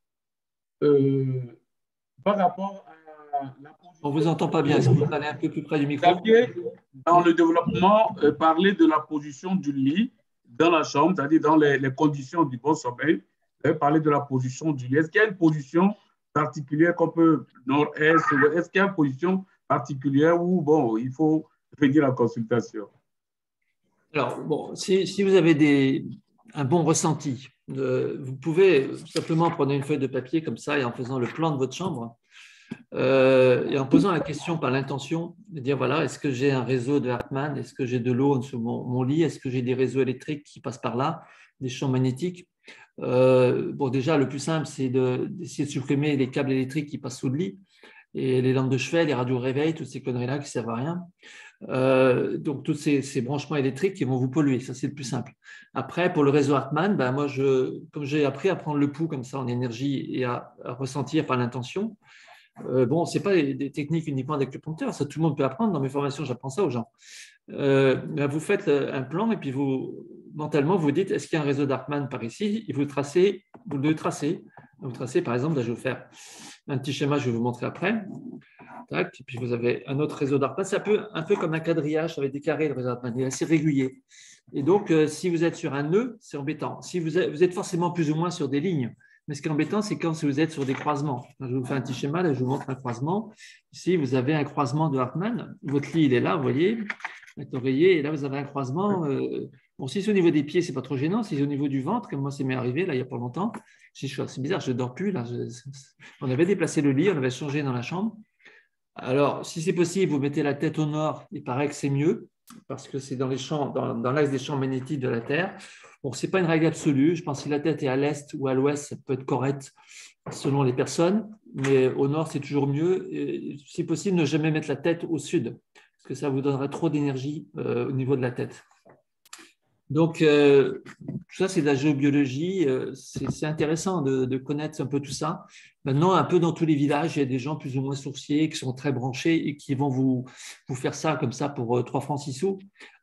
par rapport à la position. On ne vous entend pas bien, est-ce que vous parlez un peu plus près du micro? Vous aviez, dans le développement, parlé de la position du lit dans la chambre, c'est-à-dire dans les conditions du bon sommeil. Vous avez parlé de la position du lit. Est-ce qu'il y a une position particulière qu'on peut nord-est? Est-ce qu'il y a une position particulière où, bon, il faut venir en consultation? Alors, bon, si vous avez un bon ressenti, vous pouvez simplement prendre une feuille de papier comme ça et en faisant le plan de votre chambre et en posant la question par l'intention de dire voilà, est-ce que j'ai un réseau de Hartmann? Est-ce que j'ai de l'eau en dessous de mon lit? Est-ce que j'ai des réseaux électriques qui passent par là, des champs magnétiques? Bon, déjà, le plus simple, c'est d'essayer de supprimer les câbles électriques qui passent sous le lit et les lampes de chevet, les radios réveil, toutes ces conneries-là qui ne servent à rien. Donc, tous ces branchements électriques qui vont vous polluer, ça c'est le plus simple. Après, pour le réseau Hartmann, ben, moi, comme j'ai appris à prendre le pouls comme ça en énergie et à ressentir par l'intention, bon, ce n'est pas des techniques uniquement d'acupuncteur, ça tout le monde peut apprendre. Dans mes formations, j'apprends ça aux gens. Ben, vous faites un plan et puis mentalement, vous dites, est-ce qu'il y a un réseau d'Hartmann par ici? Et vous le tracez. Vous tracez, par exemple, là, je vais vous faire un petit schéma, je vais vous montrer après. Tac, et puis vous avez un autre réseau d'Hartmann. C'est un peu comme un quadrillage avec des carrés, le réseau d'Hartmann. Il est assez régulier. Et donc, si vous êtes sur un nœud, c'est embêtant. Si vous êtes forcément plus ou moins sur des lignes. Mais ce qui est embêtant, c'est quand vous êtes sur des croisements. Je vous fais un petit schéma, là, je vous montre un croisement. Ici, vous avez un croisement de Hartmann. Votre lit, il est là, vous voyez, avec l'oreiller. Et là, vous avez un croisement. Bon, si c'est au niveau des pieds, ce n'est pas trop gênant. Si c'est au niveau du ventre, comme moi, ça m'est arrivé, là, il n'y a pas longtemps. C'est bizarre, je ne dors plus. Là. On avait déplacé le lit, on avait changé dans la chambre. Alors, si c'est possible, vous mettez la tête au nord, il paraît que c'est mieux, parce que c'est dans l'axe des champs magnétiques de la Terre. Bon, ce n'est pas une règle absolue. Je pense que si la tête est à l'est ou à l'ouest, ça peut être correct selon les personnes, mais au nord, c'est toujours mieux. Et, si possible, ne jamais mettre la tête au sud, parce que ça vous donnerait trop d'énergie au niveau de la tête. Donc, tout ça, c'est de la géobiologie. C'est intéressant de connaître un peu tout ça. Maintenant, un peu dans tous les villages, il y a des gens plus ou moins sourciers qui sont très branchés et qui vont vous faire ça comme ça pour 3 francs 6 sous.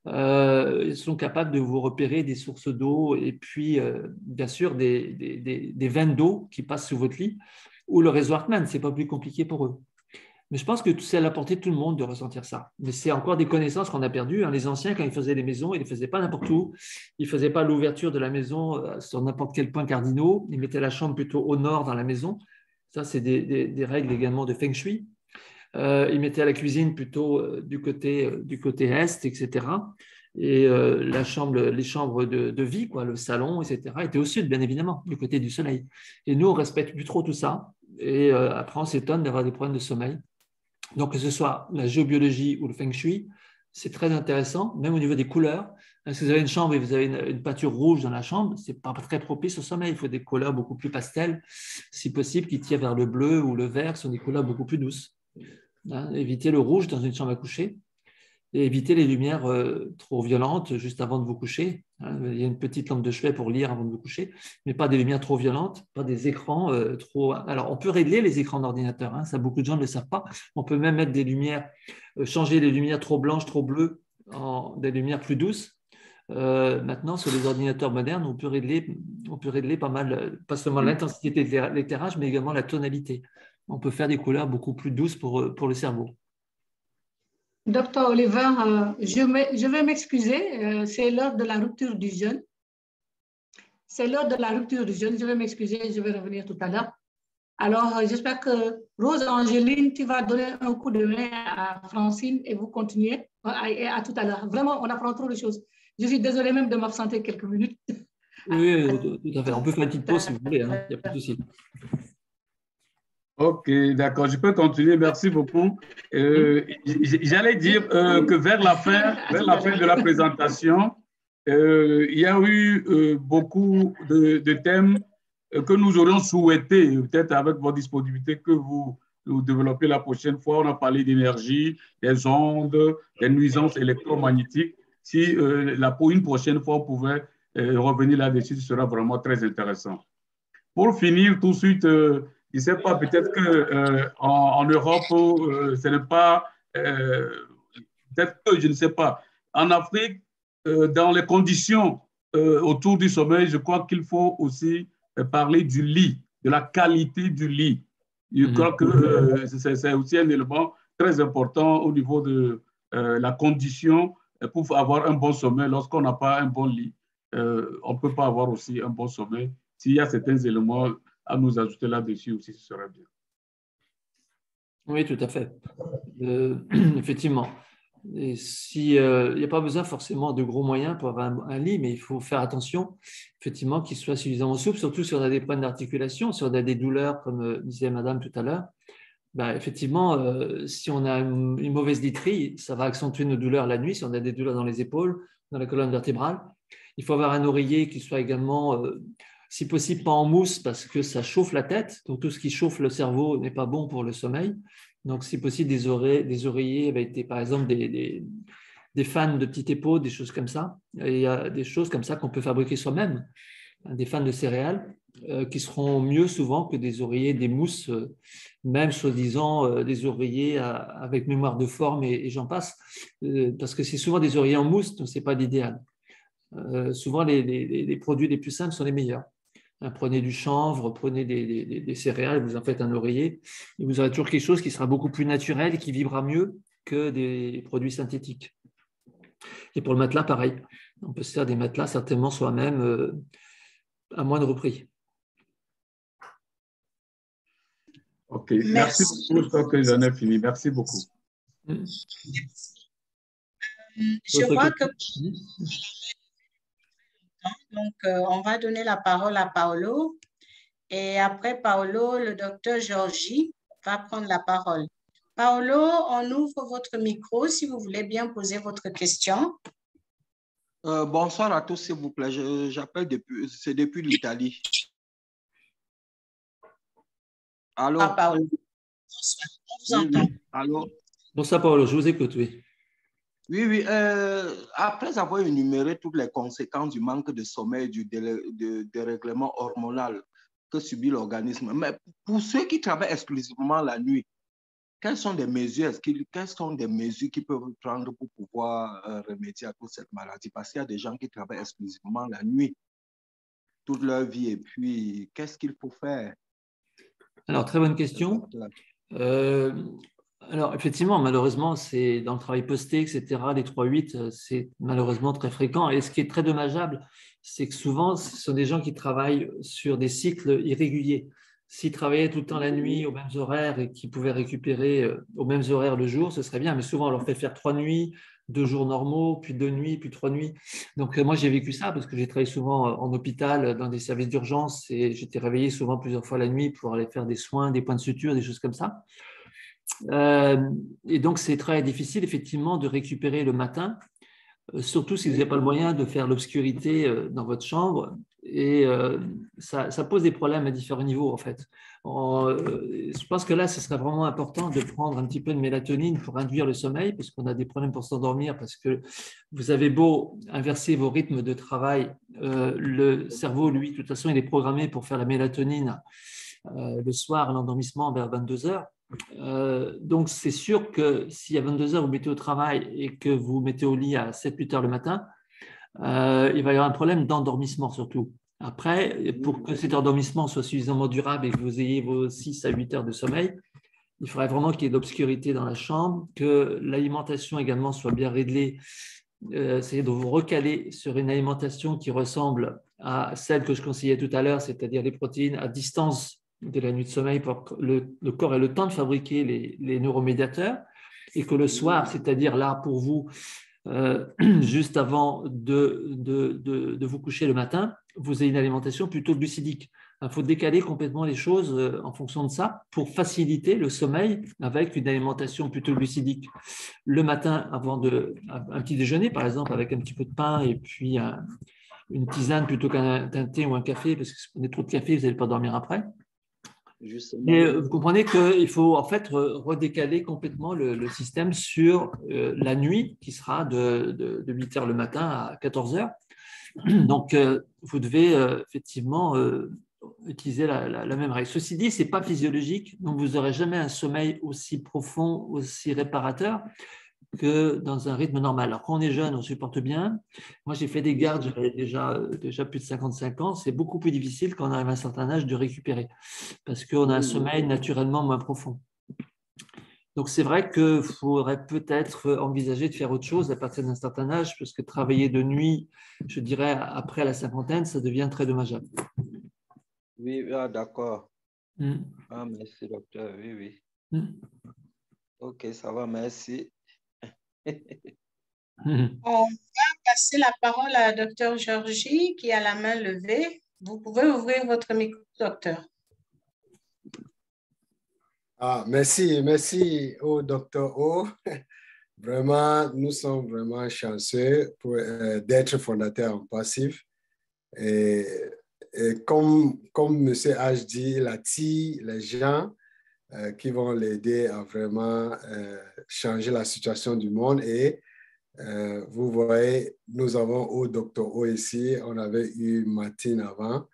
Ils sont capables de vous repérer des sources d'eau et puis, bien sûr, des veines d'eau qui passent sous votre lit ou le réseau Hartmann. Ce n'est pas plus compliqué pour eux. Mais je pense que c'est à la portée de tout le monde de ressentir ça. Mais c'est encore des connaissances qu'on a perdues. Les anciens, quand ils faisaient les maisons, ils ne les faisaient pas n'importe où. Ils ne faisaient pas l'ouverture de la maison sur n'importe quel point cardinaux. Ils mettaient la chambre plutôt au nord dans la maison. Ça, c'est des règles également de Feng Shui. Ils mettaient la cuisine plutôt du côté est, etc. Et les chambres de vie, quoi, le salon, etc., étaient au sud, bien évidemment, du côté du soleil. Et nous, on ne respecte plus trop tout ça. Et après, on s'étonne d'avoir des problèmes de sommeil. Donc, que ce soit la géobiologie ou le feng shui, c'est très intéressant, même au niveau des couleurs. Si vous avez une chambre et vous avez une peinture rouge dans la chambre, ce n'est pas très propice au sommeil. Il faut des couleurs beaucoup plus pastel, si possible, qui tirent vers le bleu ou le vert, ce sont des couleurs beaucoup plus douces. Évitez le rouge dans une chambre à coucher et évitez les lumières trop violentes juste avant de vous coucher. Il y a une petite lampe de chevet pour lire avant de vous coucher, mais pas des lumières trop violentes, pas des écrans trop… Alors, on peut régler les écrans d'ordinateur, ça beaucoup de gens ne le savent pas. On peut même mettre des lumières, changer les lumières trop blanches, trop bleues en des lumières plus douces. Maintenant, sur les ordinateurs modernes, on peut régler pas mal, pas seulement l'intensité de l'éclairage, mais également la tonalité. On peut faire des couleurs beaucoup plus douces pour le cerveau. Docteur Oliver, je vais m'excuser, c'est l'heure de la rupture du jeûne. C'est l'heure de la rupture du jeûne, je vais m'excuser, je vais revenir tout à l'heure. Alors, j'espère que Rose-Angéline, tu vas donner un coup de main à Francine et vous continuez. Et à tout à l'heure. Vraiment, on apprend trop de choses. Je suis désolée même de m'absenter quelques minutes. Oui, tout à fait. On peut faire une petite pause si vous voulez, il n'y a pas de souci. Ok, d'accord, je peux continuer, merci beaucoup. J'allais dire que vers la fin de la présentation, il y a eu beaucoup de thèmes que nous aurions souhaité, peut-être avec votre disponibilité, que vous développez la prochaine fois. On a parlé d'énergie, des ondes, des nuisances électromagnétiques. Si pour une prochaine fois, on pouvait revenir là-dessus, ce sera vraiment très intéressant. Pour finir tout de suite, je ne sais pas, peut-être qu'en Europe, ce n'est pas, peut-être que je ne sais pas. En Afrique, dans les conditions autour du sommeil, je crois qu'il faut aussi parler du lit, de la qualité du lit. Je crois que c'est aussi un élément très important au niveau de la condition pour avoir un bon sommeil. Lorsqu'on n'a pas un bon lit, on ne peut pas avoir aussi un bon sommeil. S'il y a certains éléments à nous ajouter là-dessus aussi, ce serait bien. Oui, tout à fait. Effectivement. Et il n'y a pas besoin forcément de gros moyens pour avoir un lit, mais il faut faire attention, effectivement, qu'il soit suffisamment souple, surtout si on a des problèmes d'articulation, si on a des douleurs, comme disait Madame tout à l'heure. Ben, effectivement, si on a une mauvaise literie, ça va accentuer nos douleurs la nuit, si on a des douleurs dans les épaules, dans la colonne vertébrale. Il faut avoir un oreiller qui soit également… si possible, pas en mousse parce que ça chauffe la tête. Donc, tout ce qui chauffe le cerveau n'est pas bon pour le sommeil. Donc, si possible, des oreillers avec par exemple des fans de petite épaule, des choses comme ça. Et il y a des choses comme ça qu'on peut fabriquer soi-même, des fans de céréales, qui seront mieux souvent que des oreillers, des mousses, même soi-disant des oreillers avec mémoire de forme et j'en passe, parce que c'est souvent des oreillers en mousse, donc ce n'est pas l'idéal. Souvent, les produits les plus simples sont les meilleurs. Prenez du chanvre, prenez des céréales, vous en faites un oreiller, et vous aurez toujours quelque chose qui sera beaucoup plus naturel et qui vibrera mieux que des produits synthétiques. Et pour le matelas, pareil. On peut se faire des matelas certainement soi-même à moindre prix. OK. Merci beaucoup. Je crois que j'en ai fini. Merci beaucoup. Je crois que... Donc, on va donner la parole à Paolo. Et après Paolo, le docteur Georgie va prendre la parole. Paolo, on ouvre votre micro si vous voulez bien poser votre question. Bonsoir à tous, s'il vous plaît. J'appelle depuis l'Italie. Allô? Ah, Paolo. Bonsoir, on vous entend. Oui. Allô? Bonsoir, Paolo, je vous écoute, oui. Oui. Après avoir énuméré toutes les conséquences du manque de sommeil, du dérèglement hormonal que subit l'organisme, mais pour ceux qui travaillent exclusivement la nuit, quelles sont des mesures qu'ils peuvent prendre pour pouvoir remédier à toute cette maladie? Parce qu'il y a des gens qui travaillent exclusivement la nuit toute leur vie, et puis qu'est-ce qu'il faut faire? Alors, très bonne question. Alors, effectivement, malheureusement, c'est dans le travail posté, etc., les 3-8, c'est malheureusement très fréquent. Et ce qui est très dommageable, c'est que souvent, ce sont des gens qui travaillent sur des cycles irréguliers. S'ils travaillaient tout le temps la nuit aux mêmes horaires et qu'ils pouvaient récupérer aux mêmes horaires le jour, ce serait bien. Mais souvent, on leur fait faire 3 nuits, 2 jours normaux, puis 2 nuits, puis 3 nuits. Donc, moi, j'ai vécu ça parce que j'ai travaillé souvent en hôpital, dans des services d'urgence, et j'étais réveillé souvent plusieurs fois la nuit pour aller faire des soins, des points de suture, des choses comme ça. Et donc, c'est très difficile, effectivement, de récupérer le matin, surtout si vous n'avez pas le moyen de faire l'obscurité dans votre chambre. Et ça pose des problèmes à différents niveaux, en fait. Je pense que là, ce serait vraiment important de prendre un petit peu de mélatonine pour induire le sommeil, parce qu'on a des problèmes pour s'endormir, parce que vous avez beau inverser vos rythmes de travail, le cerveau, lui, de toute façon, il est programmé pour faire la mélatonine le soir, l'endormissement vers 22 heures. Donc, c'est sûr que si à 22 heures, vous mettez au travail et que vous mettez au lit à 7-8 heures le matin, il va y avoir un problème d'endormissement surtout. Après, pour que cet endormissement soit suffisamment durable et que vous ayez vos 6 à 8 heures de sommeil, il faudrait vraiment qu'il y ait de l'obscurité dans la chambre, que l'alimentation également soit bien réglée. C'est de vous recaler sur une alimentation qui ressemble à celle que je conseillais tout à l'heure, c'est-à-dire les protéines à distance de la nuit de sommeil pour que le corps ait le temps de fabriquer les neuromédiateurs, et que le soir, c'est-à-dire là pour vous, juste avant de vous coucher le matin, vous ayez une alimentation plutôt glucidique. Il faut décaler complètement les choses en fonction de ça pour faciliter le sommeil avec une alimentation plutôt glucidique. Le matin, avant un petit déjeuner, par exemple, avec un petit peu de pain et puis une tisane plutôt qu'un thé ou un café, parce que si vous prenez trop de café, vous n'allez pas dormir après. Et vous comprenez qu'il faut en fait redécaler complètement le système sur la nuit, qui sera de 8 heures le matin à 14 heures. Donc, vous devez effectivement utiliser la même règle. Ceci dit, ce n'est pas physiologique, donc vous n'aurez jamais un sommeil aussi profond, aussi réparateur que dans un rythme normal. Alors, quand on est jeune, on supporte bien. Moi, j'ai fait des gardes, j'avais déjà plus de 55 ans. C'est beaucoup plus difficile quand on arrive à un certain âge de récupérer parce qu'on a un sommeil naturellement moins profond. Donc, c'est vrai qu'il faudrait peut-être envisager de faire autre chose à partir d'un certain âge, parce que travailler de nuit, je dirais, après la cinquantaine, ça devient très dommageable. Oui, d'accord. Ah, merci, docteur. Oui. OK, ça va, merci. On va passer la parole à Dr Georgie qui a la main levée. Vous pouvez ouvrir votre micro, docteur. Merci au Dr O. Vraiment, nous sommes vraiment chanceux d'être fondateur en passif. Et comme M. H dit, il attire les gens qui vont l'aider à vraiment changer la situation du monde. Et vous voyez, nous avons au Dr. O ici, on avait eu Martine avant.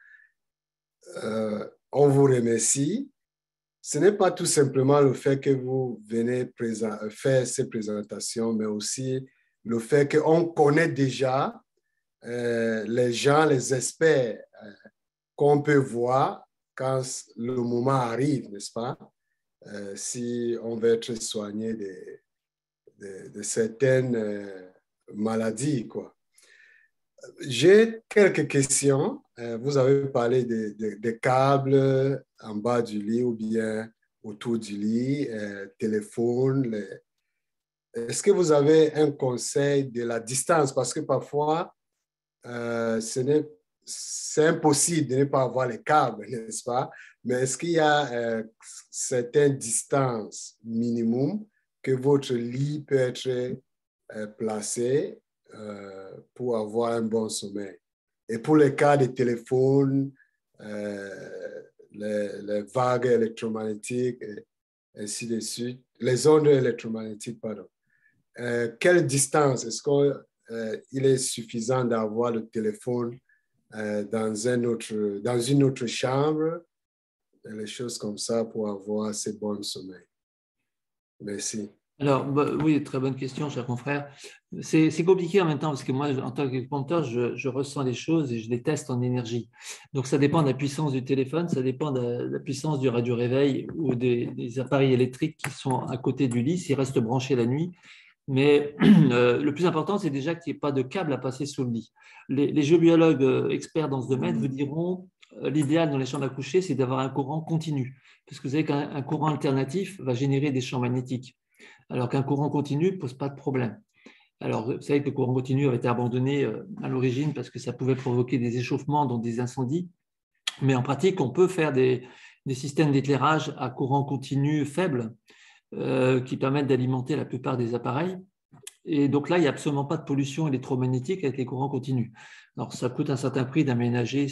On vous remercie. Ce n'est pas tout simplement le fait que vous venez faire ces présentations, mais aussi le fait qu'on connaît déjà les gens, les experts qu'on peut voir quand le moment arrive, n'est-ce pas? Si on veut être soigné de certaines maladies, quoi. J'ai quelques questions. Vous avez parlé des câbles en bas du lit ou bien autour du lit, téléphone. Est-ce que vous avez un conseil de la distance? Parce que parfois, c'est impossible de ne pas avoir les câbles, n'est-ce pas? Mais est-ce qu'il y a certaines distances minimum que votre lit peut être placé pour avoir un bon sommeil? Et pour les cas de téléphone, les vagues électromagnétiques, et ainsi de suite, les ondes électromagnétiques, pardon. Quelle distance? Est-ce qu'il est suffisant d'avoir le téléphone dans une autre chambre, les choses comme ça pour avoir ces bons sommeils? Merci. Alors, oui, très bonne question, cher confrère. C'est compliqué en même temps parce que moi, en tant qu'acupuncteur, je ressens les choses et je les teste en énergie. Donc, ça dépend de la puissance du téléphone, ça dépend de la puissance du radio-réveil ou des appareils électriques qui sont à côté du lit, s'ils restent branchés la nuit. Mais le plus important, c'est déjà qu'il n'y ait pas de câble à passer sous le lit. Les géobiologues experts dans ce domaine vous diront l'idéal dans les chambres à coucher, c'est d'avoir un courant continu. Parce que vous savez qu'un courant alternatif va générer des champs magnétiques, alors qu'un courant continu ne pose pas de problème. Alors, vous savez que le courant continu avait été abandonné à l'origine parce que ça pouvait provoquer des échauffements, donc des incendies. Mais en pratique, on peut faire des systèmes d'éclairage à courant continu faible qui permettent d'alimenter la plupart des appareils. Et donc là, il n'y a absolument pas de pollution électromagnétique avec les courants continus. Alors, ça coûte un certain prix d'aménager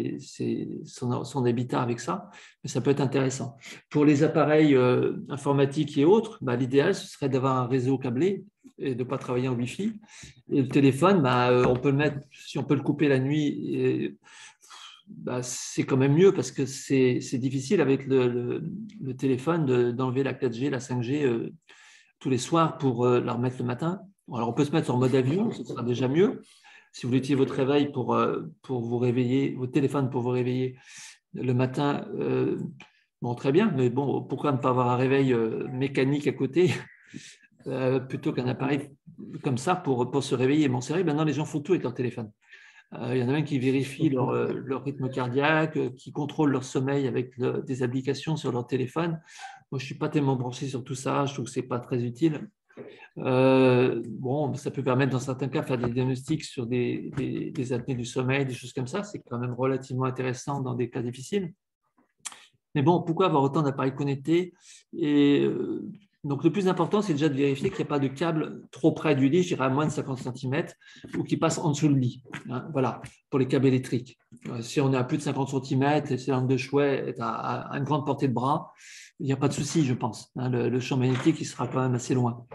son habitat avec ça, mais ça peut être intéressant. Pour les appareils informatiques et autres, l'idéal, ce serait d'avoir un réseau câblé et de ne pas travailler en Wi-Fi. Et le téléphone, on peut le mettre, si on peut le couper la nuit, c'est quand même mieux parce que c'est difficile avec le téléphone d'enlever la 4G, la 5G tous les soirs pour la remettre le matin. Alors, on peut se mettre en mode avion, ce sera déjà mieux. Si vous voulez utiliser votre réveil pour vous réveiller, votre téléphone pour vous réveiller le matin, très bien, mais bon, pourquoi ne pas avoir un réveil mécanique à côté plutôt qu'un appareil comme ça pour se réveiller? Bon, c'est vrai, maintenant, les gens font tout avec leur téléphone. Il y en a même qui vérifient leur rythme cardiaque, qui contrôlent leur sommeil avec des applications sur leur téléphone. Moi, je ne suis pas tellement branché sur tout ça, je trouve que ce n'est pas très utile. Ça peut permettre dans certains cas de faire des diagnostics sur des apnées du sommeil, des choses comme ça. C'est quand même relativement intéressant dans des cas difficiles. Mais bon, pourquoi avoir autant d'appareils connectés? Donc, le plus important, c'est déjà de vérifier qu'il n'y a pas de câble trop près du lit, je dirais à moins de 50 cm, ou qui passe en dessous du lit. Voilà, pour les câbles électriques. Si on est à plus de 50 cm et si l'âme de chouette est à une grande portée de bras, il n'y a pas de souci, je pense. Le champ magnétique, il sera quand même assez loin.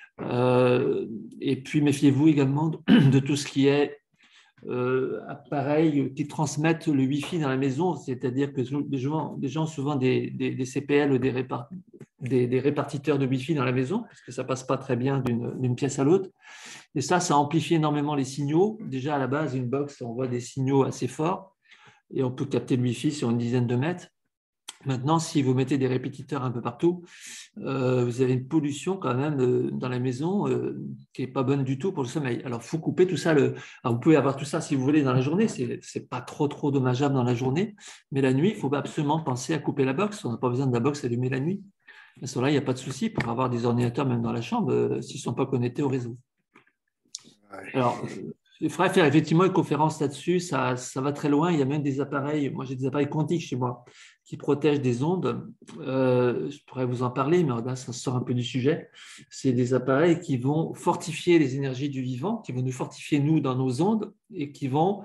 Et puis, méfiez-vous également de tout ce qui est appareils qui transmettent le Wi-Fi dans la maison, c'est-à-dire que les gens ont souvent des CPL ou des répartiteurs de Wi-Fi dans la maison, parce que ça ne passe pas très bien d'une pièce à l'autre. Et ça amplifie énormément les signaux. Déjà, à la base, une box envoie des signaux assez forts et on peut capter le Wi-Fi sur une dizaine de mètres. Maintenant, si vous mettez des répétiteurs un peu partout, vous avez une pollution quand même dans la maison qui n'est pas bonne du tout pour le sommeil. Alors, il faut couper tout ça. Alors, vous pouvez avoir tout ça si vous voulez dans la journée. Ce n'est pas trop dommageable dans la journée. Mais la nuit, il faut absolument penser à couper la box. On n'a pas besoin de la box allumée la nuit. À ce moment-là, il n'y a pas de souci pour avoir des ordinateurs même dans la chambre s'ils ne sont pas connectés au réseau. Alors, il faudrait faire effectivement une conférence là-dessus. Ça va très loin. Il y a même des appareils. Moi, j'ai des appareils quantiques chez moi qui protègent des ondes. Je pourrais vous en parler, mais là, ça sort un peu du sujet. C'est des appareils qui vont fortifier les énergies du vivant, qui vont nous fortifier, nous, dans nos ondes et qui vont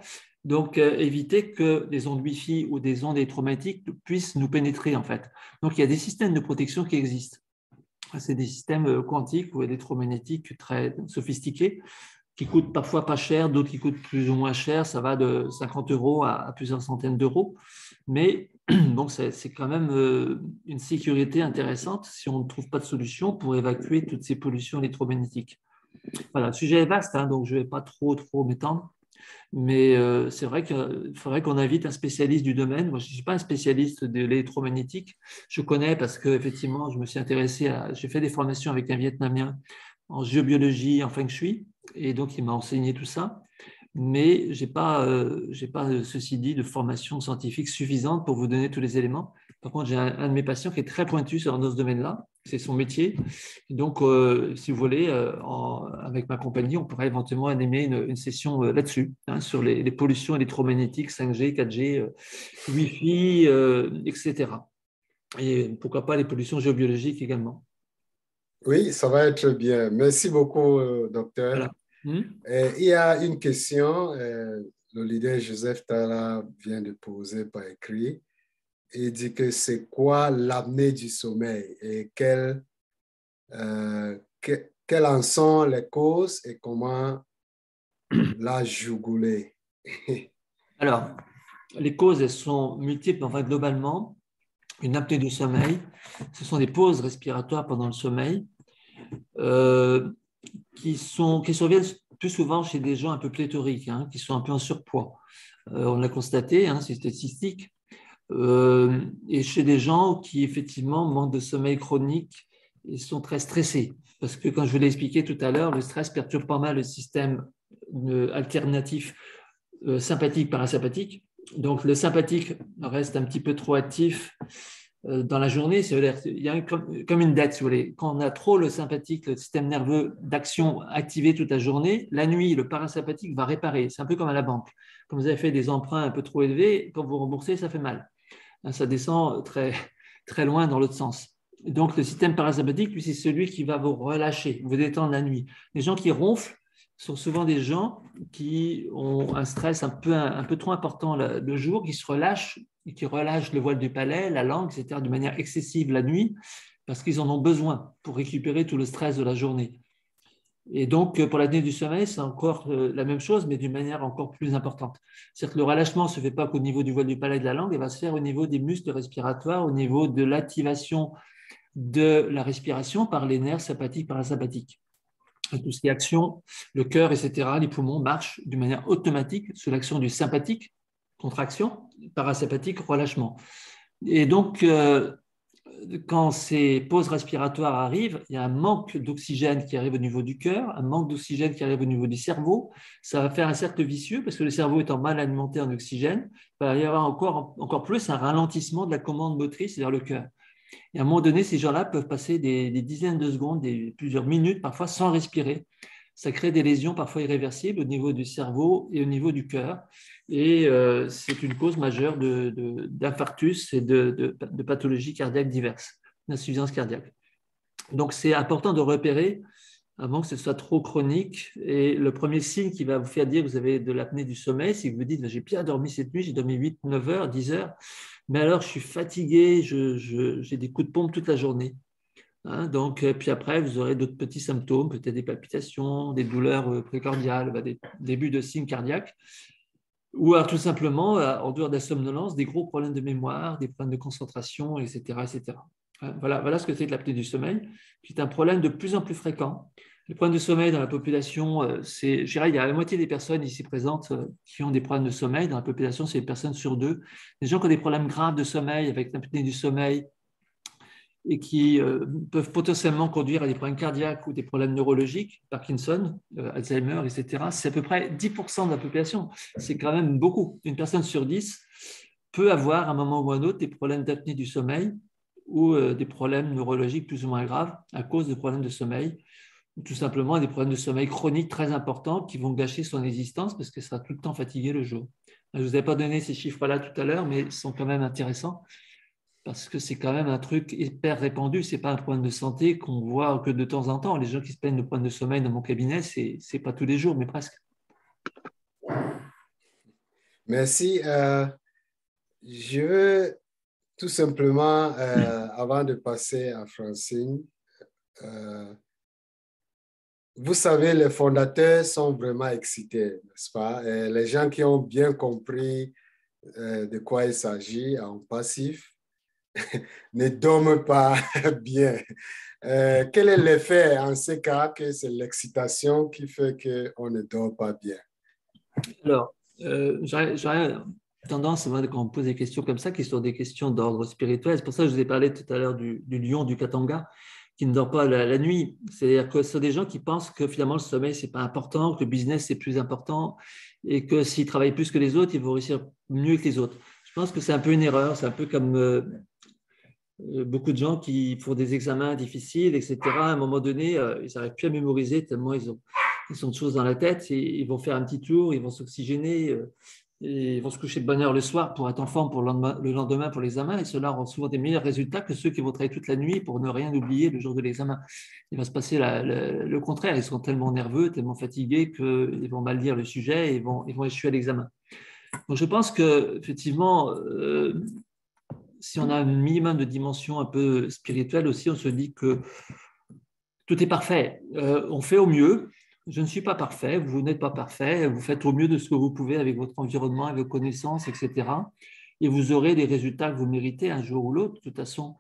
Donc, éviter que des ondes Wi-Fi ou des ondes électromagnétiques puissent nous pénétrer, en fait. Donc, il y a des systèmes de protection qui existent. C'est des systèmes quantiques ou électromagnétiques très sophistiqués qui coûtent parfois pas cher, d'autres qui coûtent plus ou moins cher. Ça va de 50 € à plusieurs centaines d'euros. Mais donc, c'est quand même une sécurité intéressante si on ne trouve pas de solution pour évacuer toutes ces pollutions électromagnétiques. Voilà, le sujet est vaste, hein, donc je ne vais pas trop m'étendre. Mais c'est vrai qu'il faudrait qu'on invite un spécialiste du domaine. Moi, je ne suis pas un spécialiste de l'électromagnétique. Je connais parce qu'effectivement, je me suis intéressé j'ai fait des formations avec un Vietnamien en géobiologie, en feng shui, et donc il m'a enseigné tout ça. Mais je n'ai pas, ceci dit, de formation scientifique suffisante pour vous donner tous les éléments. Par contre, j'ai un de mes patients qui est très pointu dans ce domaine-là. C'est son métier. Et donc, si vous voulez, avec ma compagnie, on pourrait éventuellement animer une session là-dessus, hein, sur les pollutions électromagnétiques, 5G, 4G, Wi-Fi, etc. Et pourquoi pas les pollutions géobiologiques également. Oui, ça va être bien. Merci beaucoup, docteur. Voilà. Il y a une question, le leader Joseph Tala vient de poser par écrit. Il dit que c'est quoi l'apnée du sommeil et quelles en sont les causes et comment la juguler. Alors, les causes, elles sont multiples. Enfin, globalement, une apnée du sommeil, ce sont des pauses respiratoires pendant le sommeil qui surviennent plus souvent chez des gens un peu pléthoriques, hein, qui sont un peu en surpoids. On l'a constaté, hein, c'est statistique. Et chez des gens qui, effectivement, manquent de sommeil chronique et sont très stressés. Parce que, comme je vous l'ai expliqué tout à l'heure, le stress perturbe pas mal le système alternatif sympathique-parasympathique. Donc, le sympathique reste un petit peu trop actif dans la journée. Il y a comme une dette, si vous voulez. Quand on a trop le sympathique, le système nerveux d'action activé toute la journée, la nuit, le parasympathique va réparer. C'est un peu comme à la banque. Quand vous avez fait des emprunts un peu trop élevés, quand vous remboursez, ça fait mal. Ça descend très, très loin dans l'autre sens. Donc, le système parasympathique, lui, c'est celui qui va vous relâcher, vous détendre la nuit. Les gens qui ronflent sont souvent des gens qui ont un stress un peu trop important le jour, qui se relâchent et qui relâchent le voile du palais, la langue, etc., de manière excessive la nuit, parce qu'ils en ont besoin pour récupérer tout le stress de la journée. Et donc, pour l'apnée du sommeil, c'est encore la même chose, mais d'une manière encore plus importante. C'est-à-dire que le relâchement ne se fait pas qu'au niveau du voile du palais et de la langue, il va se faire au niveau des muscles respiratoires, au niveau de l'activation de la respiration par les nerfs sympathiques, parasympathiques. Tout ce qui est action, le cœur, etc., les poumons marchent d'une manière automatique sous l'action du sympathique, contraction, parasympathique, relâchement. Et donc, quand ces pauses respiratoires arrivent, il y a un manque d'oxygène qui arrive au niveau du cœur, un manque d'oxygène qui arrive au niveau du cerveau. Ça va faire un cercle vicieux parce que le cerveau étant mal alimenté en oxygène, il va y avoir encore plus un ralentissement de la commande motrice vers le cœur. Et à un moment donné, ces gens-là peuvent passer des dizaines de secondes, plusieurs minutes parfois sans respirer. Ça crée des lésions parfois irréversibles au niveau du cerveau et au niveau du cœur. Et c'est une cause majeure d'infarctus et de pathologies cardiaques diverses, d'insuffisance cardiaque. Donc, c'est important de repérer avant que ce soit trop chronique. Et le premier signe qui va vous faire dire que vous avez de l'apnée du sommeil, c'est que vous dites, j'ai bien dormi cette nuit, j'ai dormi 8, 9 heures, 10 heures, mais alors je suis fatigué, j'ai des coups de pompe toute la journée. Hein, donc, puis après, vous aurez d'autres petits symptômes, peut-être des palpitations, des douleurs précordiales, des débuts de signes cardiaques, ou alors tout simplement, en dehors de la somnolence, des gros problèmes de mémoire, des problèmes de concentration, etc. etc. Voilà ce que c'est que l'apnée du sommeil, qui est un problème de plus en plus fréquent. Les problèmes de sommeil dans la population, je dirais, il y a la moitié des personnes ici présentes qui ont des problèmes de sommeil. Dans la population, c'est une personne sur 2. Les gens qui ont des problèmes graves de sommeil avec l'apnée du sommeil et qui peuvent potentiellement conduire à des problèmes cardiaques ou des problèmes neurologiques, Parkinson, Alzheimer, etc. C'est à peu près 10% de la population. C'est quand même beaucoup. Une personne sur 10 peut avoir à un moment ou à un autre des problèmes d'apnée du sommeil ou des problèmes neurologiques plus ou moins graves à cause de problèmes de sommeil, ou tout simplement des problèmes de sommeil chroniques très importants qui vont gâcher son existence parce qu'elle sera tout le temps fatiguée le jour. Je ne vous avais pas donné ces chiffres-là tout à l'heure, mais ils sont quand même intéressants parce que c'est quand même un truc hyper répandu. Ce n'est pas un problème de santé qu'on voit que de temps en temps. Les gens qui se plaignent de problèmes de sommeil dans mon cabinet, ce n'est pas tous les jours, mais presque. Merci. Je veux tout simplement, avant de passer à Francine, vous savez, les fondateurs sont vraiment excités, n'est-ce pas? Les gens qui ont bien compris de quoi il s'agit en passif ne dorment pas bien. Quel est l'effet en ce cas que c'est l'excitation qui fait qu'on ne dort pas bien? Alors, j'aurais tendance, quand on me pose des questions comme ça, qui sont des questions d'ordre spirituel. C'est pour ça que je vous ai parlé tout à l'heure du lion du Katanga qui ne dort pas la nuit. C'est-à-dire que ce sont des gens qui pensent que finalement le sommeil, ce n'est pas important, que le business, c'est plus important et que s'ils travaillent plus que les autres, ils vont réussir mieux que les autres. Je pense que c'est un peu une erreur. C'est un peu comme beaucoup de gens qui font des examens difficiles, etc. À un moment donné, ils n'arrivent plus à mémoriser tellement ils ont de choses dans la tête et ils vont faire un petit tour, ils vont s'oxygéner et ils vont se coucher de bonne heure le soir pour être en forme pour le lendemain pour l'examen. Et ceux-là auront souvent des meilleurs résultats que ceux qui vont travailler toute la nuit pour ne rien oublier le jour de l'examen. Il va se passer le contraire. Ils seront tellement nerveux, tellement fatigués qu'ils vont mal lire le sujet et ils vont échouer à l'examen. Donc, je pense qu'effectivement, si on a un minimum de dimension un peu spirituelle aussi, on se dit que tout est parfait. On fait au mieux. Je ne suis pas parfait, vous n'êtes pas parfait, vous faites au mieux de ce que vous pouvez avec votre environnement, avec vos connaissances, etc. Et vous aurez les résultats que vous méritez un jour ou l'autre. De toute façon,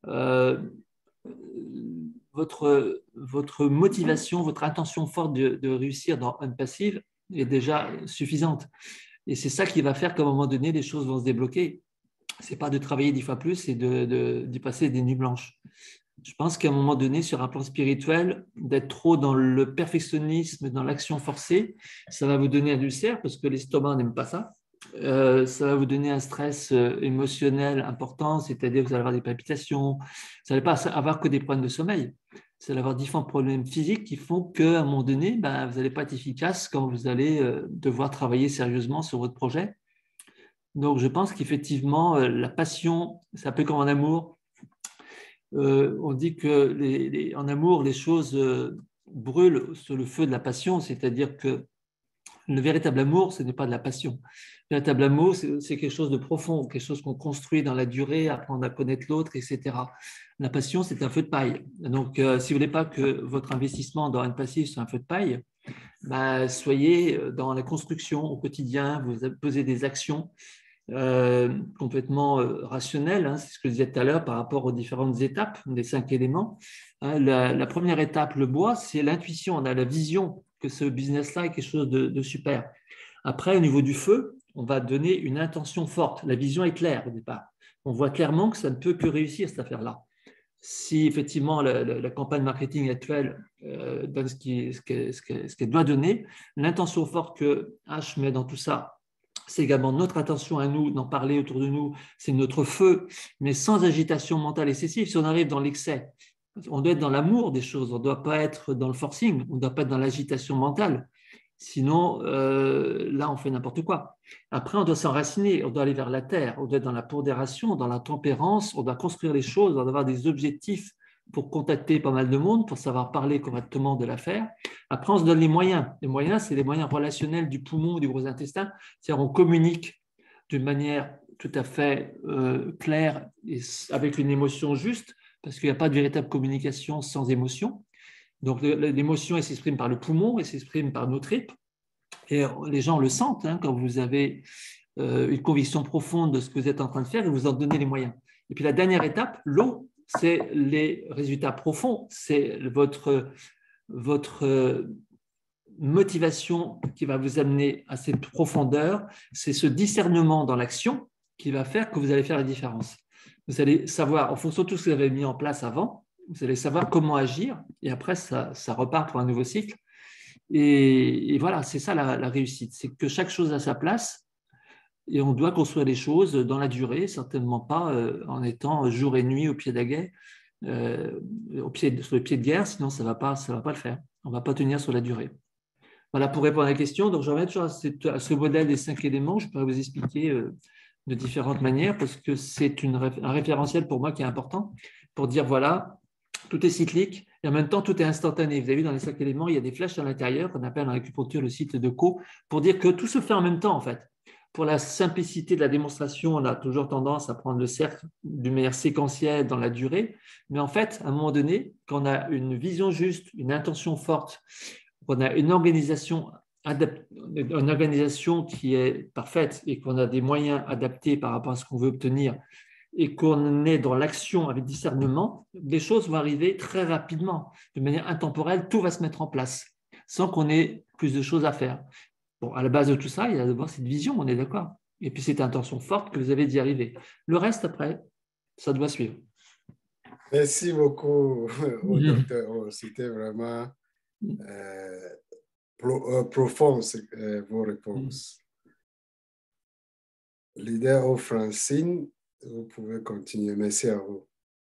votre motivation, votre intention forte de réussir dans Unpassive est déjà suffisante. Et c'est ça qui va faire qu'à un moment donné, les choses vont se débloquer. Ce n'est pas de travailler 10 fois plus, c'est d'y passer des nuits blanches. Je pense qu'à un moment donné, sur un plan spirituel, d'être trop dans le perfectionnisme, dans l'action forcée, ça va vous donner un ulcère parce que l'estomac n'aime pas ça. Ça va vous donner un stress émotionnel important, c'est-à-dire que vous allez avoir des palpitations, vous n'allez pas avoir que des problèmes de sommeil. Vous allez avoir différents problèmes physiques qui font qu'à un moment donné, vous n'allez pas être efficace quand vous allez devoir travailler sérieusement sur votre projet. Donc, je pense qu'effectivement, la passion, c'est un peu comme en amour. On dit qu'en amour, les choses brûlent sur le feu de la passion, c'est-à-dire que le véritable amour, ce n'est pas de la passion. Le véritable amour, c'est quelque chose de profond, quelque chose qu'on construit dans la durée, apprendre à connaître l'autre, etc. La passion, c'est un feu de paille. Donc, si vous ne voulez pas que votre investissement dans Unpassive soit un feu de paille, soyez dans la construction au quotidien, vous posez des actions complètement rationnel, c'est ce que je disais tout à l'heure par rapport aux différentes étapes des 5 éléments. La première étape, le bois, c'est l'intuition, on a la vision que ce business-là est quelque chose de super. Après, au niveau du feu, on va donner une intention forte. La vision est claire au départ. On voit clairement que ça ne peut que réussir cette affaire-là. Si effectivement la campagne marketing actuelle donne ce qu'elle doit donner, l'intention forte que H met dans tout ça, c'est également notre attention à nous, d'en parler autour de nous, c'est notre feu, mais sans agitation mentale excessive. Si on arrive dans l'excès, on doit être dans l'amour des choses, on ne doit pas être dans le forcing, on ne doit pas être dans l'agitation mentale. Sinon, là, on fait n'importe quoi. Après, on doit s'enraciner, on doit aller vers la terre, on doit être dans la pondération, dans la tempérance, on doit construire les choses, on doit avoir des objectifs pour contacter pas mal de monde, pour savoir parler correctement de l'affaire. Après, on se donne les moyens. Les moyens, c'est les moyens relationnels du poumon, du gros intestin. C'est-à-dire on communique d'une manière tout à fait claire et avec une émotion juste, parce qu'il n'y a pas de véritable communication sans émotion. Donc, l'émotion, elle s'exprime par le poumon, elle s'exprime par nos tripes. Et les gens le sentent quand vous avez une conviction profonde de ce que vous êtes en train de faire et vous en donnez les moyens. Et puis, la dernière étape, l'eau, c'est les résultats profonds, c'est votre motivation qui va vous amener à cette profondeur, c'est ce discernement dans l'action qui va faire que vous allez faire la différence. Vous allez savoir, en fonction de tout ce que vous avez mis en place avant, vous allez savoir comment agir et après, ça repart pour un nouveau cycle. Et voilà, c'est ça la réussite, c'est que chaque chose a sa place. Et on doit construire les choses dans la durée, certainement pas en étant jour et nuit au pied d'agay, sur le pied de guerre, sinon ça va pas le faire. On ne va pas tenir sur la durée. Voilà pour répondre à la question. Donc, je reviens toujours à ce modèle des 5 éléments. Je pourrais vous expliquer de différentes manières parce que c'est un référentiel pour moi qui est important pour dire voilà, tout est cyclique et en même temps tout est instantané. Vous avez vu dans les 5 éléments, il y a des flèches à l'intérieur qu'on appelle en acupuncture le cycle de Co pour dire que tout se fait en même temps en fait. pour la simplicité de la démonstration, on a toujours tendance à prendre le cercle d'une manière séquentielle dans la durée. Mais en fait, à un moment donné, quand on a une vision juste, une intention forte, qu'on a une organisation qui est parfaite et qu'on a des moyens adaptés par rapport à ce qu'on veut obtenir et qu'on est dans l'action avec discernement, les choses vont arriver très rapidement. De manière intemporelle, tout va se mettre en place sans qu'on ait plus de choses à faire. Bon, à la base de tout ça, il y a d'abord cette vision, on est d'accord. Et puis cette intention forte que vous avez d'y arriver. Le reste, après, ça doit suivre. Merci beaucoup au docteur. C'était vraiment profond vos réponses. Leader Francine, vous pouvez continuer. Merci à vous.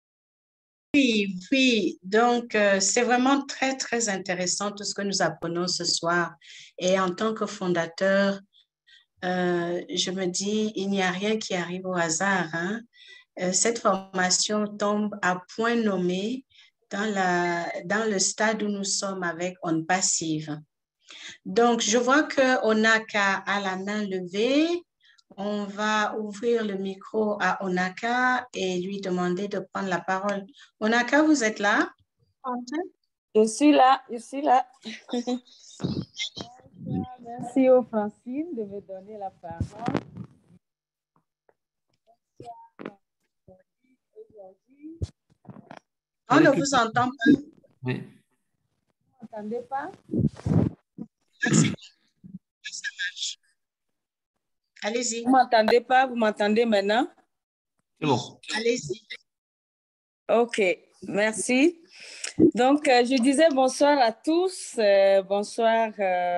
Oui, donc c'est vraiment très, très intéressant tout ce que nous apprenons ce soir. Et en tant que fondateur, je me dis, il n'y a rien qui arrive au hasard, hein. Cette formation tombe à point nommé dans le stade où nous sommes avec On Passive. Donc, je vois qu'on a qu'à la main levée. On va ouvrir le micro à Onaka et lui demander de prendre la parole. Onaka, vous êtes là? Je suis là, je suis là. Merci aux Francine de me donner la parole. On ne vous entend pas. Oui. Vous ne m'entendez pas? Ça marche. Allez-y. Vous ne m'entendez pas? Vous m'entendez maintenant? C'est bon. Allez-y. OK, merci. Donc, je disais bonsoir à tous. Bonsoir,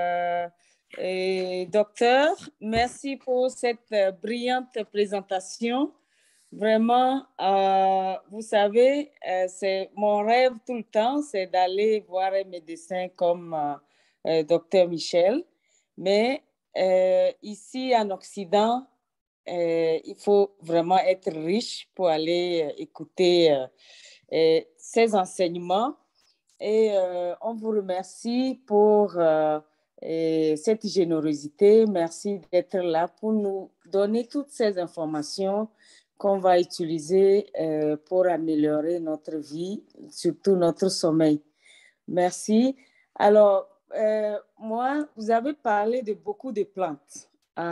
docteur. Merci pour cette brillante présentation. Vraiment, vous savez, c'est mon rêve tout le temps, c'est d'aller voir un médecin comme docteur Michel. Mais ici, en Occident, il faut vraiment être riche pour aller écouter ces enseignements. Et on vous remercie pour cette générosité. Merci d'être là pour nous donner toutes ces informations qu'on va utiliser pour améliorer notre vie, surtout notre sommeil. Merci. Alors, moi, vous avez parlé de beaucoup de plantes.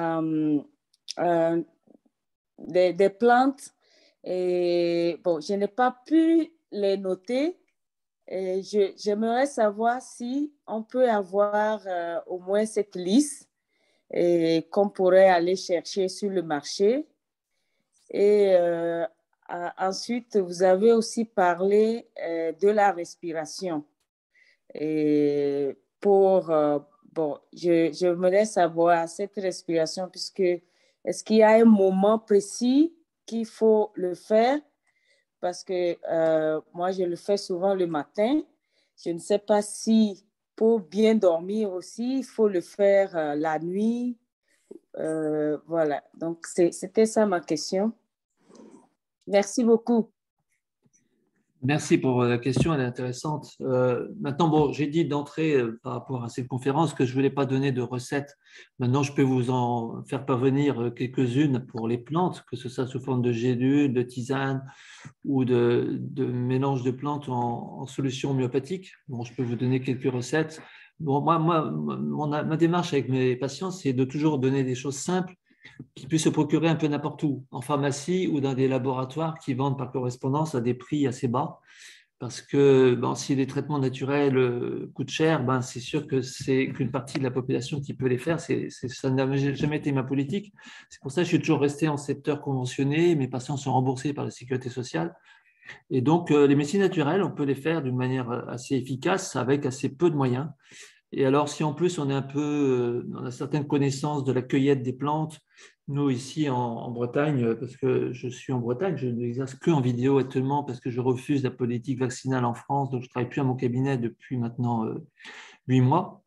Des plantes, et bon, je n'ai pas pu les noter. J'aimerais savoir si on peut avoir au moins cette liste qu'on pourrait aller chercher sur le marché. Et ensuite, vous avez aussi parlé de la respiration. Et bon, je voudrais savoir cette respiration, puisque est-ce qu'il y a un moment précis qu'il faut le faire? Parce que moi, je le fais souvent le matin. Je ne sais pas si pour bien dormir aussi, il faut le faire la nuit. Voilà, donc c'était ça ma question. Merci beaucoup. Merci pour la question, elle est intéressante. Maintenant, bon, j'ai dit d'entrée par rapport à cette conférence que je ne voulais pas donner de recettes. Maintenant, je peux vous en faire parvenir quelques-unes pour les plantes, que ce soit sous forme de gélules, de tisane ou de mélange de plantes en solution homéopathique. Bon, je peux vous donner quelques recettes. Bon, ma démarche avec mes patients, c'est de toujours donner des choses simples qui puissent se procurer un peu n'importe où, en pharmacie ou dans des laboratoires qui vendent par correspondance à des prix assez bas. Parce que si les traitements naturels coûtent cher, c'est sûr que c'est qu'une partie de la population qui peut les faire. Ça n'a jamais été ma politique. C'est pour ça que je suis toujours resté en secteur conventionné. Mes patients sont remboursés par la sécurité sociale. Et donc, les médecines naturelles, on peut les faire d'une manière assez efficace avec assez peu de moyens. Et alors, si en plus on a certaines connaissances de la cueillette des plantes, nous ici en Bretagne, parce que je suis en Bretagne, je n'exerce qu'en vidéo actuellement parce que je refuse la politique vaccinale en France, donc je ne travaille plus à mon cabinet depuis maintenant 10 mois,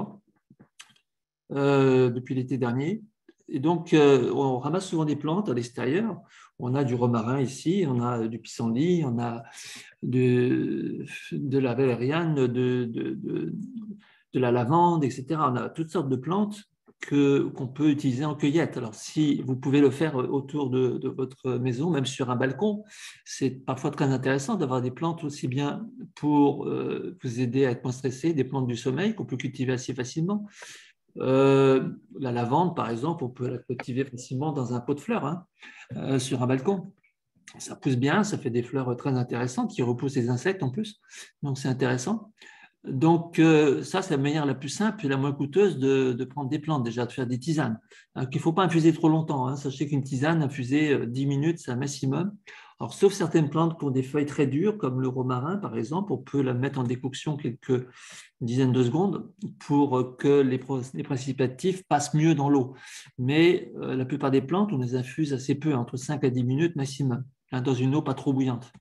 depuis l'été dernier. Et donc, on ramasse souvent des plantes à l'extérieur. On a du romarin ici, on a du pissenlit, on a de la valériane, de la lavande, etc. On a toutes sortes de plantes qu'on peut utiliser en cueillette. Alors, si vous pouvez le faire autour de votre maison, même sur un balcon, c'est parfois très intéressant d'avoir des plantes aussi bien pour vous aider à être moins stressé, des plantes du sommeil qu'on peut cultiver assez facilement. La lavande, par exemple, on peut la cultiver facilement dans un pot de fleurs, hein, sur un balcon. Ça pousse bien, ça fait des fleurs très intéressantes qui repoussent les insectes en plus, donc c'est intéressant. Donc, ça, c'est la manière la plus simple et la moins coûteuse de prendre des plantes, déjà, de faire des tisanes. Il ne faut pas infuser trop longtemps, hein. Sachez qu'une tisane, infuser 10 minutes, c'est un maximum. Alors, sauf certaines plantes qui ont des feuilles très dures, comme le romarin, par exemple, on peut la mettre en décoction quelques dizaines de secondes pour que les principes actifs passent mieux dans l'eau. Mais la plupart des plantes, on les infuse assez peu, entre 5 à 10 minutes maximum, hein, dans une eau pas trop bouillante.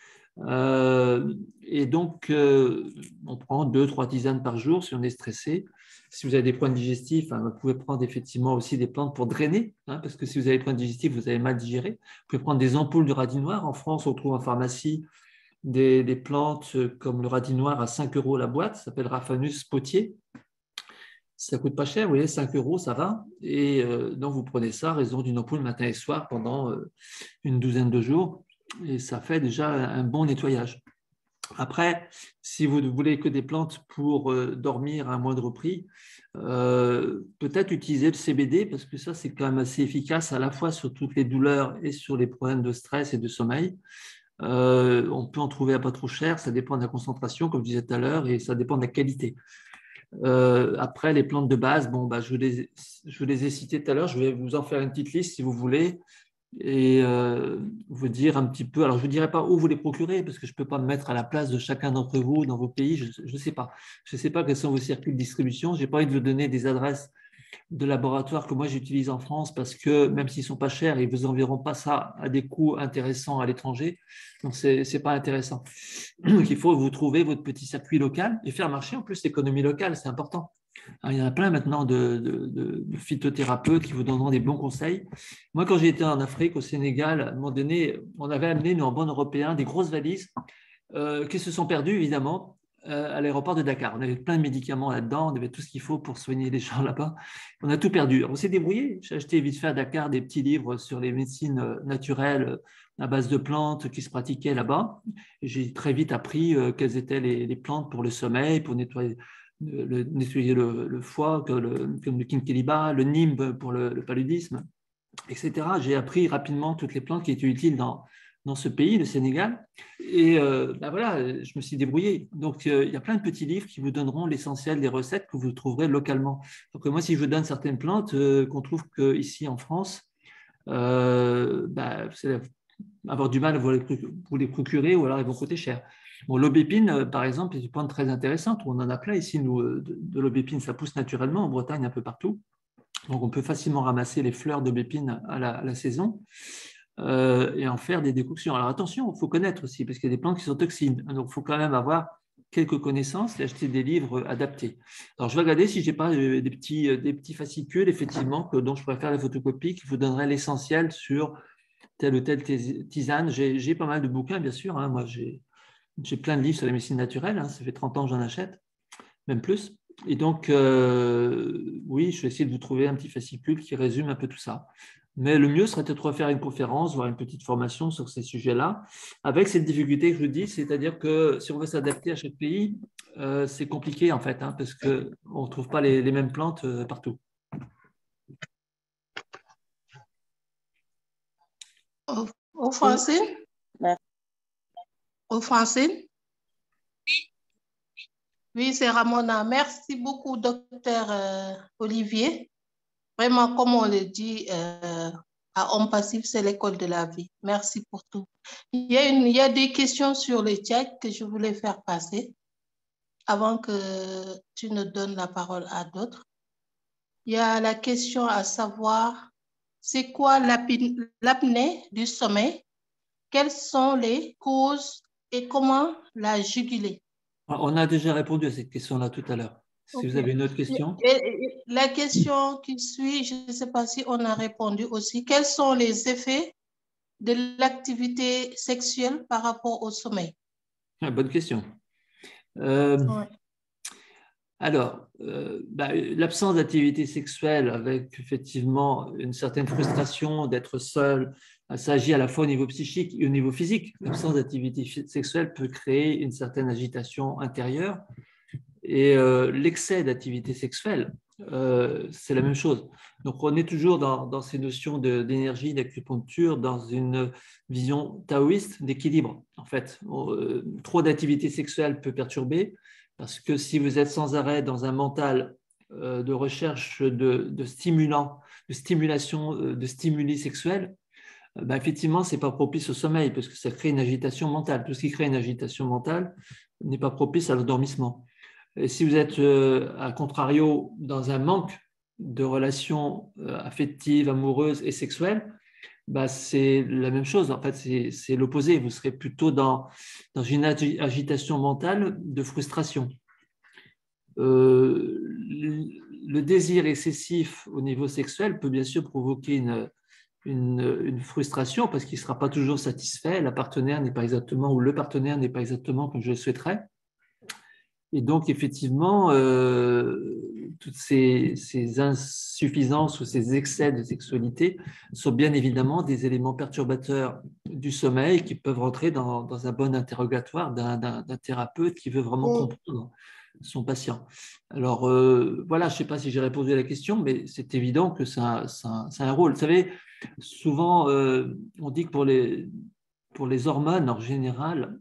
Et donc, on prend 2-3 tisanes par jour si on est stressé. Si vous avez des problèmes digestifs, hein, vous pouvez prendre effectivement aussi des plantes pour drainer, hein, parce que si vous avez des problèmes digestifs, vous avez mal digéré. Vous pouvez prendre des ampoules de radis noir. En France, on trouve en pharmacie des plantes comme le radis noir à 5 € la boîte, ça s'appelle Raphanus potier. Ça ne coûte pas cher, vous voyez, 5 €, ça va. Et donc, vous prenez ça à raison d'une ampoule matin et soir pendant une douzaine de jours. Et ça fait déjà un bon nettoyage. Après, si vous ne voulez que des plantes pour dormir à un moindre prix, peut-être utiliser le CBD parce que ça, c'est quand même assez efficace à la fois sur toutes les douleurs et sur les problèmes de stress et de sommeil. On peut en trouver à pas trop cher, ça dépend de la concentration, comme je disais tout à l'heure, et ça dépend de la qualité. Après, les plantes de base, bon, bah, je les ai citées tout à l'heure, je vais vous en faire une petite liste si vous voulez. Et vous dire un petit peu, alors je ne dirais pas où vous les procurez parce que je ne peux pas me mettre à la place de chacun d'entre vous dans vos pays, je ne sais pas. Je ne sais pas quels sont vos circuits de distribution, je n'ai pas envie de vous donner des adresses de laboratoires que moi j'utilise en France parce que même s'ils ne sont pas chers, ils ne vous enverront pas ça à des coûts intéressants à l'étranger, donc ce n'est pas intéressant. Donc il faut vous trouver votre petit circuit local et faire marcher en plus l'économie locale, c'est important. Alors, il y en a plein maintenant de phytothérapeutes qui vous donneront des bons conseils. Moi, quand j'ai été en Afrique, au Sénégal, à un moment donné, on avait amené, nous, en bon européen, des grosses valises qui se sont perdues, évidemment, à l'aéroport de Dakar. On avait plein de médicaments là-dedans, on avait tout ce qu'il faut pour soigner les gens là-bas. On a tout perdu. On s'est débrouillé. J'ai acheté vite fait à Dakar des petits livres sur les médecines naturelles à base de plantes qui se pratiquaient là-bas. J'ai très vite appris quelles étaient les plantes pour le sommeil, pour nettoyer le foie, comme le quinqueliba, le nimbe pour le paludisme, etc. J'ai appris rapidement toutes les plantes qui étaient utiles dans ce pays, le Sénégal. Et ben voilà, je me suis débrouillé. Donc, il y a plein de petits livres qui vous donneront l'essentiel des recettes que vous trouverez localement. Donc, moi, si je vous donne certaines plantes qu'on trouve qu'ici en France, ben, c'est avoir du mal à vous les procurer ou alors ils vont coûter cher. Bon, l'aubépine, par exemple, est une plante très intéressante. On en a plein ici, nous, de l'aubépine. Ça pousse naturellement en Bretagne, un peu partout. Donc, on peut facilement ramasser les fleurs d'aubépine à la saison et en faire des décoctions. Alors, attention, il faut connaître aussi, parce qu'il y a des plantes qui sont toxines. Donc, il faut quand même avoir quelques connaissances et acheter des livres adaptés. Alors, je vais regarder si je n'ai pas des petits fascicules, effectivement, dont je pourrais faire la photocopie, qui vous donneraient l'essentiel sur telle ou telle tisane. J'ai pas mal de bouquins, bien sûr. Hein. Moi, j'ai plein de livres sur la médecine naturelle, hein. Ça fait 30 ans que j'en achète, même plus. Et donc, oui, je vais essayer de vous trouver un petit fascicule qui résume un peu tout ça. Mais le mieux serait peut-être de refaire une conférence, voire une petite formation sur ces sujets-là, avec cette difficulté que je vous dis, c'est-à-dire que si on veut s'adapter à chaque pays, c'est compliqué en fait, hein, parce qu'on ne trouve pas les mêmes plantes partout. Au français? Au français? Oui, c'est Ramona. Merci beaucoup, docteur Olivier. Vraiment, comme on le dit, à Homme Passif, c'est l'école de la vie. Merci pour tout. Il y a des questions sur le chat que je voulais faire passer avant que tu ne donnes la parole à d'autres. Il y a la question à savoir, c'est quoi l'apnée du sommeil? Quelles sont les causes et comment la juguler? On a déjà répondu à cette question-là tout à l'heure. Si vous avez une autre question. La question qui suit, je ne sais pas si on a répondu aussi. Quels sont les effets de l'activité sexuelle par rapport au sommeil? Bonne question. Alors, l'absence d'activité sexuelle avec effectivement une certaine frustration d'être seul, ça agit à la fois au niveau psychique et au niveau physique. L'absence d'activité sexuelle peut créer une certaine agitation intérieure et l'excès d'activité sexuelle, c'est la même chose. Donc, on est toujours dans ces notions d'énergie, d'acupuncture, dans une vision taoïste d'équilibre. En fait, trop d'activité sexuelle peut perturber. Parce que si vous êtes sans arrêt dans un mental de recherche de stimulants, de stimulation, de stimuli sexuels, effectivement, ce n'est pas propice au sommeil parce que ça crée une agitation mentale. Tout ce qui crée une agitation mentale n'est pas propice à l'endormissement. Et si vous êtes, à contrario, dans un manque de relations affectives, amoureuses et sexuelles, c'est la même chose. En fait, c'est l'opposé. Vous serez plutôt dans une agitation mentale de frustration. Le désir excessif au niveau sexuel peut bien sûr provoquer une frustration parce qu'il ne sera pas toujours satisfait. La partenaire n'est pas exactement, ou le partenaire n'est pas exactement comme je le souhaiterais. Et donc, effectivement, toutes ces insuffisances ou ces excès de sexualité sont bien évidemment des éléments perturbateurs du sommeil qui peuvent rentrer dans un bon interrogatoire d'un thérapeute qui veut vraiment comprendre son patient. Alors, voilà, je ne sais pas si j'ai répondu à la question, mais c'est évident que ça a un rôle. Vous savez, souvent, on dit que pour les hormones, en général,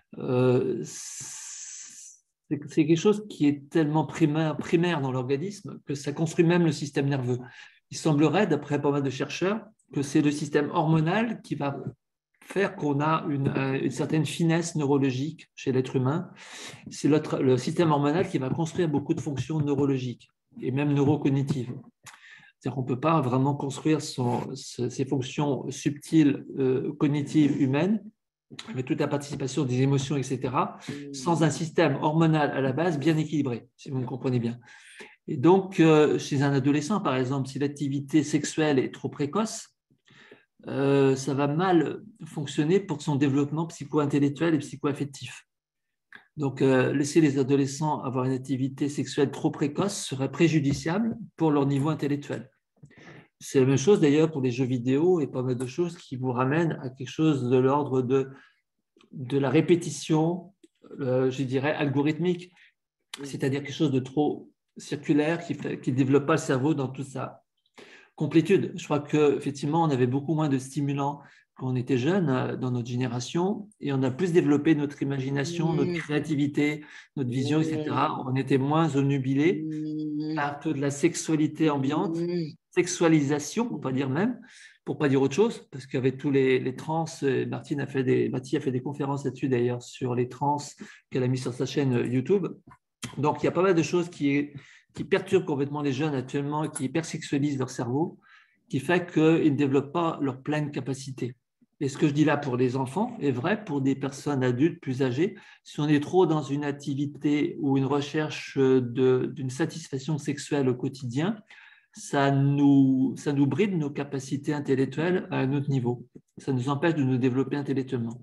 c'est quelque chose qui est tellement primaire dans l'organisme que ça construit même le système nerveux. Il semblerait, d'après pas mal de chercheurs, que c'est le système hormonal qui va faire qu'on a une certaine finesse neurologique chez l'être humain. C'est le système hormonal qui va construire beaucoup de fonctions neurologiques et même neurocognitives. C'est-à-dire qu'on ne peut pas vraiment construire ses fonctions subtiles, cognitives, humaines, avec toute la participation des émotions, etc., sans un système hormonal à la base bien équilibré, si vous me comprenez bien. Et donc, chez un adolescent, par exemple, si l'activité sexuelle est trop précoce, ça va mal fonctionner pour son développement psycho-intellectuel et psycho-affectif. Donc, laisser les adolescents avoir une activité sexuelle trop précoce serait préjudiciable pour leur niveau intellectuel. C'est la même chose d'ailleurs pour les jeux vidéo et pas mal de choses qui vous ramènent à quelque chose de l'ordre de la répétition, je dirais, algorithmique, c'est-à-dire quelque chose de trop circulaire qui ne développe pas le cerveau dans toute sa complétude. Je crois qu'effectivement, on avait beaucoup moins de stimulants quand on était jeune dans notre génération et on a plus développé notre imagination, notre créativité, notre vision, etc. On était moins obnubilés par de la sexualité ambiante, sexualisation, on peut dire même, pour pas dire autre chose, parce qu'avec tous les trans, Mathie a fait des conférences là-dessus d'ailleurs sur les trans qu'elle a mis sur sa chaîne YouTube. Donc il y a pas mal de choses qui perturbent complètement les jeunes actuellement, qui hypersexualisent leur cerveau, qui fait qu'ils ne développent pas leur pleine capacité. Et ce que je dis là pour les enfants est vrai pour des personnes adultes plus âgées. Si on est trop dans une activité ou une recherche d'une satisfaction sexuelle au quotidien, ça nous bride nos capacités intellectuelles à un autre niveau. Ça nous empêche de nous développer intellectuellement.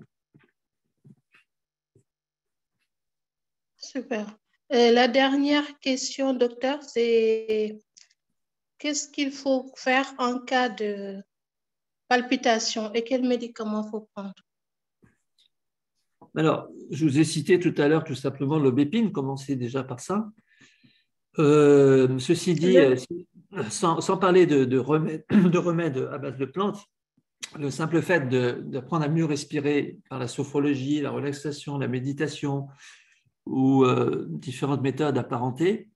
Super. La dernière question, docteur, c'est qu'est-ce qu'il faut faire en cas de palpitation et quels médicaments il faut prendre? Alors, je vous ai cité tout à l'heure tout simplement l'obépine, commencez déjà par ça. Ceci dit, sans parler de remèdes à base de plantes, le simple fait d'apprendre à mieux respirer par la sophrologie, la relaxation, la méditation ou différentes méthodes apparentées,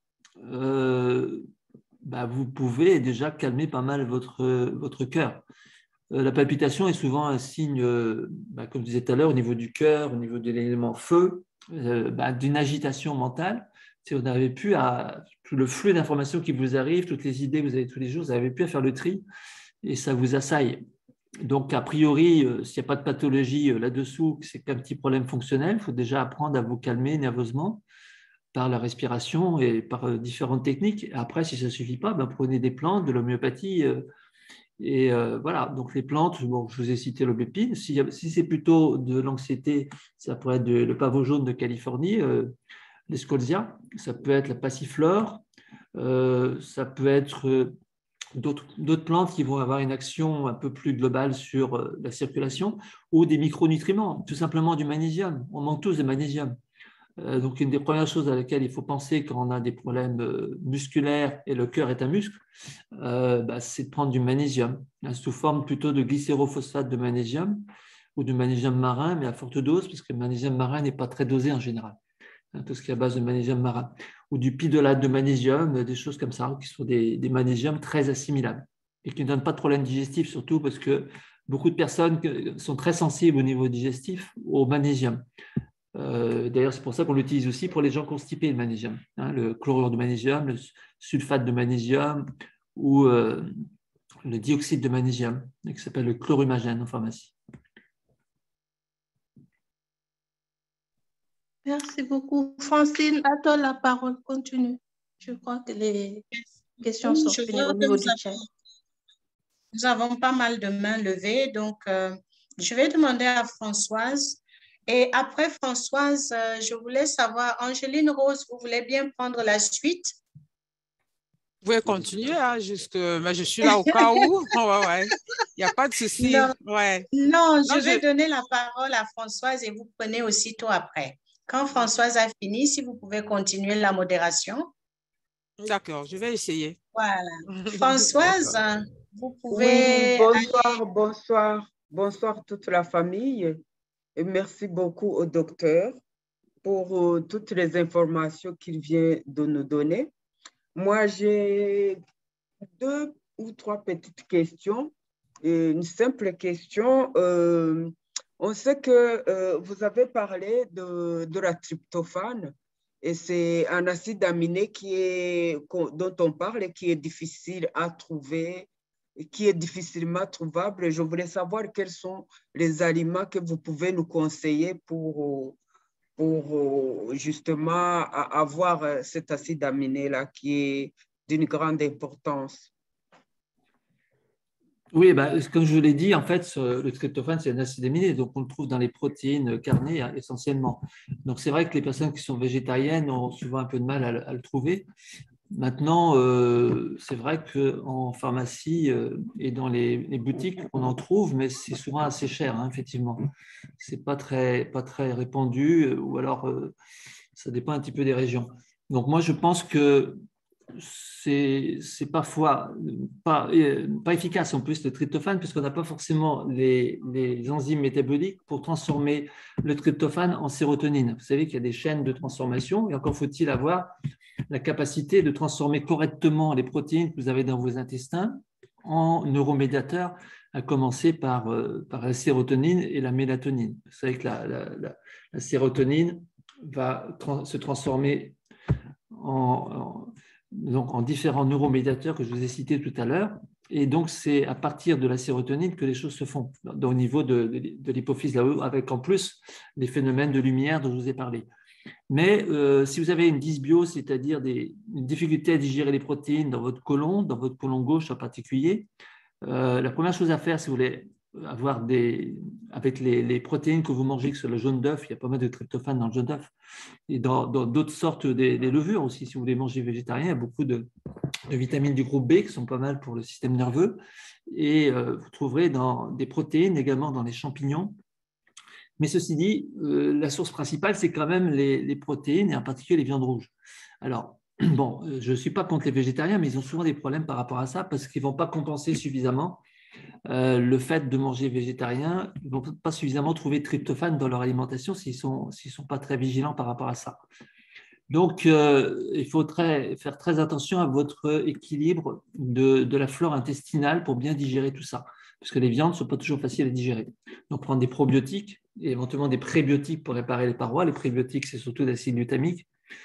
vous pouvez déjà calmer pas mal votre cœur. La palpitation est souvent un signe, comme je disais tout à l'heure, au niveau du cœur, au niveau de l'élément feu, d'une agitation mentale. Si vous n'avez plus tout le flux d'informations qui vous arrive, toutes les idées que vous avez tous les jours, vous n'avez plus à faire le tri et ça vous assaille. Donc, a priori, s'il n'y a pas de pathologie là-dessous, c'est qu'un petit problème fonctionnel, il faut déjà apprendre à vous calmer nerveusement par la respiration et par différentes techniques. Et après, si ça ne suffit pas, prenez des plantes, de l'homéopathie. Et voilà, donc les plantes, je vous ai cité l'aubépine. Si c'est plutôt de l'anxiété, ça pourrait être le pavot jaune de Californie, l'escolzia, ça peut être la passiflore, ça peut être d'autres plantes qui vont avoir une action un peu plus globale sur la circulation, ou des micronutriments, tout simplement du magnésium. On manque tous de magnésium. Donc, une des premières choses à laquelle il faut penser quand on a des problèmes musculaires et le cœur est un muscle, c'est de prendre du magnésium, sous forme plutôt de glycérophosphate de magnésium ou de magnésium marin, mais à forte dose, parce que le magnésium marin n'est pas très dosé en général. Tout ce qui est à base de magnésium marin, ou du pidolate de magnésium, des choses comme ça, qui sont des magnésiums très assimilables et qui ne donnent pas de problème digestif, surtout parce que beaucoup de personnes sont très sensibles au niveau digestif au magnésium. D'ailleurs, c'est pour ça qu'on l'utilise aussi pour les gens constipés, le magnésium. Le chlorure de magnésium, le sulfate de magnésium ou le dioxyde de magnésium, qui s'appelle le chlorumagène en pharmacie. Merci beaucoup. Francine, à toi la parole. Continue. Je crois que les questions sont finies au niveau du chat. Nous avons pas mal de mains levées, donc je vais demander à Françoise. Et après Françoise, je voulais savoir, Angéline Rose, vous voulez bien prendre la suite? Vous pouvez continuer, hein, mais je suis là au cas où. Ouais. Il n'y a pas de souci. Non, ouais. non, je vais donner la parole à Françoise et vous prenez aussitôt après. Quand Françoise a fini, si vous pouvez continuer la modération. D'accord, je vais essayer. Voilà. Françoise, vous pouvez... Oui, bonsoir toute la famille. Et merci beaucoup au docteur pour toutes les informations qu'il vient de nous donner. Moi, j'ai 2 ou 3 petites questions. Une simple question. On sait que vous avez parlé de la tryptophane et c'est un acide aminé dont on parle et qui est difficile à trouver, qui est difficilement trouvable. Je voulais savoir quels sont les aliments que vous pouvez nous conseiller pour justement avoir cet acide aminé-là qui est d'une grande importance. Oui, comme je vous l'ai dit, en fait, le tryptophane, c'est un acide aminé, donc on le trouve dans les protéines carnées essentiellement. Donc c'est vrai que les personnes qui sont végétariennes ont souvent un peu de mal à le trouver. Maintenant, c'est vrai qu'en pharmacie et dans les boutiques, on en trouve, mais c'est souvent assez cher, hein, effectivement. Ce n'est pas très répandu, ou alors ça dépend un petit peu des régions. Donc moi, je pense que c'est parfois pas efficace en plus le tryptophane, puisqu'on n'a pas forcément les enzymes métaboliques pour transformer le tryptophane en sérotonine. Vous savez qu'il y a des chaînes de transformation, et encore faut-il avoir la capacité de transformer correctement les protéines que vous avez dans vos intestins en neuromédiateurs, à commencer par la sérotonine et la mélatonine. Vous savez que la sérotonine va se transformer en différents neuromédiateurs que je vous ai cités tout à l'heure. Et donc, c'est à partir de la sérotonine que les choses se font au niveau de l'hypophyse là-haut, avec en plus les phénomènes de lumière dont je vous ai parlé. Mais si vous avez une dysbiose, c'est-à-dire une difficulté à digérer les protéines dans votre côlon gauche en particulier, la première chose à faire, si vous voulez avoir avec les protéines que vous mangez, que ce soit le jaune d'œuf, il y a pas mal de tryptophane dans le jaune d'œuf, et dans d'autres sortes des levures aussi, si vous voulez manger végétarien, il y a beaucoup de vitamines du groupe B qui sont pas mal pour le système nerveux, et vous trouverez dans des protéines également dans les champignons. Mais ceci dit, la source principale, c'est quand même les protéines, et en particulier les viandes rouges. Alors, bon, je ne suis pas contre les végétariens, mais ils ont souvent des problèmes par rapport à ça, parce qu'ils ne vont pas compenser suffisamment le fait de manger végétarien. Ils ne vont pas suffisamment trouver de tryptophane dans leur alimentation s'ils ne sont pas très vigilants par rapport à ça. Donc, il faut faire très attention à votre équilibre de la flore intestinale pour bien digérer tout ça, parce que les viandes ne sont pas toujours faciles à digérer. Donc, prendre des probiotiques et éventuellement des prébiotiques pour réparer les parois. Les prébiotiques, c'est surtout l'acide glutamique.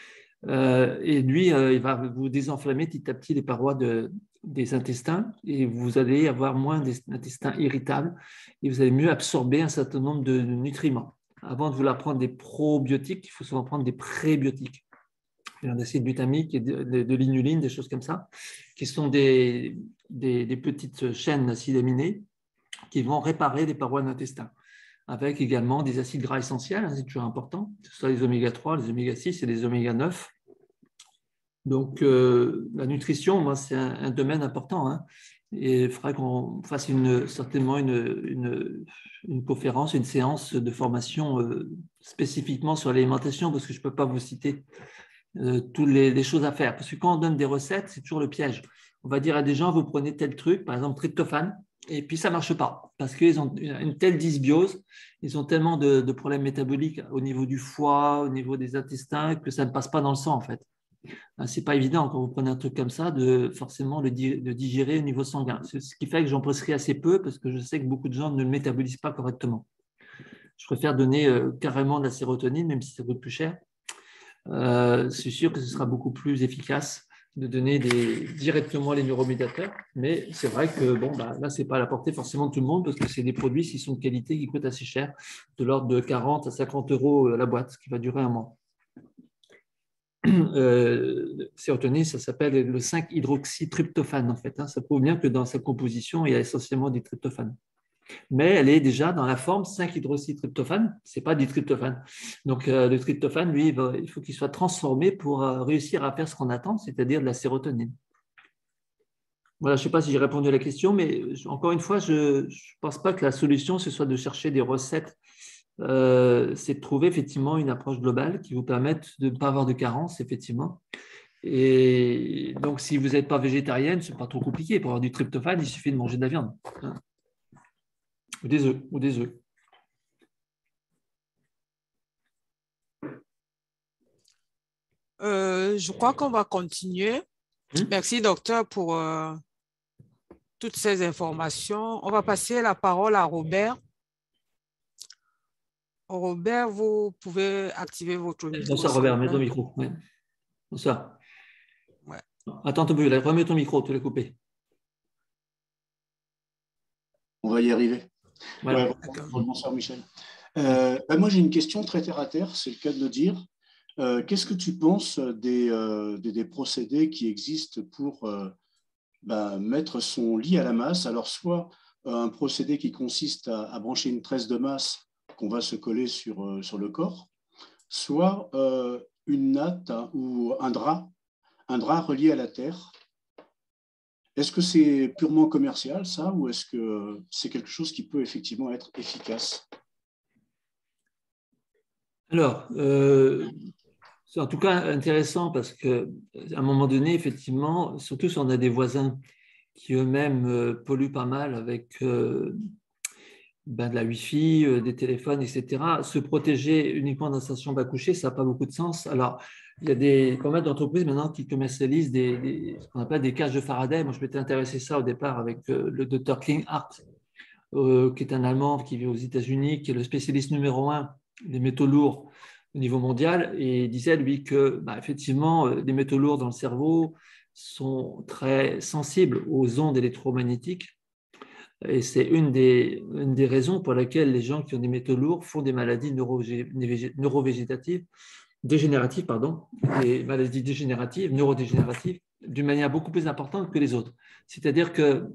Et lui, il va vous désenflammer petit à petit les parois des intestins, et vous allez avoir moins d'intestins irritables et vous allez mieux absorber un certain nombre de nutriments. Avant de vouloir prendre des probiotiques, il faut souvent prendre des prébiotiques. Il y a d'acide glutamique et de l'inuline, des choses comme ça, qui sont des petites chaînes d'acides aminés qui vont réparer les parois de l'intestin. avec également des acides gras essentiels, hein, c'est toujours important, que ce soit les oméga 3, les oméga 6 et les oméga 9. Donc, la nutrition, moi, c'est un domaine important, hein, et il faudrait qu'on fasse certainement une conférence, une séance de formation spécifiquement sur l'alimentation, parce que je ne peux pas vous citer toutes les choses à faire. Parce que quand on donne des recettes, c'est toujours le piège. On va dire à des gens, vous prenez tel truc, par exemple tryptophane, et puis ça ne marche pas, parce qu'ils ont une telle dysbiose, ils ont tellement de problèmes métaboliques au niveau du foie, au niveau des intestins, que ça ne passe pas dans le sang, en fait. Ce n'est pas évident quand vous prenez un truc comme ça de forcément de digérer au niveau sanguin. Ce qui fait que j'en prescris assez peu parce que je sais que beaucoup de gens ne le métabolisent pas correctement. Je préfère donner carrément de la sérotonine, même si ça coûte plus cher. C'est sûr que ce sera beaucoup plus efficace de donner directement les neuromédiateurs, mais c'est vrai que là, ce n'est pas à la portée forcément de tout le monde parce que c'est des produits, s'ils sont de qualité, qui coûtent assez cher, de l'ordre de 40 à 50 € la boîte, ce qui va durer un mois. Sérotonine, ça s'appelle le 5-hydroxytryptophane en fait. Hein. Ça prouve bien que dans sa composition, il y a essentiellement du tryptophane. Mais elle est déjà dans la forme 5-hydroxytryptophane, ce n'est pas du tryptophane. Donc le tryptophane, lui, il faut qu'il soit transformé pour réussir à faire ce qu'on attend, c'est-à-dire de la sérotonine. Voilà, je ne sais pas si j'ai répondu à la question, mais encore une fois, je ne pense pas que la solution, ce soit de chercher des recettes. C'est de trouver effectivement une approche globale qui vous permette de ne pas avoir de carence, effectivement. Et donc, si vous n'êtes pas végétarienne, ce n'est pas trop compliqué. Pour avoir du tryptophane, il suffit de manger de la viande. Hein. Ou des œufs. Je crois qu'on va continuer. Merci, docteur, pour toutes ces informations. On va passer la parole à Robert. Robert, vous pouvez activer votre micro. Bonsoir, Robert, mets ton micro. Ouais. Bonsoir. Ouais. Attends un peu, remets ton micro, tu l'as coupé. On va y arriver. Voilà. Ouais, bonsoir, Michel. Moi, j'ai une question très terre à terre, c'est le cas de le dire. Qu'est-ce que tu penses des procédés qui existent pour mettre son lit à la masse? Alors, soit un procédé qui consiste à brancher une tresse de masse qu'on va se coller sur le corps, soit une natte ou un drap relié à la terre. Est-ce que c'est purement commercial, ça, ou est-ce que c'est quelque chose qui peut effectivement être efficace? Alors, c'est en tout cas intéressant parce qu'à un moment donné, effectivement, surtout si on a des voisins qui eux-mêmes polluent pas mal avec de la Wi-Fi, des téléphones, etc. Se protéger uniquement dans sa chambre à coucher, ça n'a pas beaucoup de sens. Alors, il y a pas mal d'entreprises maintenant qui commercialisent ce qu'on appelle des cages de Faraday. Moi, je m'étais intéressé à ça au départ avec le docteur Klinghardt, qui est un Allemand qui vit aux États-Unis, qui est le spécialiste numéro 1 des métaux lourds au niveau mondial. Et il disait, lui, que effectivement, les métaux lourds dans le cerveau sont très sensibles aux ondes électromagnétiques. Et c'est une des raisons pour lesquelles les gens qui ont des métaux lourds font des maladies neurovégétatives, dégénératives, des maladies dégénératives, neurodégénératives, d'une manière beaucoup plus importante que les autres. C'est-à-dire que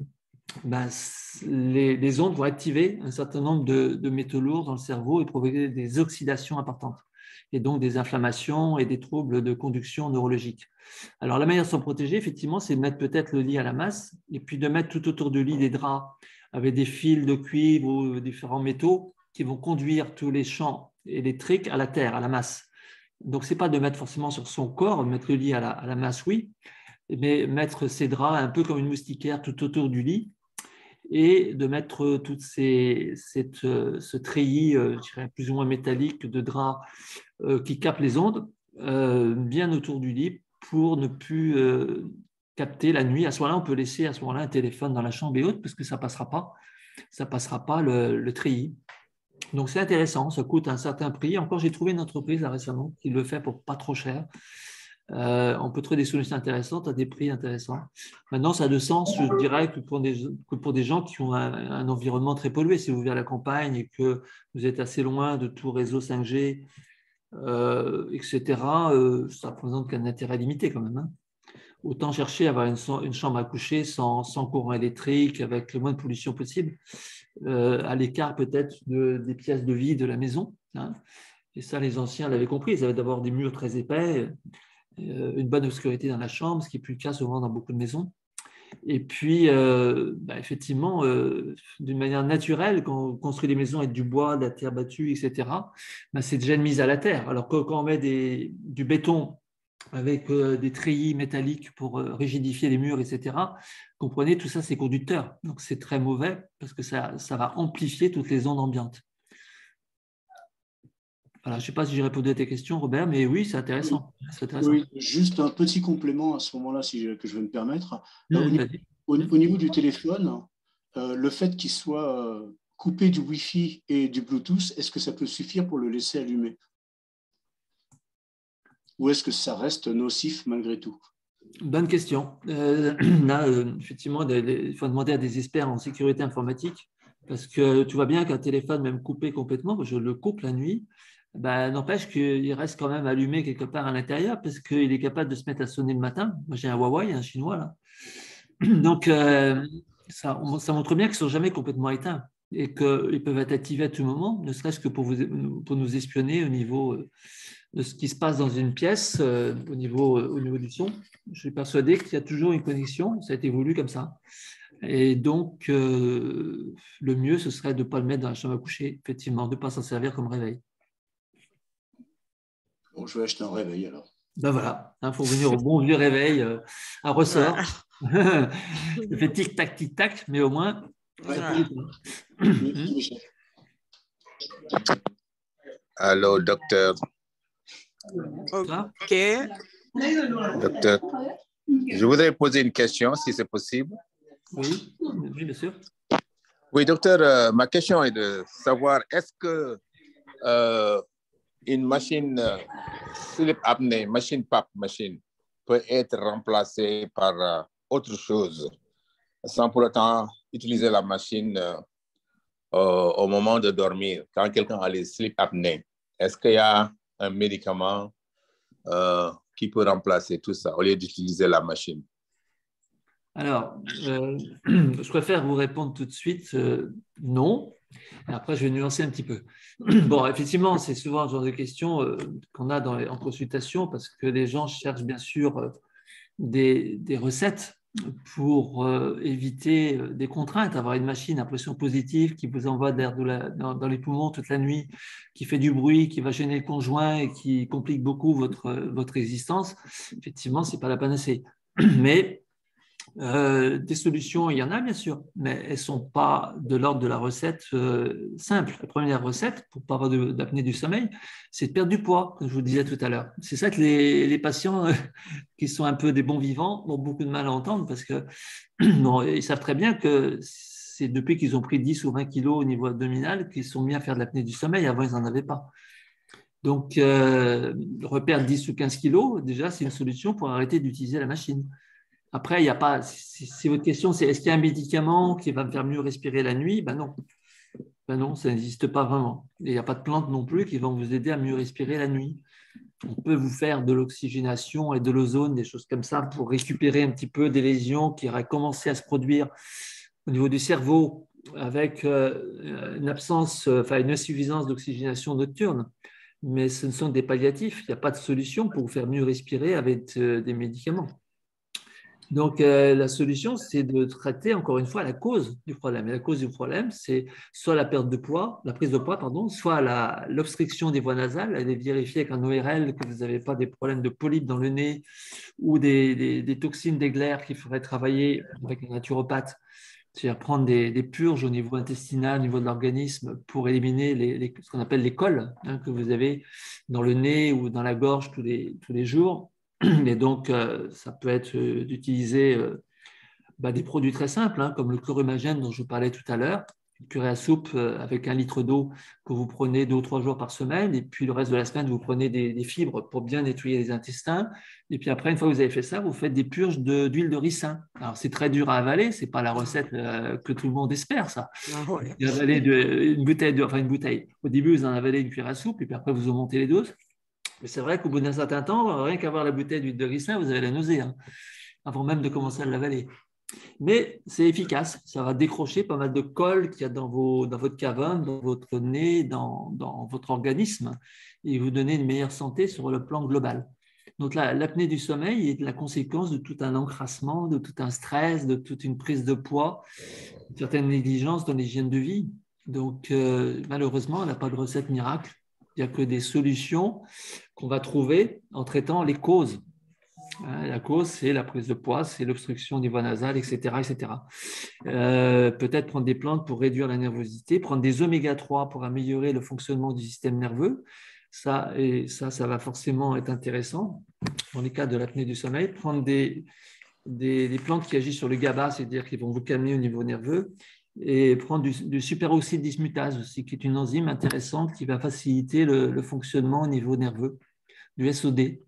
les ondes vont activer un certain nombre de métaux lourds dans le cerveau et provoquer des oxydations importantes, et donc des inflammations et des troubles de conduction neurologique. Alors, la manière de s'en protéger, effectivement, c'est de mettre peut-être le lit à la masse et puis de mettre tout autour du lit des draps avec des fils de cuivre ou différents métaux qui vont conduire tous les champs électriques à la terre, à la masse. Donc, ce n'est pas de mettre forcément sur son corps, mettre le lit à la masse, oui, mais mettre ces draps un peu comme une moustiquaire tout autour du lit et de mettre tout ce treillis, je dirais, plus ou moins métallique de draps qui captent les ondes bien autour du lit pour ne plus capter la nuit. À ce moment-là, on peut laisser un téléphone dans la chambre et autres parce que ça ne passera pas le treillis. Donc, c'est intéressant, ça coûte un certain prix. Encore, j'ai trouvé une entreprise là, récemment qui le fait pour pas trop cher. On peut trouver des solutions intéressantes à des prix intéressants. Maintenant, ça a de sens, je dirais, que pour des gens qui ont un environnement très pollué. Si vous vivez à la campagne et que vous êtes assez loin de tout réseau 5G, etc., ça présente qu'un intérêt limité quand même. Hein. Autant chercher à avoir une chambre à coucher sans courant électrique, avec le moins de pollution possible. à l'écart peut-être des pièces de vie de la maison. Hein. Et ça, les anciens l'avaient compris. Ils avaient d'abord des murs très épais, une bonne obscurité dans la chambre, ce qui n'est plus le cas souvent dans beaucoup de maisons. Et puis, effectivement, d'une manière naturelle, quand on construit des maisons avec du bois, de la terre battue, etc., c'est déjà une mise à la terre. Alors que quand on met du béton avec des treillis métalliques pour rigidifier les murs, etc., comprenez, tout ça, c'est conducteur. Donc, c'est très mauvais parce que ça va amplifier toutes les ondes ambiantes. Voilà, je ne sais pas si j'ai répondu à tes questions, Robert, mais oui, c'est intéressant. Oui, juste un petit complément à ce moment-là, que je vais me permettre. Au niveau du téléphone, le fait qu'il soit coupé du Wi-Fi et du Bluetooth, est-ce que ça peut suffire pour le laisser allumer? Ou est-ce que ça reste nocif malgré tout? Bonne question. Là, effectivement, il faut demander à des experts en sécurité informatique, parce que tu vois bien qu'un téléphone, même coupé complètement, je le coupe la nuit, n'empêche qu'il reste quand même allumé quelque part à l'intérieur, parce qu'il est capable de se mettre à sonner le matin. Moi, j'ai un Huawei, un chinois, là. Donc, ça montre bien qu'ils ne sont jamais complètement éteints et qu'ils peuvent être activés à tout moment, ne serait-ce que pour nous espionner au niveau de ce qui se passe dans une pièce, au niveau du son. Je suis persuadé qu'il y a toujours une connexion, ça a été voulu comme ça. Et donc, le mieux, ce serait de ne pas le mettre dans la chambre à coucher, effectivement, de ne pas s'en servir comme réveil. Bon, je vais acheter un réveil alors. Ben voilà, il faut venir au bon vieux réveil, un ressort. Il fait tic-tac, tic-tac, mais au moins. Allô, docteur. OK. Docteur, je voudrais poser une question, si c'est possible. Oui, bien sûr. Oui, docteur, ma question est de savoir, est-ce que une machine sleep apnée, machine PAP machine, peut être remplacée par autre chose, sans pour autant utiliser la machine au moment de dormir, quand quelqu'un a les sleep apnée? Est-ce qu'il y a un médicament qui peut remplacer tout ça au lieu d'utiliser la machine? Alors, je préfère vous répondre tout de suite non. Et après, je vais nuancer un petit peu. Bon, effectivement, c'est souvent le genre de questions qu'on a en consultation, parce que les gens cherchent bien sûr des recettes pour éviter des contraintes, avoir une machine à pression positive qui vous envoie de l'air dans les poumons toute la nuit, qui fait du bruit, qui va gêner le conjoint et qui complique beaucoup votre existence. Effectivement, ce n'est pas la panacée. Mais des solutions, il y en a bien sûr, mais elles ne sont pas de l'ordre de la recette simple. La première recette, pour ne pas avoir d'apnée du sommeil, c'est de perdre du poids, comme je vous le disais tout à l'heure. C'est ça que les patients qui sont un peu des bons vivants ont beaucoup de mal à entendre, parce que ils savent très bien que c'est depuis qu'ils ont pris 10 ou 20 kilos au niveau abdominal qu'ils sont mis à faire de l'apnée du sommeil. Avant, ils n'en avaient pas. Donc, reperdre 10 ou 15 kilos, déjà, c'est une solution pour arrêter d'utiliser la machine. Après, il n'y a pas. Si votre question, c'est est-ce qu'il y a un médicament qui va me faire mieux respirer la nuit? Non. Non, ça n'existe pas vraiment. Il n'y a pas de plantes non plus qui vont vous aider à mieux respirer la nuit. On peut vous faire de l'oxygénation et de l'ozone, des choses comme ça, pour récupérer un petit peu des lésions qui auraient commencé à se produire au niveau du cerveau avec une insuffisance d'oxygénation nocturne. Mais ce ne sont des palliatifs. Il n'y a pas de solution pour vous faire mieux respirer avec des médicaments. Donc, la solution, c'est de traiter, encore une fois, la cause du problème. Et la cause du problème, c'est soit la prise de poids, soit l'obstruction des voies nasales. Allez vérifier avec un ORL que vous n'avez pas des problèmes de polypes dans le nez ou des toxines des glaires qu'il faudrait travailler avec un naturopathe. C'est-à-dire prendre des purges au niveau intestinal, au niveau de l'organisme, pour éliminer ce qu'on appelle les cols que vous avez dans le nez ou dans la gorge tous les jours. Et donc, ça peut être d'utiliser des produits très simples, comme le chloromagène dont je vous parlais tout à l'heure, une curée à soupe avec 1 litre d'eau que vous prenez 2 ou 3 jours par semaine, et puis le reste de la semaine, vous prenez des fibres pour bien nettoyer les intestins. Et puis après, une fois que vous avez fait ça, vous faites des purges d'huile de ricin. Alors, c'est très dur à avaler, ce n'est pas la recette que tout le monde espère, ça. Vous avalez une bouteille. Au début, vous en avalez une cuillère à soupe, et puis après, vous augmentez les doses. Mais c'est vrai qu'au bout d'un certain temps, rien qu'avoir la bouteille d'huile de ricin, vous avez la nausée, avant même de commencer à l'avaler. Mais c'est efficace, ça va décrocher pas mal de colle qu'il y a dans votre caverne, dans votre nez, dans votre organisme, et vous donner une meilleure santé sur le plan global. Donc l'apnée du sommeil est la conséquence de tout un encrassement, de tout un stress, de toute une prise de poids, une certaine négligence dans l'hygiène de vie. Donc malheureusement, on n'a pas de recette miracle, il n'y a que des solutions qu'on va trouver en traitant les causes. La cause, c'est la prise de poids, c'est l'obstruction au niveau nasal, etc. etc. Peut-être prendre des plantes pour réduire la nervosité, prendre des oméga-3 pour améliorer le fonctionnement du système nerveux. Ça va forcément être intéressant dans les cas de l'apnée du sommeil. Prendre des plantes qui agissent sur le GABA, c'est-à-dire qui vont vous calmer au niveau nerveux. Et prendre du superoxyde dismutase aussi, qui est une enzyme intéressante qui va faciliter le fonctionnement au niveau nerveux, du SOD.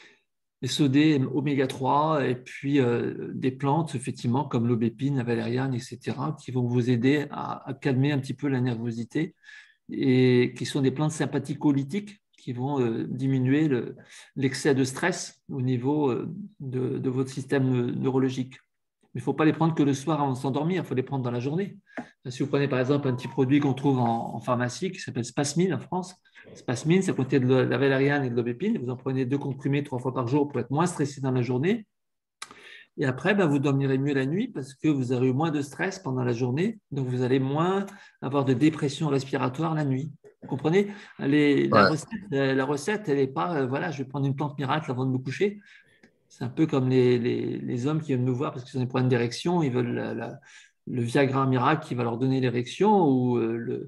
SOD, oméga 3, et puis des plantes, effectivement, comme l'aubépine, la valériane, etc., qui vont vous aider à calmer un petit peu la nervosité et qui sont des plantes sympathico-lytiques qui vont diminuer l'excès de stress au niveau de votre système neurologique. Mais il ne faut pas les prendre que le soir avant de s'endormir, il faut les prendre dans la journée. Si vous prenez par exemple un petit produit qu'on trouve en pharmacie qui s'appelle Spasmine en France, Spasmine, ça contient de la valériane et de l'aubépine. Vous en prenez 2 comprimés 3 fois par jour pour être moins stressé dans la journée. Et après, vous dormirez mieux la nuit parce que vous aurez eu moins de stress pendant la journée. Donc, vous allez moins avoir de dépression respiratoire la nuit. Vous comprenez? La recette, elle n'est pas, voilà, je vais prendre une plante miracle avant de me coucher. C'est un peu comme les hommes qui viennent nous voir parce qu'ils ont des problèmes d'érection, ils veulent le Viagra miracle qui va leur donner l'érection ou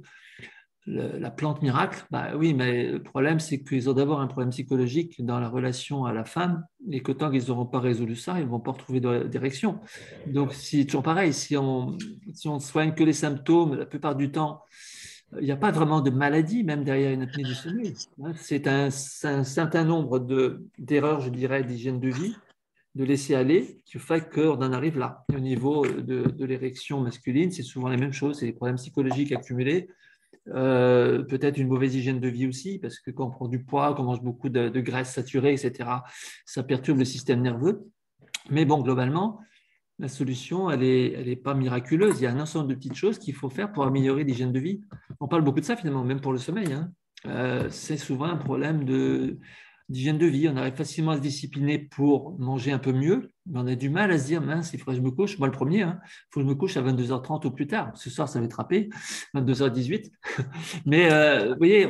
la plante miracle. Oui, mais le problème, c'est qu'ils ont d'abord un problème psychologique dans la relation à la femme et que tant qu'ils n'auront pas résolu ça, ils ne vont pas retrouver d'érection. Donc, c'est toujours pareil. Si on soigne que les symptômes, la plupart du temps, il n'y a pas vraiment de maladie, même derrière une apnée du sommeil. C'est un certain nombre d'erreurs, je dirais, d'hygiène de vie, de laisser aller, qui fait qu'on en arrive là. Et au niveau de l'érection masculine, c'est souvent la même chose, c'est des problèmes psychologiques accumulés, peut-être une mauvaise hygiène de vie aussi, parce que quand on prend du poids, qu'on mange beaucoup de graisses saturées, etc., ça perturbe le système nerveux. Mais bon, globalement, la solution, elle n'est pas miraculeuse. Il y a un ensemble de petites choses qu'il faut faire pour améliorer l'hygiène de vie. On parle beaucoup de ça finalement, même pour le sommeil. C'est souvent un problème d'hygiène de vie. On arrive facilement à se discipliner pour manger un peu mieux, mais on a du mal à se dire, mince, il faudrait que je me couche. Moi, le premier, il faut que je me couche à 22h30 ou plus tard. Ce soir, ça va être râpé, 22h18. Mais vous voyez,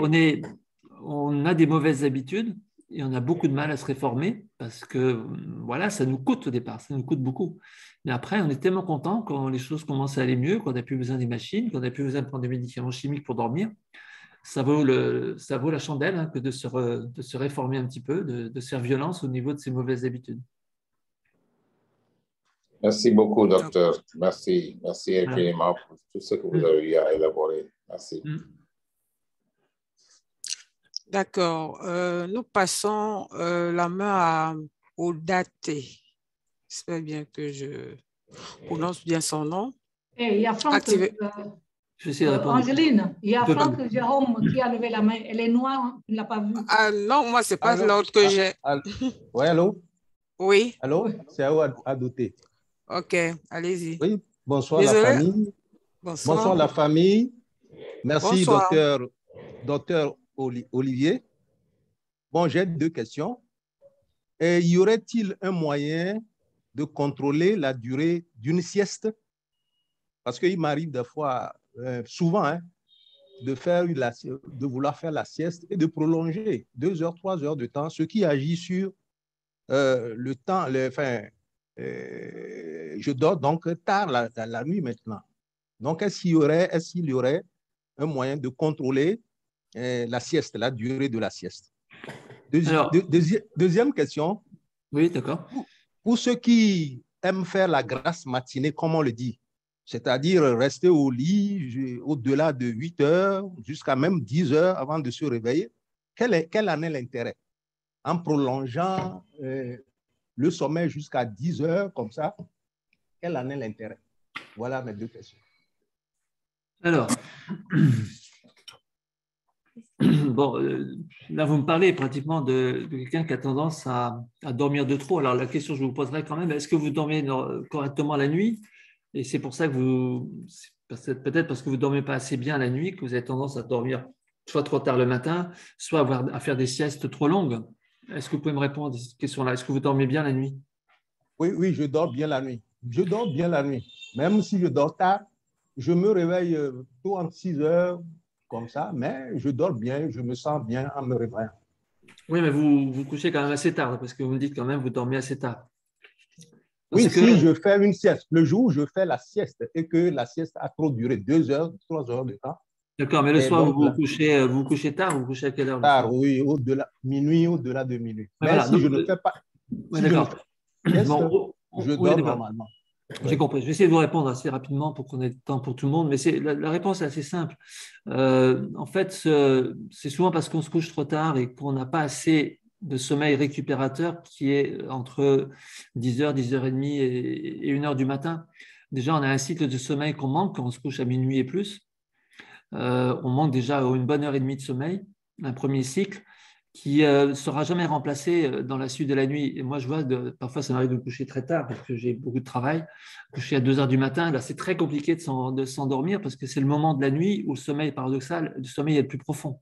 on a des mauvaises habitudes et on a beaucoup de mal à se réformer parce que voilà, ça nous coûte au départ, ça nous coûte beaucoup. Mais après, on est tellement content quand les choses commencent à aller mieux, qu'on n'a plus besoin des machines, qu'on n'a plus besoin de prendre des médicaments chimiques pour dormir. Ça vaut la chandelle que de se réformer un petit peu, de se faire violence au niveau de ces mauvaises habitudes. Merci beaucoup, docteur. Merci infiniment pour tout ce que vous avez eu à élaborer. Merci. D'accord. Nous passons la main à Odate. J'espère bien que je prononce bien son nom. Et il y a Franck, Angeline, il y a Franck Jérôme qui a levé la main. Elle est noire, tu ne l'as pas vue. Ah non, moi, ce n'est pas l'autre que j'ai. Oui, allô? Oui. Allô? C'est à vous à douter. OK, allez-y. Oui, bonsoir. Désolé. La famille. Bonsoir la famille. Merci, bonsoir. docteur Olivier. Bon, j'ai 2 questions. Et y aurait-il un moyen de contrôler la durée d'une sieste? Parce qu'il m'arrive des fois, souvent, de vouloir faire la sieste et de prolonger 2 heures, 3 heures de temps, ce qui agit sur le temps. Je dors donc tard la nuit maintenant. Donc, est-ce qu'il y aurait un moyen de contrôler la sieste, la durée de la sieste? Deuxième question. Oui, d'accord. Pour ceux qui aiment faire la grasse matinée, comme on le dit, c'est-à-dire rester au lit au-delà de 8 heures, jusqu'à même 10 heures avant de se réveiller, quel en est l'intérêt? En prolongeant le sommeil jusqu'à 10 heures, comme ça, quel en est l'intérêt? Voilà mes 2 questions. Alors, Bon, là, vous me parlez pratiquement de quelqu'un qui a tendance à dormir de trop. Alors, la question que je vous poserai quand même, est-ce que vous dormez correctement la nuit? Et c'est pour ça que peut-être parce que vous ne dormez pas assez bien la nuit, que vous avez tendance à dormir soit trop tard le matin, soit à faire des siestes trop longues. Est-ce que vous pouvez me répondre à cette question-là? Est-ce que vous dormez bien la nuit? Oui, je dors bien la nuit. Je dors bien la nuit. Même si je dors tard, je me réveille tôt entre 6 heures, comme ça, mais je dors bien, je me sens bien en me réveillant. Oui, mais vous vous couchez quand même assez tard, parce que vous me dites quand même que vous dormez assez tard. Oui, si je fais une sieste, le jour où je fais la sieste et que la sieste a trop duré 2 heures, 3 heures de temps. D'accord, mais le soir, vous vous couchez tard, vous couchez à quelle heure? Tard, oui, au-delà de minuit. Mais voilà, si donc, je ne fais pas, ouais, d'accord. Je dors normalement. J'ai compris. Je vais essayer de vous répondre assez rapidement pour qu'on ait le temps pour tout le monde, mais la réponse est assez simple. En fait, c'est souvent parce qu'on se couche trop tard et qu'on n'a pas assez de sommeil récupérateur qui est entre 10h, 10h30 et 1h du matin. Déjà, on a un cycle de sommeil qu'on manque quand on se couche à minuit et plus. On manque déjà une bonne heure et demie de sommeil, un premier cycle qui ne sera jamais remplacé dans la suite de la nuit. Et moi, je vois, parfois, ça m'arrive de me coucher très tard parce que j'ai beaucoup de travail, coucher à 2h du matin. Là, c'est très compliqué de s'endormir parce que c'est le moment de la nuit où le sommeil paradoxal, le sommeil est le plus profond.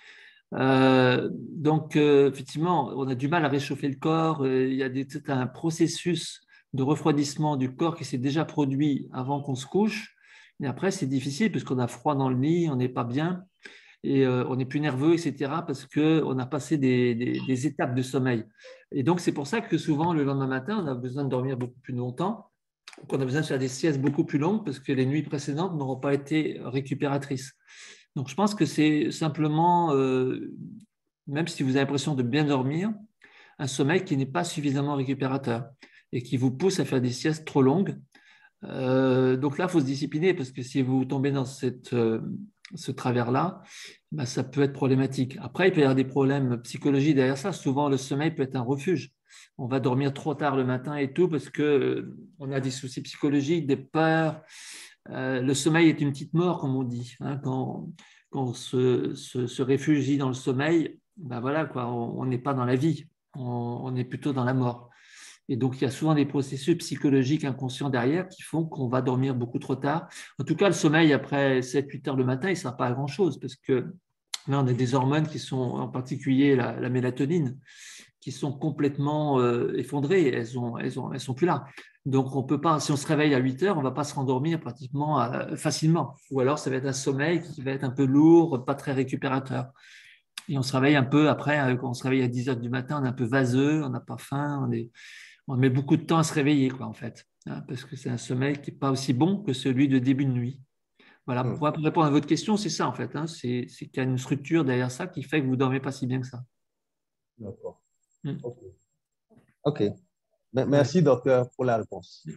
Donc, effectivement, on a du mal à réchauffer le corps. Il y a tout un processus de refroidissement du corps qui s'est déjà produit avant qu'on se couche. Et après, c'est difficile parce qu'on a froid dans le lit, on n'est pas bien et on est plus nerveux, etc. parce qu'on a passé des étapes de sommeil. Et donc, c'est pour ça que souvent, le lendemain matin, on a besoin de dormir beaucoup plus longtemps, qu'on a besoin de faire des siestes beaucoup plus longues parce que les nuits précédentes n'auront pas été récupératrices. Donc, je pense que c'est simplement, même si vous avez l'impression de bien dormir, un sommeil qui n'est pas suffisamment récupérateur et qui vous pousse à faire des siestes trop longues. Donc là, il faut se discipliner parce que si vous tombez dans ce travers-là, ben, ça peut être problématique. Après, il peut y avoir des problèmes psychologiques derrière ça. Souvent, le sommeil peut être un refuge. On va dormir trop tard le matin et tout parce qu'on a des soucis psychologiques, des peurs. Le sommeil est une petite mort, comme on dit. Hein, quand on se réfugie dans le sommeil, ben voilà, quoi, on n'est pas dans la vie, on est plutôt dans la mort. Et donc, il y a souvent des processus psychologiques inconscients derrière qui font qu'on va dormir beaucoup trop tard. En tout cas, le sommeil, après 7-8 heures le matin, il ne sert pas à grand-chose parce que là, on a des hormones qui sont, en particulier la mélatonine, qui sont complètement effondrées. Elles sont plus là. Donc, on peut pas, si on se réveille à 8 heures, on ne va pas se rendormir pratiquement facilement. Ou alors, ça va être un sommeil qui va être un peu lourd, pas très récupérateur. Et on se réveille un peu après, quand on se réveille à 10 heures du matin, on est un peu vaseux, on n'a pas faim, on met beaucoup de temps à se réveiller, quoi, en fait, hein, parce que c'est un sommeil qui n'est pas aussi bon que celui de début de nuit. Voilà, pour répondre à votre question, c'est ça, en fait. Hein, c'est qu'il y a une structure derrière ça qui fait que vous ne dormez pas si bien que ça. D'accord. OK. Merci, docteur, pour la réponse.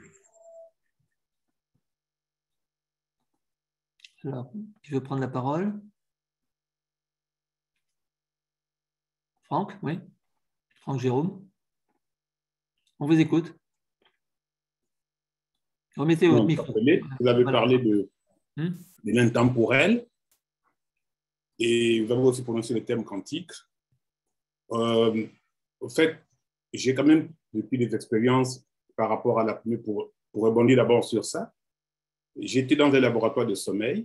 Alors, qui veut prendre la parole? Franck, oui? Franck Jérôme? On vous écoute. Remettez votre micro. Vous avez parlé de l'intemporel et vous avez aussi prononcé le terme quantique. En fait, j'ai quand même depuis des expériences par rapport à l'apnée pour rebondir d'abord sur ça. J'étais dans un laboratoire de sommeil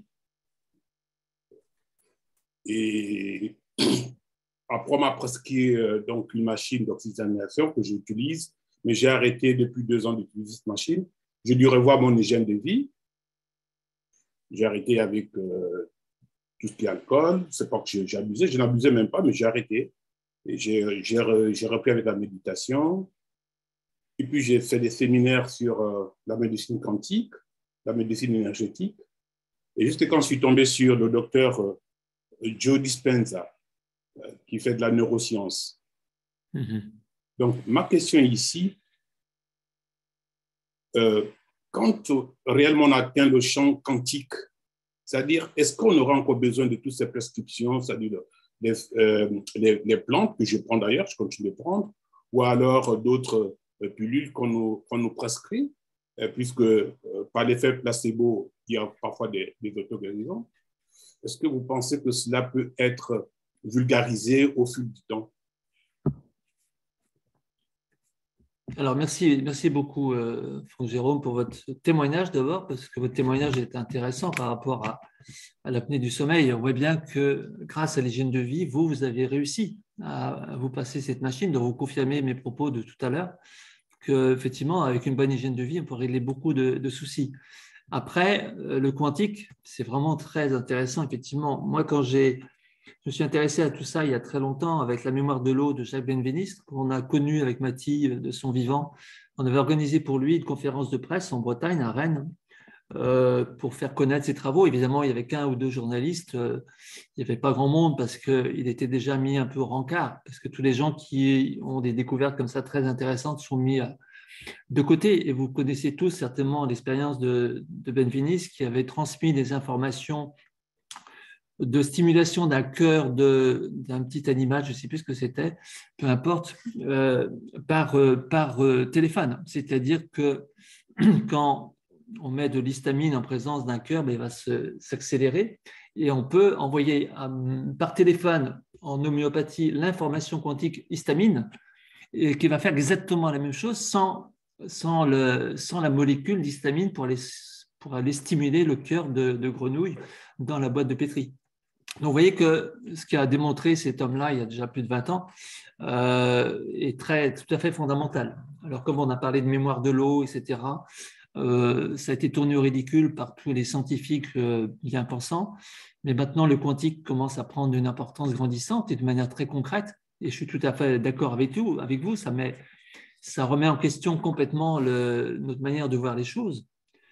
et après, on m'a prescrit donc une machine d'oxygénation que j'utilise, mais j'ai arrêté depuis 2 ans d'utiliser cette machine. J'ai dû revoir mon hygiène de vie. J'ai arrêté avec tout ce qui est alcool. C'est pas que j'ai abusé, je n'abusais même pas, mais j'ai arrêté. Et j'ai repris avec la méditation. Et puis, j'ai fait des séminaires sur la médecine quantique, la médecine énergétique. Et juste quand je suis tombé sur le docteur Joe Dispenza, qui fait de la neuroscience. Donc, ma question ici, quand réellement on atteint le champ quantique, c'est-à-dire, est-ce qu'on aura encore besoin de toutes ces prescriptions, c'est-à-dire les plantes, que je prends d'ailleurs, je continue de prendre, ou alors d'autres pilules qu'on nous prescrit, puisque par l'effet placebo, il y a parfois des auto-guérisons. est-ce que vous pensez que cela peut être vulgarisé au fil du temps? Alors, merci beaucoup, Franck Jérôme, pour votre témoignage d'abord, parce que votre témoignage est intéressant par rapport à l'apnée du sommeil. On voit bien que grâce à l'hygiène de vie, vous avez réussi à vous passer cette machine. Donc, vous confirmez mes propos de tout à l'heure, qu'effectivement, avec une bonne hygiène de vie, on peut régler beaucoup de soucis. Après, le quantique, c'est vraiment très intéressant, effectivement. Moi, quand je me suis intéressé à tout ça il y a très longtemps avec la mémoire de l'eau de Jacques Benveniste, qu'on a connu avec Mathilde de son vivant. On avait organisé pour lui une conférence de presse en Bretagne, à Rennes, pour faire connaître ses travaux. Évidemment, il n'y avait qu'un ou deux journalistes. Il n'y avait pas grand monde parce qu'il était déjà mis un peu au rencard, parce que tous les gens qui ont des découvertes comme ça très intéressantes sont mis de côté. Et vous connaissez tous certainement l'expérience de Benveniste qui avait transmis des informations de stimulation d'un cœur d'un petit animal, je ne sais plus ce que c'était, peu importe, par téléphone. C'est-à-dire que quand on met de l'histamine en présence d'un cœur, il va s'accélérer et on peut envoyer par téléphone en homéopathie l'information quantique histamine et qui va faire exactement la même chose sans la molécule d'histamine pour aller stimuler le cœur de grenouille dans la boîte de pétri. Donc, vous voyez que ce qu'a démontré cet homme-là, il y a déjà plus de 20 ans, est tout à fait fondamental. Alors, comme on a parlé de mémoire de l'eau, etc., ça a été tourné au ridicule par tous les scientifiques bien pensants, mais maintenant, le quantique commence à prendre une importance grandissante et de manière très concrète, et je suis tout à fait d'accord avec vous, ça remet en question complètement notre manière de voir les choses.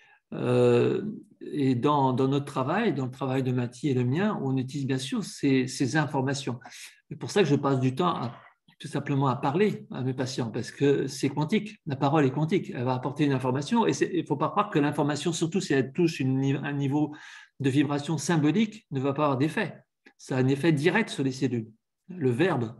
Et dans notre travail, dans le travail de Mathie et le mien, on utilise bien sûr ces informations. C'est pour ça que je passe du temps tout simplement à parler à mes patients, parce que c'est quantique, la parole est quantique, elle va apporter une information, et il ne faut pas croire que l'information, surtout si elle touche un niveau de vibration symbolique, ne va pas avoir d'effet. Ça a un effet direct sur les cellules. Le verbe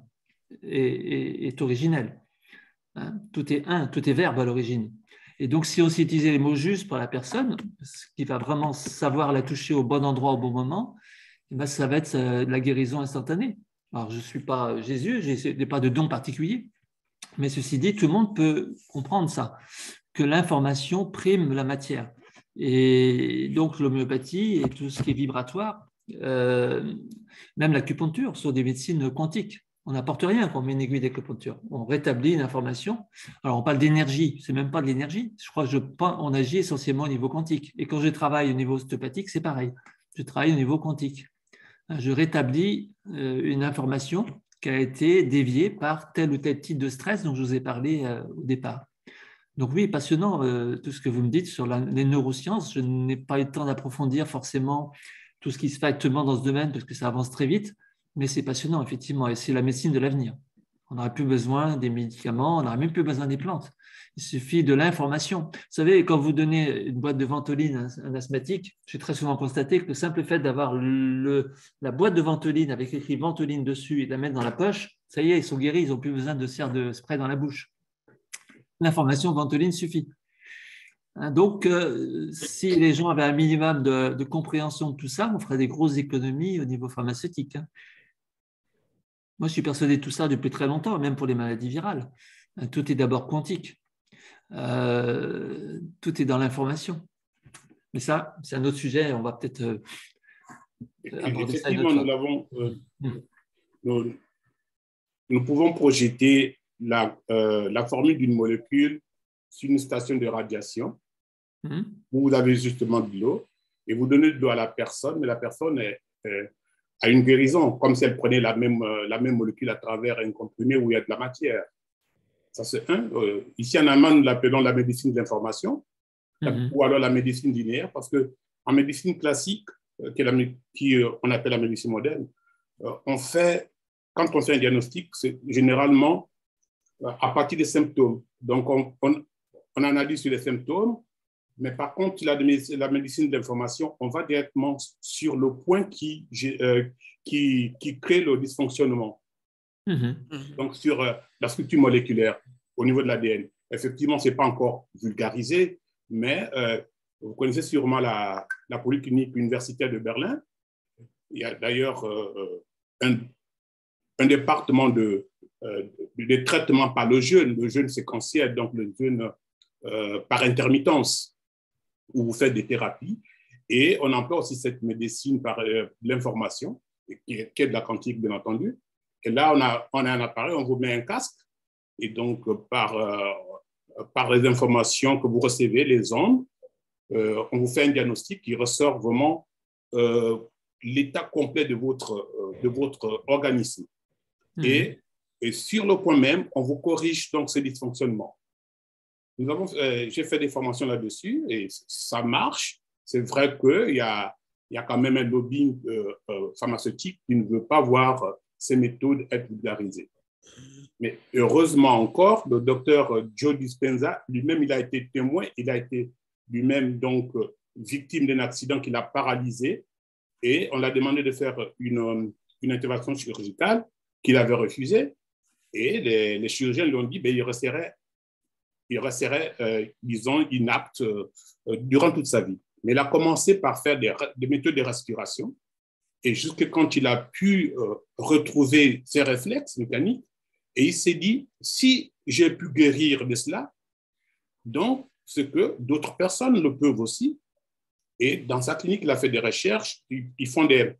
est originel. Tout est verbe à l'origine. Et donc, si on sait utiliser les mots justes pour la personne, ce qui va vraiment savoir la toucher au bon endroit au bon moment, ça va être la guérison instantanée. Alors, je ne suis pas Jésus, je n'ai pas de don particulier, mais ceci dit, tout le monde peut comprendre ça, que l'information prime la matière. Et donc, l'homéopathie et tout ce qui est vibratoire, même l'acupuncture, sont des médecines quantiques. On n'apporte rien quand on met une aiguille d'acupuncture. On rétablit une information. Alors, on parle d'énergie. Ce n'est même pas de l'énergie. Je crois qu'on agit essentiellement au niveau quantique. Et quand je travaille au niveau ostéopathique, c'est pareil. Je travaille au niveau quantique. Je rétablis une information qui a été déviée par tel ou tel type de stress dont je vous ai parlé au départ. Donc oui, passionnant tout ce que vous me dites sur les neurosciences. Je n'ai pas eu le temps d'approfondir forcément tout ce qui se fait actuellement dans ce domaine parce que ça avance très vite. Mais c'est passionnant, effectivement, et c'est la médecine de l'avenir. On n'aurait plus besoin des médicaments, on n'aurait même plus besoin des plantes. Il suffit de l'information. Vous savez, quand vous donnez une boîte de Ventoline à un asthmatique, j'ai très souvent constaté que le simple fait d'avoir la boîte de Ventoline avec écrit Ventoline dessus et de la mettre dans la poche, ça y est, ils sont guéris, ils n'ont plus besoin de se faire de spray dans la bouche. L'information Ventoline suffit. Donc, si les gens avaient un minimum de compréhension de tout ça, on ferait des grosses économies au niveau pharmaceutique. Moi, je suis persuadé de tout ça depuis très longtemps, même pour les maladies virales. Tout est d'abord quantique. Tout est dans l'information. Mais ça, c'est un autre sujet. On va peut-être aborder ça. Effectivement, nous pouvons projeter la formule d'une molécule sur une station de radiation où vous avez justement de l'eau et vous donnez de l'eau à la personne, mais la personne a une guérison, comme si elle prenait la même molécule à travers un comprimé où il y a de la matière. Ça, c'est un. Ici, en Allemagne, nous l'appelons la médecine de l'information ou alors la médecine linéaire, parce qu'en médecine classique, on appelle la médecine moderne, quand on fait un diagnostic, c'est généralement à partir des symptômes. Donc, on analyse sur les symptômes, mais par contre, la médecine de l'information, on va directement sur le point qui crée le dysfonctionnement. Donc, sur la structure moléculaire au niveau de l'ADN. Effectivement, ce n'est pas encore vulgarisé, mais vous connaissez sûrement la polyclinique universitaire de Berlin. Il y a d'ailleurs un département de traitement par le jeûne séquentiel, donc le jeûne par intermittence, où vous faites des thérapies. Et on emploie aussi cette médecine par l'information, qui est de la quantique, bien entendu. Et là, on a un appareil, on vous met un casque, et donc par les informations que vous recevez, les ondes, on vous fait un diagnostic qui ressort vraiment l'état complet de votre organisme. Et sur le point même, on vous corrige donc ces dysfonctionnements. J'ai fait des formations là-dessus et ça marche. C'est vrai qu'il y a quand même un lobbying pharmaceutique qui ne veut pas voir ces méthodes être vulgarisées. Mais heureusement encore, le docteur Joe Dispenza, lui-même, il a été témoin, il a été lui-même donc victime d'un accident qui l'a paralysé et on l'a demandé de faire une intervention chirurgicale qu'il avait refusée et les chirurgiens lui ont dit qu'il resterait, disons, inapte durant toute sa vie. Mais il a commencé par faire des méthodes de respiration et jusqu'à quand il a pu retrouver ses réflexes mécaniques, et il s'est dit, si j'ai pu guérir de cela, donc c'est que d'autres personnes le peuvent aussi. Et dans sa clinique, il a fait des recherches, ils font des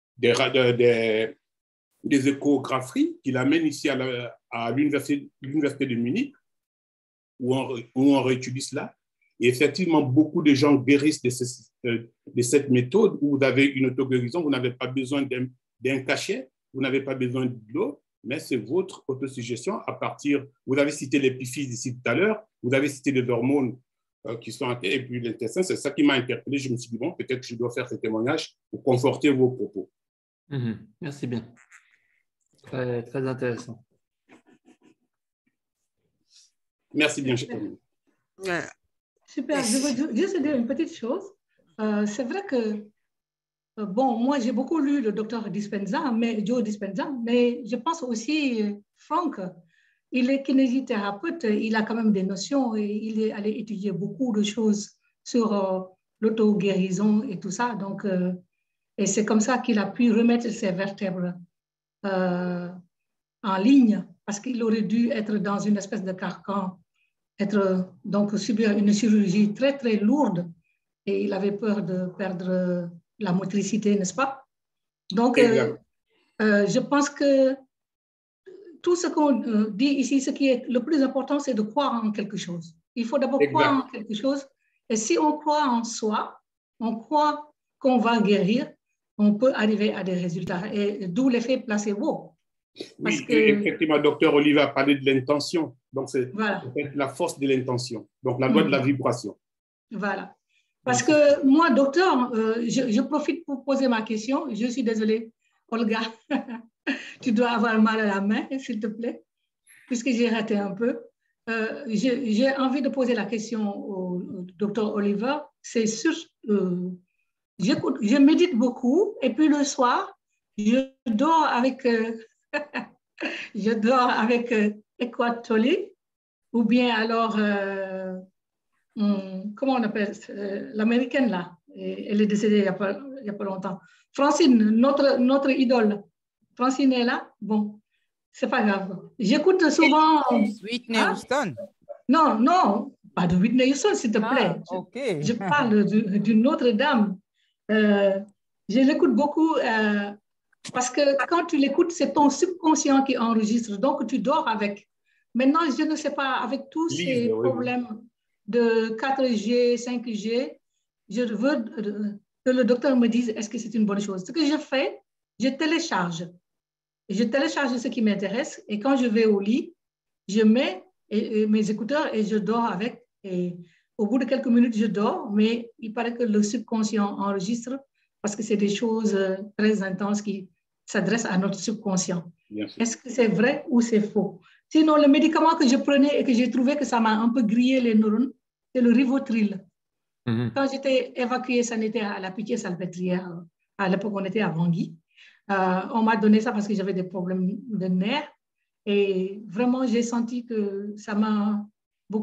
échographies qu'il amène ici à l'université de Munich, où on réétudie cela. Et effectivement, beaucoup de gens guérissent de cette méthode où vous avez une auto-guérison, vous n'avez pas besoin d'un cachet, vous n'avez pas besoin de l'eau, mais c'est votre autosuggestion à partir, vous avez cité l'épiphyse ici tout à l'heure, vous avez cité les hormones qui sont et puis l'intestin, c'est ça qui m'a interpellé. Je me suis dit, bon, peut-être que je dois faire ce témoignage pour conforter vos propos. Merci bien. Très, très intéressant. Merci bien, cher ami. Super. Je veux juste dire une petite chose. C'est vrai que, bon, moi, j'ai beaucoup lu le docteur Dispenza, Joe Dispenza, mais je pense aussi, Franck, il est kinésithérapeute, il a quand même des notions et il est allé étudier beaucoup de choses sur l'auto-guérison et tout ça. Donc, et c'est comme ça qu'il a pu remettre ses vertèbres en ligne, parce qu'il aurait dû être dans une espèce de carcan, donc subir une chirurgie très, très lourde, et il avait peur de perdre la motricité, n'est-ce pas? Donc, je pense que tout ce qu'on dit ici, ce qui est le plus important, c'est de croire en quelque chose. Il faut d'abord croire en quelque chose, et si on croit en soi, on croit qu'on va guérir, on peut arriver à des résultats, et d'où l'effet placebo. Oui, effectivement, docteur Olivier a parlé de l'intention. Donc, c'est la force de l'intention. Donc, la loi de la vibration. Voilà. Parce que moi, docteur, je profite pour poser ma question. Je suis désolée, Olga. Tu dois avoir mal à la main, s'il te plaît, puisque j'ai raté un peu. J'ai envie de poser la question au docteur Oliver. C'est sûr, je médite beaucoup et puis le soir, je dors avec... je dors avec Eckhart Tolle, ou bien alors, comment on appelle l'américaine là, elle est décédée il n'y a pas longtemps. Francine, notre idole. Francine est là? Bon, c'est pas grave. J'écoute souvent... Whitney Houston? Non, pas de Whitney Houston, s'il te plaît. Okay. Je parle d'une autre dame. Je l'écoute beaucoup... parce que quand tu l'écoutes, c'est ton subconscient qui enregistre, donc tu dors avec. Maintenant, je ne sais pas, avec tous ces problèmes de 4G, 5G, je veux que le docteur me dise est-ce que c'est une bonne chose. Ce que je fais, je télécharge ce qui m'intéresse et quand je vais au lit, je mets mes écouteurs et je dors avec. Et au bout de quelques minutes, je dors, mais il paraît que le subconscient enregistre parce que c'est des choses très intenses qui s'adressent à notre subconscient. Est-ce que c'est vrai ou c'est faux? Sinon, le médicament que je prenais et que j'ai trouvé que ça m'a un peu grillé les neurones, c'est le Rivotril. Quand j'étais évacuée sanitaire à la Pitié-Salpêtrière, à l'époque on était à Bangui, on m'a donné ça parce que j'avais des problèmes de nerfs et vraiment j'ai senti que ça m'a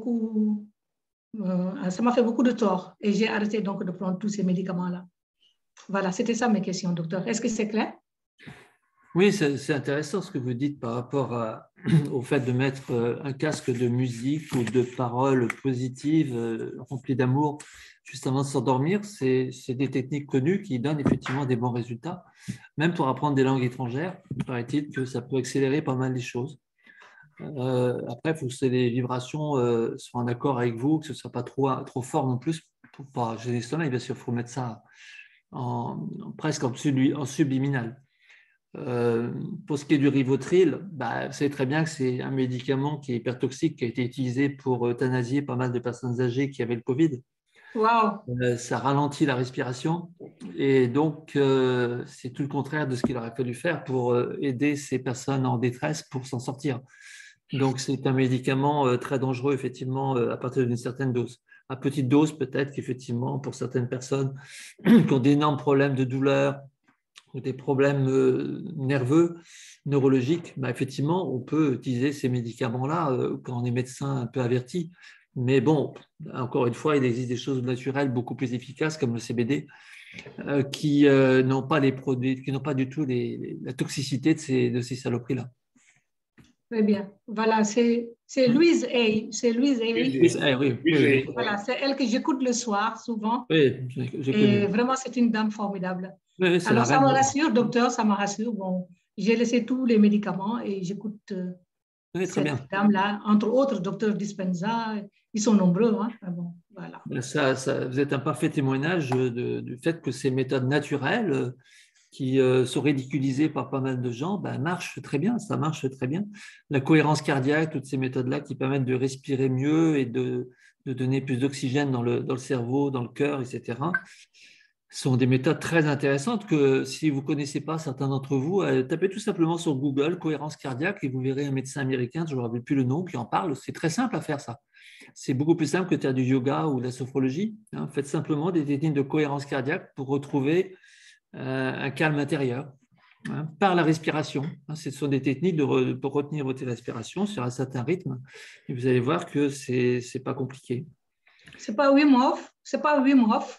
fait beaucoup de tort et j'ai arrêté donc de prendre tous ces médicaments-là. Voilà, c'était ça mes questions, docteur. Est-ce que c'est clair? Oui, c'est intéressant ce que vous dites par rapport au fait de mettre un casque de musique ou de paroles positives remplies d'amour juste avant de s'endormir. C'est des techniques connues qui donnent effectivement des bons résultats. Même pour apprendre des langues étrangères, paraît-il que ça peut accélérer pas mal les choses. Après, il faut que les vibrations soient en accord avec vous, que ce ne soit pas trop fort non plus pour pas gêner le sommeil. Bien sûr, il faut mettre ça presque en subliminal. Pour ce qui est du Rivotril, vous savez très bien que c'est un médicament qui est hyper toxique, qui a été utilisé pour euthanasier pas mal de personnes âgées qui avaient le Covid. Wow. Ça ralentit la respiration et donc c'est tout le contraire de ce qu'il aurait fallu faire pour aider ces personnes en détresse pour s'en sortir. Donc c'est un médicament très dangereux effectivement à partir d'une certaine dose. À petite dose peut-être qu'effectivement pour certaines personnes qui ont d'énormes problèmes de douleur ou des problèmes nerveux, neurologiques, effectivement, on peut utiliser ces médicaments-là quand on est médecin un peu averti. Mais bon, encore une fois, il existe des choses naturelles beaucoup plus efficaces comme le CBD qui n'ont pas les produits, qui n'ont pas du tout la toxicité de ces saloperies-là. Très bien. Voilà, c'est Louise A. C'est Louise A. Oui. Voilà, c'est elle que j'écoute le soir souvent. Oui, et vraiment, c'est une dame formidable. Oui, alors, ça me rassure, docteur, ça me rassure. Bon, j'ai laissé tous les médicaments et j'écoute cette dame-là, entre autres, docteur Dispenza. Ils sont nombreux. Hein. Bon, voilà. Vous êtes un parfait témoignage du fait que ces méthodes naturelles qui sont ridiculisées par pas mal de gens, marchent très bien, ça marche très bien. La cohérence cardiaque, toutes ces méthodes-là qui permettent de respirer mieux et de donner plus d'oxygène dans le cerveau, dans le cœur, etc., sont des méthodes très intéressantes que si vous ne connaissez pas, certains d'entre vous, tapez tout simplement sur Google cohérence cardiaque et vous verrez un médecin américain, je ne me rappelle plus le nom, qui en parle. C'est très simple à faire ça. C'est beaucoup plus simple que de faire du yoga ou de la sophrologie. Hein. Faites simplement des techniques de cohérence cardiaque pour retrouver un calme intérieur par la respiration. Hein. Ce sont des techniques pour retenir votre respiration sur un certain rythme et vous allez voir que ce n'est pas compliqué. Ce n'est pas Wim Hof, c'est pas Wim Hof.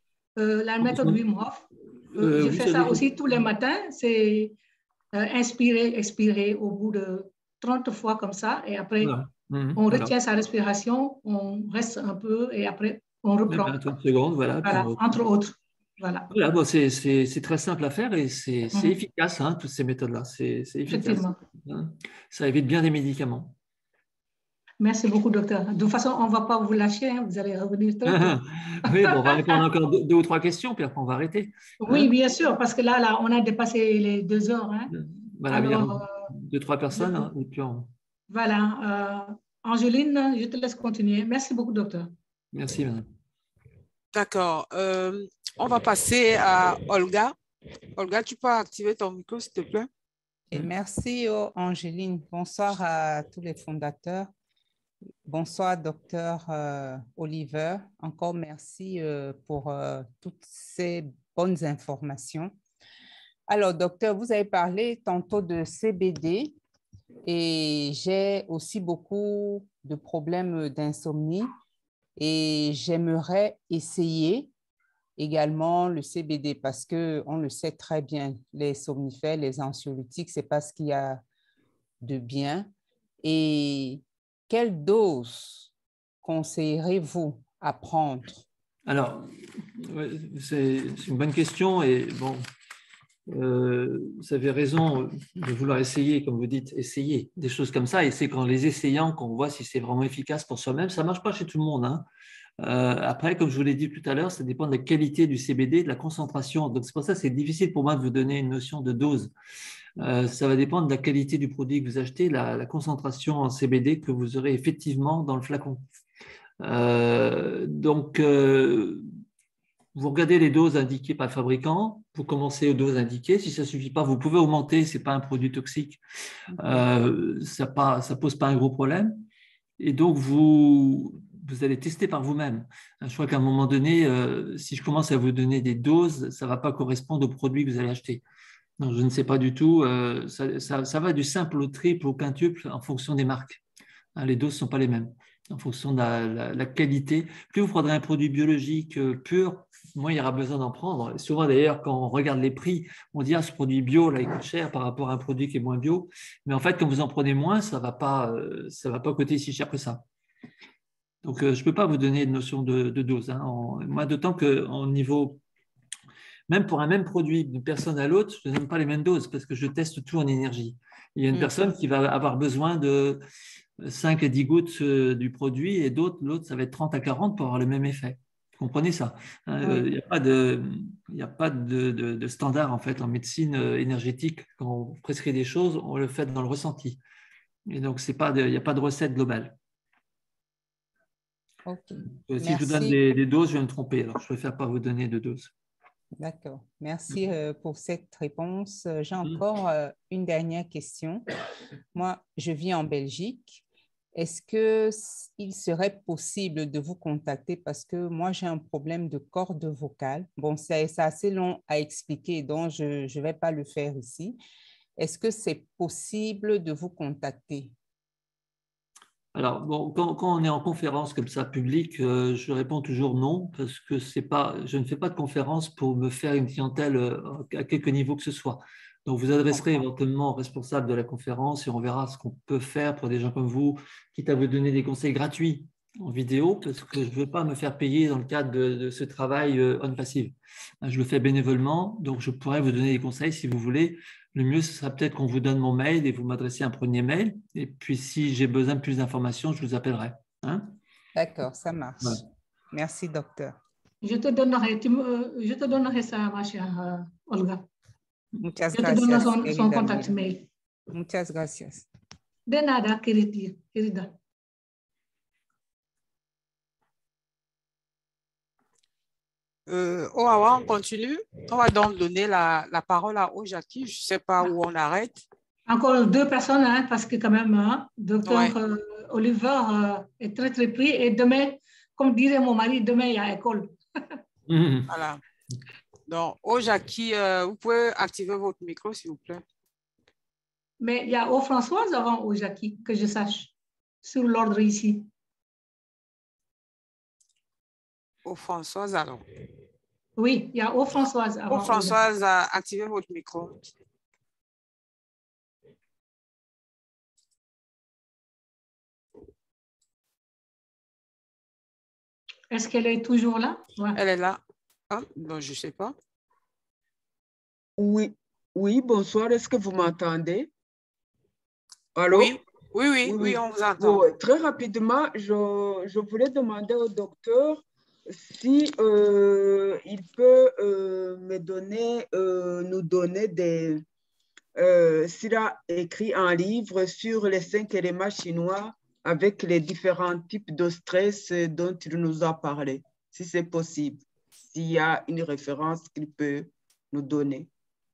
La méthode Wim Hof, je fais ça aussi tous les matins, c'est inspirer, expirer au bout de 30 fois comme ça, et après on retient sa respiration, on reste un peu, et après on reprend. 30 secondes, voilà. Entre autres. Voilà. Bon, c'est très simple à faire et c'est efficace, hein, toutes ces méthodes-là, c'est efficace. Hein. Ça évite bien des médicaments. Merci beaucoup, docteur. De toute façon, on ne va pas vous lâcher, hein. Vous allez revenir très tôt. Oui, on va répondre encore 2 ou 3 questions, puis après on va arrêter. Oui, bien sûr, parce que là, on a dépassé les 2 heures. Hein. Voilà, alors, 2 ou 3 personnes. Hein, et puis Voilà. Angeline, je te laisse continuer. Merci beaucoup, docteur. Merci, madame. D'accord. On va passer à Olga. Olga, tu peux activer ton micro, s'il te plaît? Et merci, Angeline. Bonsoir à tous les fondateurs. Bonsoir, docteur Oliver. Encore merci pour toutes ces bonnes informations. Alors, docteur, vous avez parlé tantôt de CBD et j'ai aussi beaucoup de problèmes d'insomnie et j'aimerais essayer également le CBD parce qu'on le sait très bien, les somnifères, les anxiolytiques, ce n'est pas ce qu'il y a de bien. Et quelle dose conseillerez-vous à prendre? Alors, c'est une bonne question et bon, vous avez raison de vouloir essayer, comme vous dites, essayer des choses comme ça et c'est qu'en les essayant qu'on voit si c'est vraiment efficace pour soi-même. Ça ne marche pas chez tout le monde. Hein. Après, comme je vous l'ai dit tout à l'heure, ça dépend de la qualité du CBD, de la concentration. Donc, c'est pour ça que c'est difficile pour moi de vous donner une notion de dose. Ça va dépendre de la qualité du produit que vous achetez, la concentration en CBD que vous aurez effectivement dans le flacon. Vous regardez les doses indiquées par le fabricant, vous commencez aux doses indiquées. Si ça ne suffit pas, vous pouvez augmenter, ce n'est pas un produit toxique. Ça ne pose pas un gros problème. Et donc, vous allez tester par vous-même. Je crois qu'à un moment donné, si je commence à vous donner des doses, ça ne va pas correspondre au produit que vous allez acheter. Donc, je ne sais pas du tout. Ça va du simple au triple au quintuple en fonction des marques. Les doses ne sont pas les mêmes. en fonction de la qualité. Plus vous prendrez un produit biologique pur, moins il y aura besoin d'en prendre. Et souvent d'ailleurs, quand on regarde les prix, on dit « Ah, ce produit bio, là, il coûte cher par rapport à un produit qui est moins bio ». Mais en fait, quand vous en prenez moins, ça ne va pas coûter si cher que ça. Donc, je ne peux pas vous donner de notion de dose. Hein. Moi, d'autant qu'en niveau… Même pour un même produit, d'une personne à l'autre, je ne donne pas les mêmes doses parce que je teste tout en énergie. Il y a une personne qui va avoir besoin de 5 à 10 gouttes du produit et l'autre, ça va être 30 à 40 pour avoir le même effet. Vous comprenez ça? Il n'y a pas de standard en fait en médecine énergétique. Quand on prescrit des choses, on le fait dans le ressenti. Et donc, il n'y a pas de recette globale. Okay. Si je vous donne des doses, je vais me tromper. Alors, je préfère pas vous donner de doses. D'accord. Merci pour cette réponse. J'ai encore une dernière question. Moi, je vis en Belgique. Est-ce qu'il serait possible de vous contacter parce que moi, j'ai un problème de corde vocale. Bon, c'est assez long à expliquer, donc je ne vais pas le faire ici. Est-ce que c'est possible de vous contacter? Alors, bon, quand on est en conférence comme ça, publique, je réponds toujours non, parce que je ne fais pas de conférence pour me faire une clientèle à quelque niveau que ce soit. Donc, vous adresserez éventuellement au responsable de la conférence et on verra ce qu'on peut faire pour des gens comme vous, quitte à vous donner des conseils gratuits en vidéo, parce que je ne veux pas me faire payer dans le cadre de ce travail on passive. Je le fais bénévolement, donc je pourrais vous donner des conseils si vous voulez. Le mieux, ce serait peut-être qu'on vous donne mon mail et vous m'adressez un premier mail. Et puis, si j'ai besoin de plus d'informations, je vous appellerai. Hein? D'accord, ça marche. Voilà. Merci, docteur. Je te donnerai ça, ma chère Olga. Muchas gracias. Je te donne son contact mail. Muchas gracias. De nada, querida. Owawa, on continue. On va donc donner la parole à Ojaki. Je ne sais pas où on arrête. Encore 2 personnes, hein, parce que quand même, hein, docteur Oliver est très, très pris. Et demain, comme dirait mon mari, demain, il y a école. Voilà. Donc, Ojaki, vous pouvez activer votre micro, s'il vous plaît. Mais il y a Françoise avant Ojaki, que je sache, sur l'ordre ici. Françoise, alors. Oui, il y a Françoise avant. Françoise, activez votre micro. Est-ce qu'elle est toujours là? Ouais. Elle est là. Ah, non, je ne sais pas. Oui, bonsoir. Est-ce que vous m'entendez? Allô? Oui, on vous entend. Bon, très rapidement, je voulais demander au docteur si il peut nous donner s'il a écrit un livre sur les 5 éléments chinois avec les différents types de stress dont il nous a parlé, si c'est possible, s'il y a une référence qu'il peut nous donner.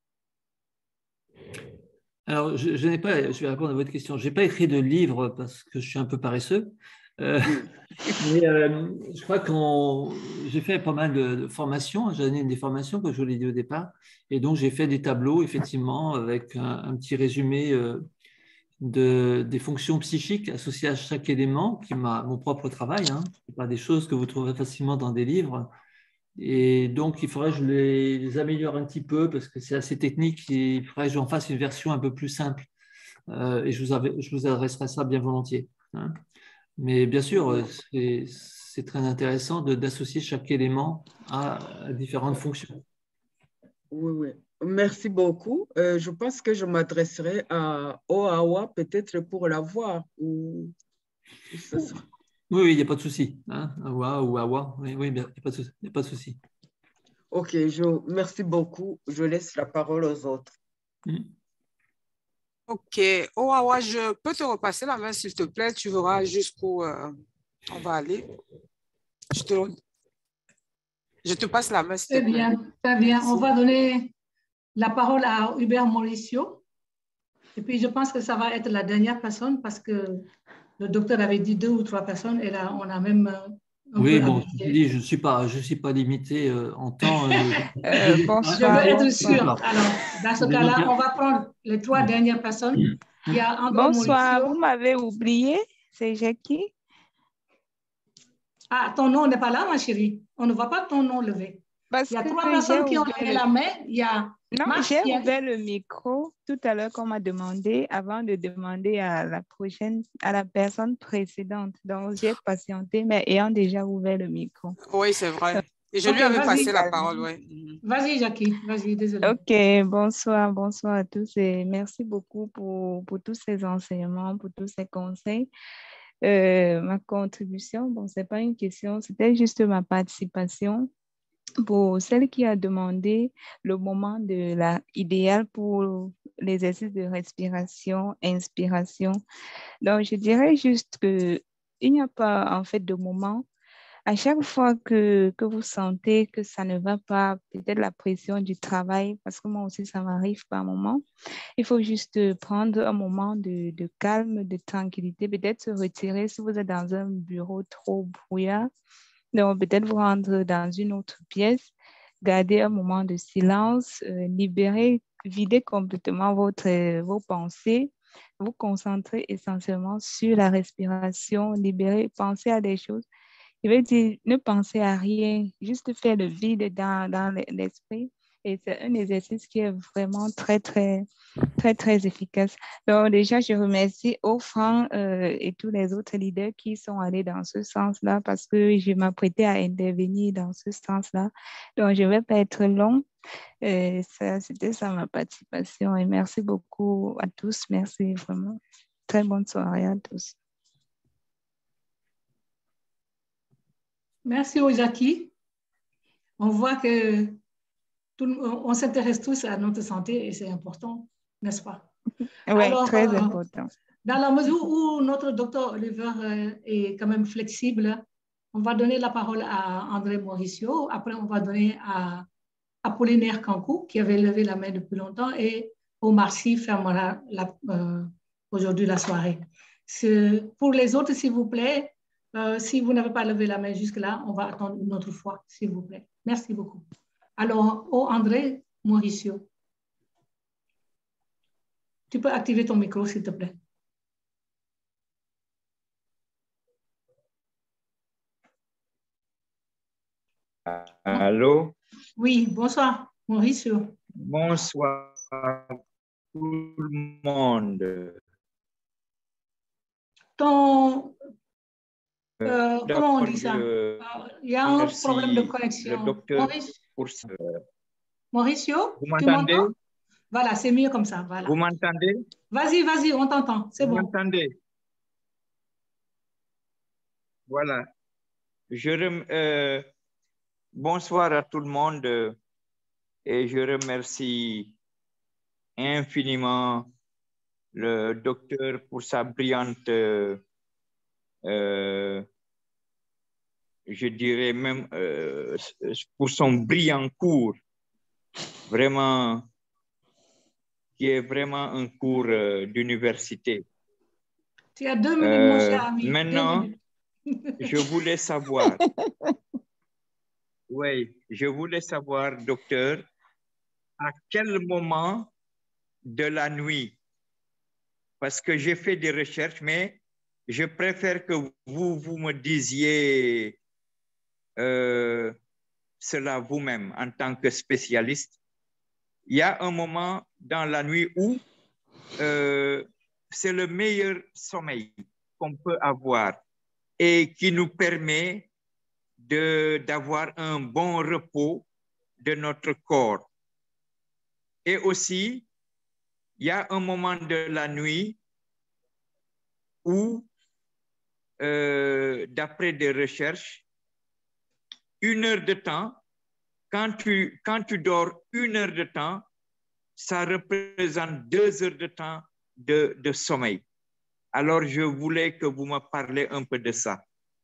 Alors, je vais répondre à votre question. Je n'ai pas écrit de livre parce que je suis un peu paresseux. Mais je crois que j'ai fait pas mal de formations. J'ai donné des formations, comme je vous l'ai dit au départ. Et donc, j'ai fait des tableaux, effectivement, avec un petit résumé des fonctions psychiques associées à chaque élément, qui est mon propre travail. Hein. Ce n'est pas des choses que vous trouverez facilement dans des livres. Et donc, il faudrait que je les améliore un petit peu parce que c'est assez technique et il faudrait que j'en fasse une version un peu plus simple. Et je vous adresserai ça bien volontiers. Hein. Mais bien sûr, c'est très intéressant d'associer chaque élément à différentes fonctions. Oui. Merci beaucoup. Je pense que je m'adresserai à Oawa peut-être pour la voir. Oui, il n'y a pas de souci. Hein? Awa ou Awa, oui, il n'y a pas de souci. Ok, merci beaucoup. Je laisse la parole aux autres. Ok, Oawa, je peux te repasser la main, s'il te plaît. Tu verras jusqu'où on va aller. Je te passe la main, s'il te plaît. Très bien. On va donner la parole à Hubert Mauricio. Et puis, je pense que ça va être la dernière personne parce que le docteur avait dit 2 ou 3 personnes et là, on a même… Oui, bon, je ne suis pas limité en temps. Je veux être sûre. Alors, dans ce cas-là, on va prendre les 3 dernières personnes. Il y a Bonsoir, vous m'avez oublié, c'est Jackie. Ah, ton nom n'est pas là, ma chérie. On ne voit pas ton nom levé. Parce il y a que 3 personnes qui ont levé la main. Il y a non, j'ai ouvert le micro tout à l'heure qu'on m'a demandé avant de demander à la personne précédente. Donc, j'ai patienté, mais ayant déjà ouvert le micro. Oui, c'est vrai. Et je lui avais passé la parole, oui. Vas-y, Jackie. Vas-y, désolée. OK, bonsoir à tous et merci beaucoup pour tous ces enseignements, pour tous ces conseils. Ma contribution, bon, ce n'est pas une question, c'était juste ma participation. Pour celle qui a demandé le moment idéal pour l'exercice de respiration, inspiration. Donc, je dirais juste qu'il n'y a pas en fait de moment. À chaque fois que vous sentez que ça ne va pas, peut-être la pression du travail, parce que moi aussi, ça m'arrive par moment, il faut juste prendre un moment de calme, de tranquillité, peut-être se retirer si vous êtes dans un bureau trop bruyant. Donc, peut-être vous rendre dans une autre pièce, garder un moment de silence, libérer, vider complètement vos pensées, vous concentrer essentiellement sur la respiration, libérer, penser à des choses. Je veux dire, ne pensez à rien, juste faire le vide dans l'esprit. Et c'est un exercice qui est vraiment très, très, très, très efficace. Donc, déjà, je remercie Ofran et tous les autres leaders qui sont allés dans ce sens-là parce que je m'apprêtais à intervenir dans ce sens-là. Donc, je ne vais pas être long. C'était ça ma participation. Et merci beaucoup à tous. Merci vraiment. Très bonne soirée à tous. Merci aux Jackie. On voit que on s'intéresse tous à notre santé et c'est important, n'est-ce pas? Oui, très important. Dans la mesure où notre docteur Oliver est quand même flexible, on va donner la parole à André Mauricio. Après, on va donner à Apollinaire Kankou, qui avait levé la main depuis longtemps, et Omar Sy fermera aujourd'hui la soirée. Pour les autres, s'il vous plaît, si vous n'avez pas levé la main jusque-là, on va attendre une autre fois, s'il vous plaît. Merci beaucoup. Alors, André Mauricio, tu peux activer ton micro, s'il te plaît. Allô? Oui, bonsoir, Mauricio. Bonsoir tout le monde. Comment on dit ça? Il y a un problème de connexion. Le docteur pour ce... Mauricio, vous tu m'entendez? Voilà, c'est mieux comme ça. Voilà. Vous m'entendez? Vas-y, on t'entend. C'est bon. Vous m'entendez? Voilà. Bonsoir à tout le monde et je remercie infiniment le docteur pour sa brillante, je dirais même pour son brillant cours, vraiment, qui est vraiment un cours d'université. Tu as 2 minutes, mon cher ami. Maintenant, je voulais savoir, oui, je voulais savoir, docteur, à quel moment de la nuit, parce que j'ai fait des recherches, mais je préfère que vous me disiez cela vous-même en tant que spécialiste. Il y a un moment dans la nuit où c'est le meilleur sommeil qu'on peut avoir et qui nous permet d'avoir un bon repos de notre corps. Et aussi, il y a un moment de la nuit où, d'après des recherches, 1 heure de temps, quand tu dors 1 heure de temps, ça représente 2 heures de temps de sommeil. Alors, je voulais que vous me parliez un peu de ça.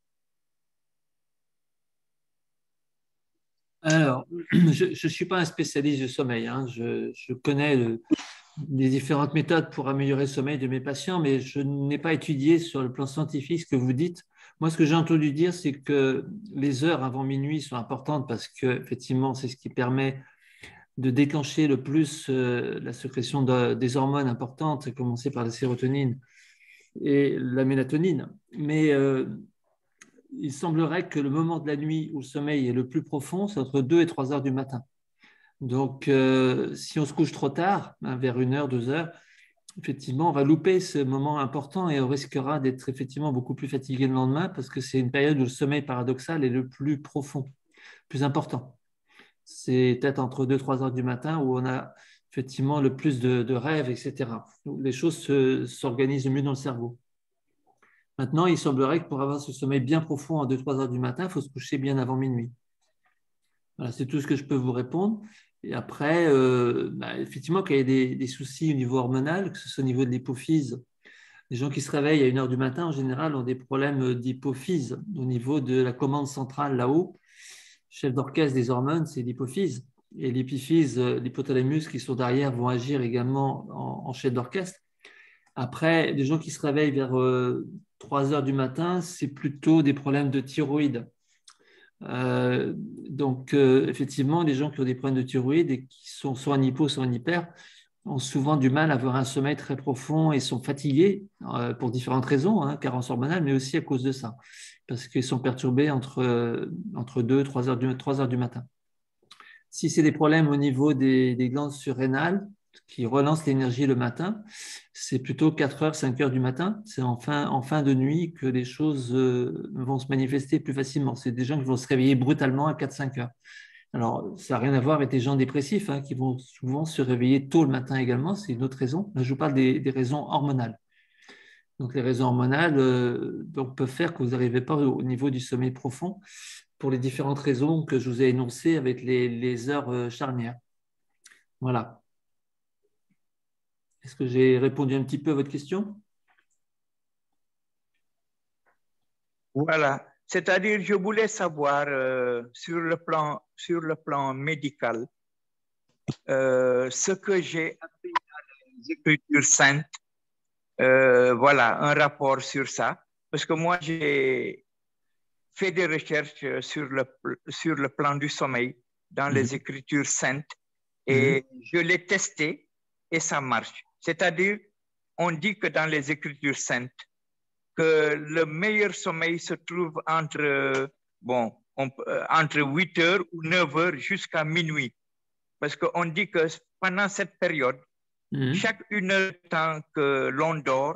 Alors, je ne suis pas un spécialiste du sommeil. Hein. Je connais les différentes méthodes pour améliorer le sommeil de mes patients, mais je n'ai pas étudié sur le plan scientifique ce que vous dites. Moi, ce que j'ai entendu dire, c'est que les heures avant minuit sont importantes parce qu'effectivement, c'est ce qui permet de déclencher le plus la sécrétion des hormones importantes, à commencer par la sérotonine et la mélatonine. Mais il semblerait que le moment de la nuit où le sommeil est le plus profond, c'est entre 2 et 3 heures du matin. Donc, si on se couche trop tard, vers 1 heure, 2 heures, effectivement, on va louper ce moment important et on risquera d'être effectivement beaucoup plus fatigué le lendemain parce que c'est une période où le sommeil paradoxal est le plus profond, plus important. C'est peut-être entre 2-3 heures du matin où on a effectivement le plus de rêves, etc. Où les choses s'organisent mieux dans le cerveau. Maintenant, il semblerait que pour avoir ce sommeil bien profond à 2-3 heures du matin, il faut se coucher bien avant minuit. Voilà, c'est tout ce que je peux vous répondre. Et après, effectivement, quand il y a des soucis au niveau hormonal, que ce soit au niveau de l'hypophyse, les gens qui se réveillent à 1 heure du matin, en général, ont des problèmes d'hypophyse au niveau de la commande centrale là-haut. Chef d'orchestre des hormones, c'est l'hypophyse. Et l'épiphyse, l'hypothalamus qui sont derrière vont agir également en chef d'orchestre. Après, les gens qui se réveillent vers 3 heures du matin, c'est plutôt des problèmes de thyroïde. Donc, effectivement, les gens qui ont des problèmes de thyroïde et qui sont soit en hypo, soit en hyper, ont souvent du mal à avoir un sommeil très profond et sont fatigués pour différentes raisons, carence hormonale, mais aussi à cause de ça, parce qu'ils sont perturbés entre 2-3 heures du matin. Si c'est des problèmes au niveau des glandes surrénales qui relancent l'énergie le matin, c'est plutôt 4 heures, 5 heures du matin. C'est en fin de nuit que les choses vont se manifester plus facilement. C'est des gens qui vont se réveiller brutalement à 4-5 heures. Alors, ça n'a rien à voir avec des gens dépressifs qui vont souvent se réveiller tôt le matin également. C'est une autre raison. Là, je vous parle des raisons hormonales. Donc, les raisons hormonales peuvent faire que vous n'arrivez pas au niveau du sommeil profond pour les différentes raisons que je vous ai énoncées avec les heures charnières. Voilà. Est-ce que j'ai répondu un petit peu à votre question? Voilà. C'est-à-dire, je voulais savoir sur le plan médical, ce que j'ai appris dans les Écritures saintes, voilà, un rapport sur ça. Parce que moi, j'ai fait des recherches sur le plan du sommeil dans les Écritures saintes et je l'ai testé et ça marche. C'est-à-dire, on dit que dans les Écritures saintes, que le meilleur sommeil se trouve entre 8 heures ou 9 heures jusqu'à minuit. Parce qu'on dit que pendant cette période, chaque 1 heure de temps que l'on dort,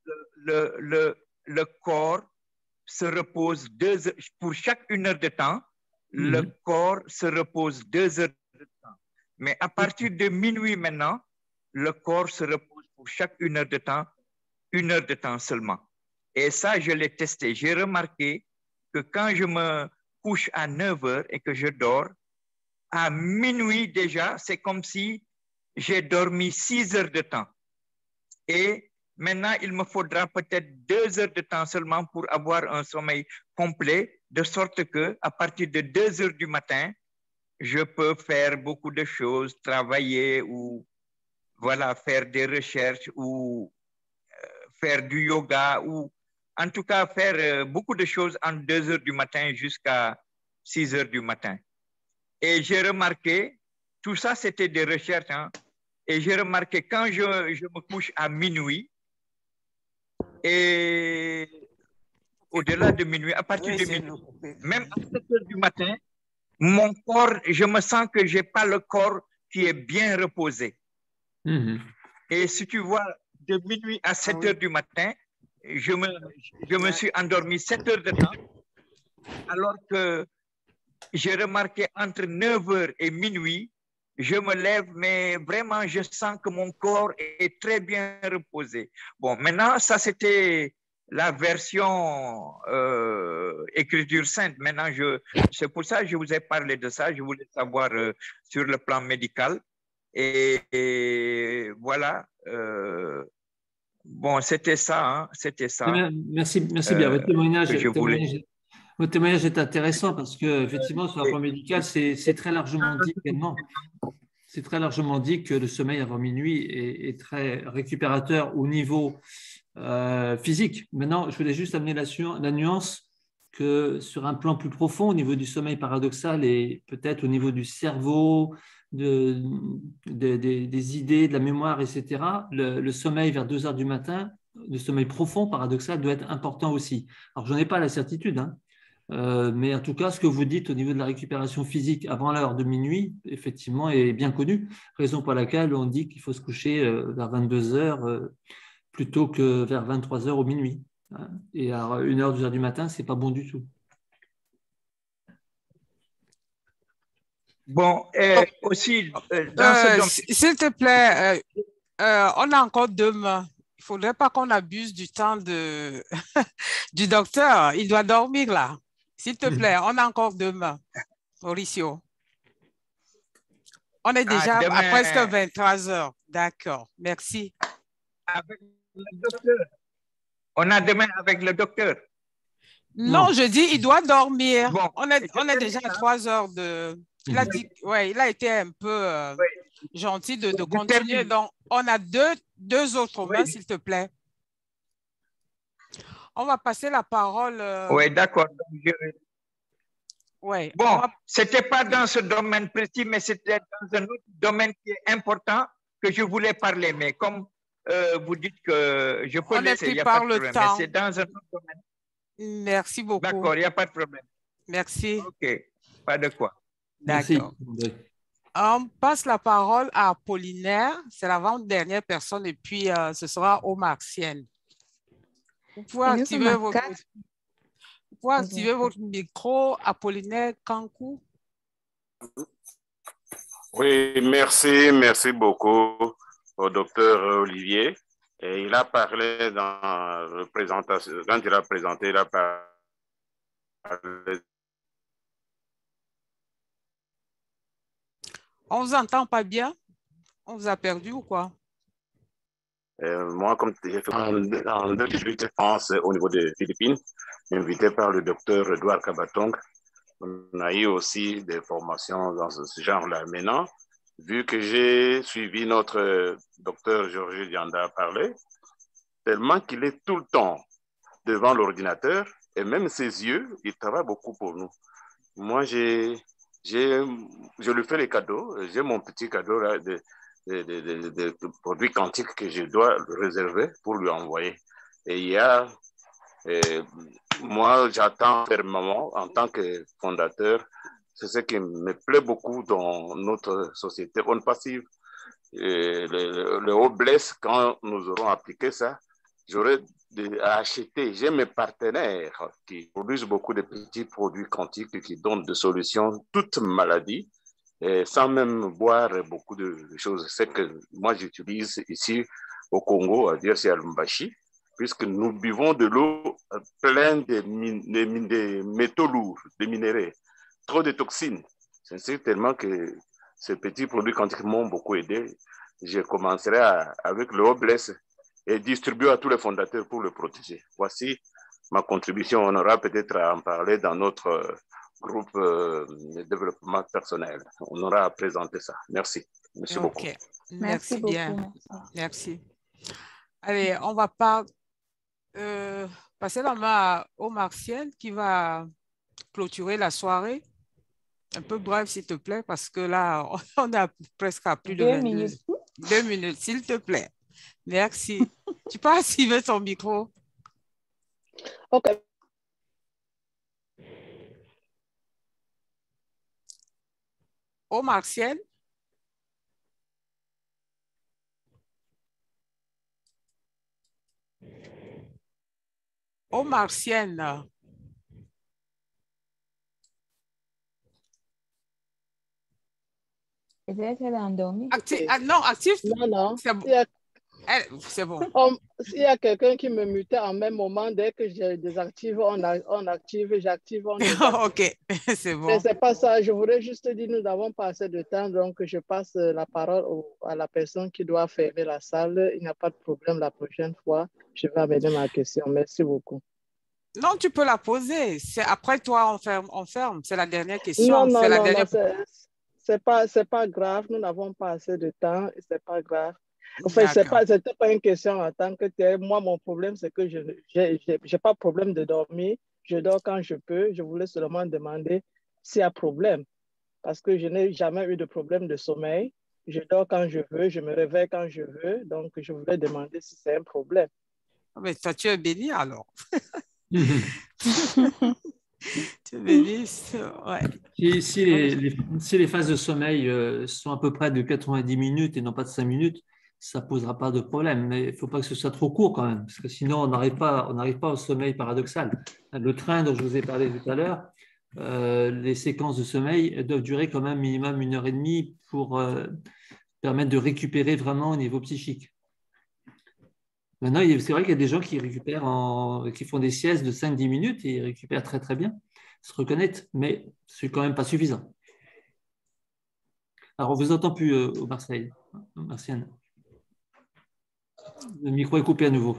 le corps se repose 2 heures. Pour chaque 1 heure de temps, le corps se repose 2 heures de temps. Mais à partir de minuit maintenant, le corps se repose pour chaque 1 heure de temps, 1 heure de temps seulement. Et ça, je l'ai testé. J'ai remarqué que quand je me couche à 9 heures et que je dors, à minuit déjà, c'est comme si j'ai dormi 6 heures de temps. Et maintenant, il me faudra peut-être 2 heures de temps seulement pour avoir un sommeil complet, de sorte que à partir de 2 heures du matin, je peux faire beaucoup de choses, travailler ou voilà, faire des recherches ou faire du yoga ou en tout cas faire beaucoup de choses en 2 heures du matin jusqu'à 6 heures du matin. Et j'ai remarqué, tout ça c'était des recherches, et j'ai remarqué quand je me couche à minuit et au-delà de minuit, à partir de minuit, même à 7 heures du matin, mon corps, je me sens que je n'ai pas le corps qui est bien reposé. Et si tu vois, de minuit à 7 heures du matin, je me suis endormi 7 heures de temps, alors que j'ai remarqué entre 9 heures et minuit, je me lève, mais vraiment, je sens que mon corps est très bien reposé. Bon, maintenant, ça, c'était la version Écriture sainte. Maintenant, c'est pour ça que je vous ai parlé de ça. Je voulais savoir sur le plan médical. Et voilà. Bon, c'était ça. C'était ça. Merci bien. Votre témoignage est intéressant parce que, effectivement, sur le plan médical, c'est très largement dit également. C'est très largement dit que le sommeil avant minuit est très récupérateur au niveau physique. Maintenant, je voulais juste amener la nuance que sur un plan plus profond, au niveau du sommeil paradoxal et peut-être au niveau du cerveau, des idées, de la mémoire, etc., le sommeil vers 2 heures du matin, le sommeil profond paradoxal doit être important aussi. Alors, je n'en ai pas la certitude, Mais en tout cas, ce que vous dites au niveau de la récupération physique avant l'heure de minuit, effectivement, est bien connu. Raison pour laquelle on dit qu'il faut se coucher vers 22 heures plutôt que vers 23 heures ou minuit. Et à 1 heure, 2 heures du matin, ce n'est pas bon du tout. Bon, aussi, dans ce domaine... S'il te plaît, on a encore demain. Il ne faudrait pas qu'on abuse du temps du docteur. Il doit dormir là. S'il te plaît, on a encore demain, Mauricio. On est déjà à presque 23 heures. D'accord, merci. Avec le docteur. On a demain avec le docteur. Non, je dis, il doit dormir. Bon, on est déjà à 3 heures de... Il a dit, ouais, il a été un peu gentil de continuer. Donc, on a deux autres mains, s'il te plaît. On va passer la parole. Oui, d'accord. Ouais, bon, ce n'était pas dans ce domaine précis, mais c'était dans un autre domaine qui est important que je voulais parler. Mais comme vous dites que je peux laisser, il n'y a pas de problème. Mais c'est dans un autre domaine. Merci beaucoup. D'accord, il n'y a pas de problème. Merci. OK, pas de quoi. D'accord. On passe la parole à Apollinaire. C'est l'avant-dernière personne et puis ce sera Omar Sienne. Vous pouvez activer votre micro, Apollinaire Kankou. Oui, merci beaucoup au docteur Olivier. Et il a parlé dans la présentation, quand il a présenté, il a parlé. On ne vous entend pas bien? On vous a perdu ou quoi? Moi, comme j'ai fait en 2018 France au niveau des Philippines, invité par le docteur Edouard Kabatong, on a eu aussi des formations dans ce genre-là. Maintenant, vu que j'ai suivi notre docteur Georges Dianda parler, tellement qu'il est tout le temps devant l'ordinateur et même ses yeux, il travaille beaucoup pour nous. Moi, je lui fais les cadeaux. J'ai mon petit cadeau là de produits quantiques que je dois réserver pour lui envoyer. Et il y a, moi, j'attends fermement en tant que fondateur. C'est ce qui me plaît beaucoup dans notre société on passive. Le haut blesse, quand nous aurons appliqué ça, j'aurai à acheter. J'ai mes partenaires qui produisent beaucoup de petits produits quantiques qui donnent des solutions toutes maladies, sans même boire beaucoup de choses. C'est que moi j'utilise ici au Congo, à dire c'est à Lumbashi, puisque nous buvons de l'eau pleine de métaux lourds, de minéraux, trop de toxines. C'est tellement que ces petits produits quantiques m'ont beaucoup aidé. Je commencerai avec le Obless et distribuer à tous les fondateurs pour le protéger. Voici ma contribution. On aura peut-être à en parler dans notre groupe de développement personnel. On aura à présenter ça. Merci. Merci beaucoup. Merci bien. Merci. Allez, on va passer la main à Omar Sienne qui va clôturer la soirée. Un peu bref, s'il te plaît, parce que là, on a presque à plus de 2 minutes. 2 minutes, s'il te plaît. Merci. Tu peux activer ton micro? OK. Omar Sienne? Omar Sienne. Peut-être qu'elle est endormie. Non, actif. Non. C'est bon. S'il y a quelqu'un qui me mutait en même moment, dès que je désactive, on active, j'active, on désactive. OK, c'est bon. Mais ce n'est pas ça. Je voudrais juste dire, nous n'avons pas assez de temps, donc je passe la parole à la personne qui doit fermer la salle. Il n'y a pas de problème la prochaine fois. Je vais amener ma question. Merci beaucoup. Non, tu peux la poser. C'est après toi, on ferme. C'est la dernière question. Non, dernière... c'est pas grave. Nous n'avons pas assez de temps. C'est pas grave. Enfin, c'était pas une question en tant que tel. Moi, mon problème, c'est que je n'ai pas de problème de dormir. Je dors quand je peux. Je voulais seulement demander s'il y a problème. Parce que je n'ai jamais eu de problème de sommeil. Je dors quand je veux. Je me réveille quand je veux. Donc, je voulais demander si c'est un problème. Mais toi, tu es béni alors. Tu bénisses, ouais. Si les phases de sommeil sont à peu près de 90 minutes et non pas de 5 minutes, ça ne posera pas de problème. Mais il ne faut pas que ce soit trop court quand même, parce que sinon on n'arrive pas au sommeil paradoxal. Le train dont je vous ai parlé tout à l'heure, les séquences de sommeil doivent durer quand même minimum 1h30 pour permettre de récupérer vraiment au niveau psychique. Maintenant, c'est vrai qu'il y a des gens qui récupèrent, qui font des siestes de 5-10 minutes et ils récupèrent très très bien, se reconnaissent, mais c'est quand même pas suffisant. Alors, on ne vous entend plus au Marseille, Martienne. Le micro est coupé à nouveau.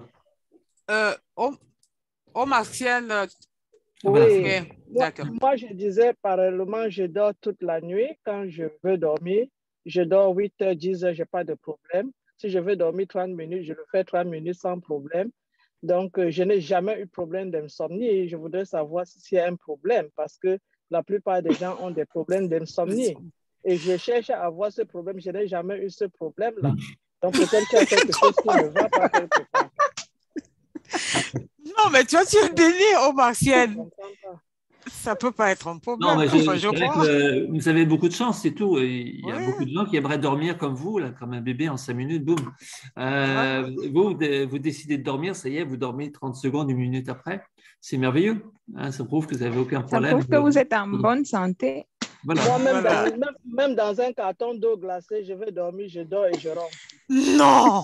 Martienne. Oui, d'accord. Moi, je disais, parallèlement, je dors toute la nuit. Quand je veux dormir, je dors 8 heures, 10 heures, je n'ai pas de problème. Si je veux dormir 30 minutes, je le fais 30 minutes sans problème. Donc, je n'ai jamais eu de problème d'insomnie et je voudrais savoir s'il y a un problème parce que la plupart des gens ont des problèmes d'insomnie. Et je cherche à avoir ce problème. Je n'ai jamais eu ce problème-là. Donc, peut-être qu'il y a quelque chose qui ne va pas quelque part. Non, mais tu es béni, Martienne. Ça ne peut pas être un problème. Non, mais je crois que vous avez beaucoup de chance, c'est tout. Il y a beaucoup de gens qui aimeraient dormir comme vous, là, comme un bébé en 5 minutes, boum. Vous décidez de dormir, ça y est, vous dormez 30 secondes, 1 minute après. C'est merveilleux. Hein, ça prouve que vous n'avez aucun problème. Ça prouve que vous êtes en bonne santé. Voilà. Moi, même dans un carton d'eau glacée, je vais dormir, je dors et je rentre. Non.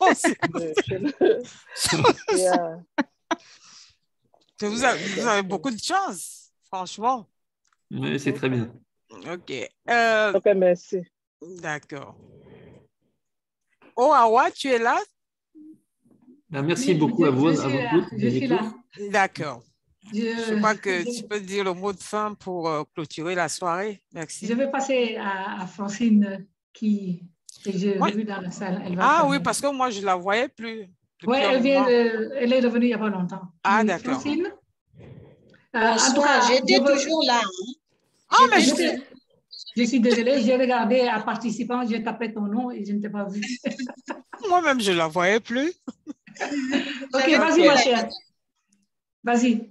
Vous avez beaucoup de chance, franchement. Oui, c'est très bien. OK. OK, merci. D'accord. Oh, Awa, tu es là? Merci beaucoup à vous. Je suis là. D'accord. Je crois que tu peux dire le mot de fin pour clôturer la soirée. Merci. Je vais passer à Francine que j'ai vue dans la salle. Oui, parce que moi, je ne la voyais plus. Oui, elle est revenue il n'y a pas longtemps. Ah, d'accord. Francine? Bonsoir, j'étais toujours là. Mais je suis désolée, j'ai regardé à participant, j'ai tapé ton nom et je ne t'ai pas vu. Moi-même, je ne la voyais plus. OK, vas-y, ma chère. Vas-y.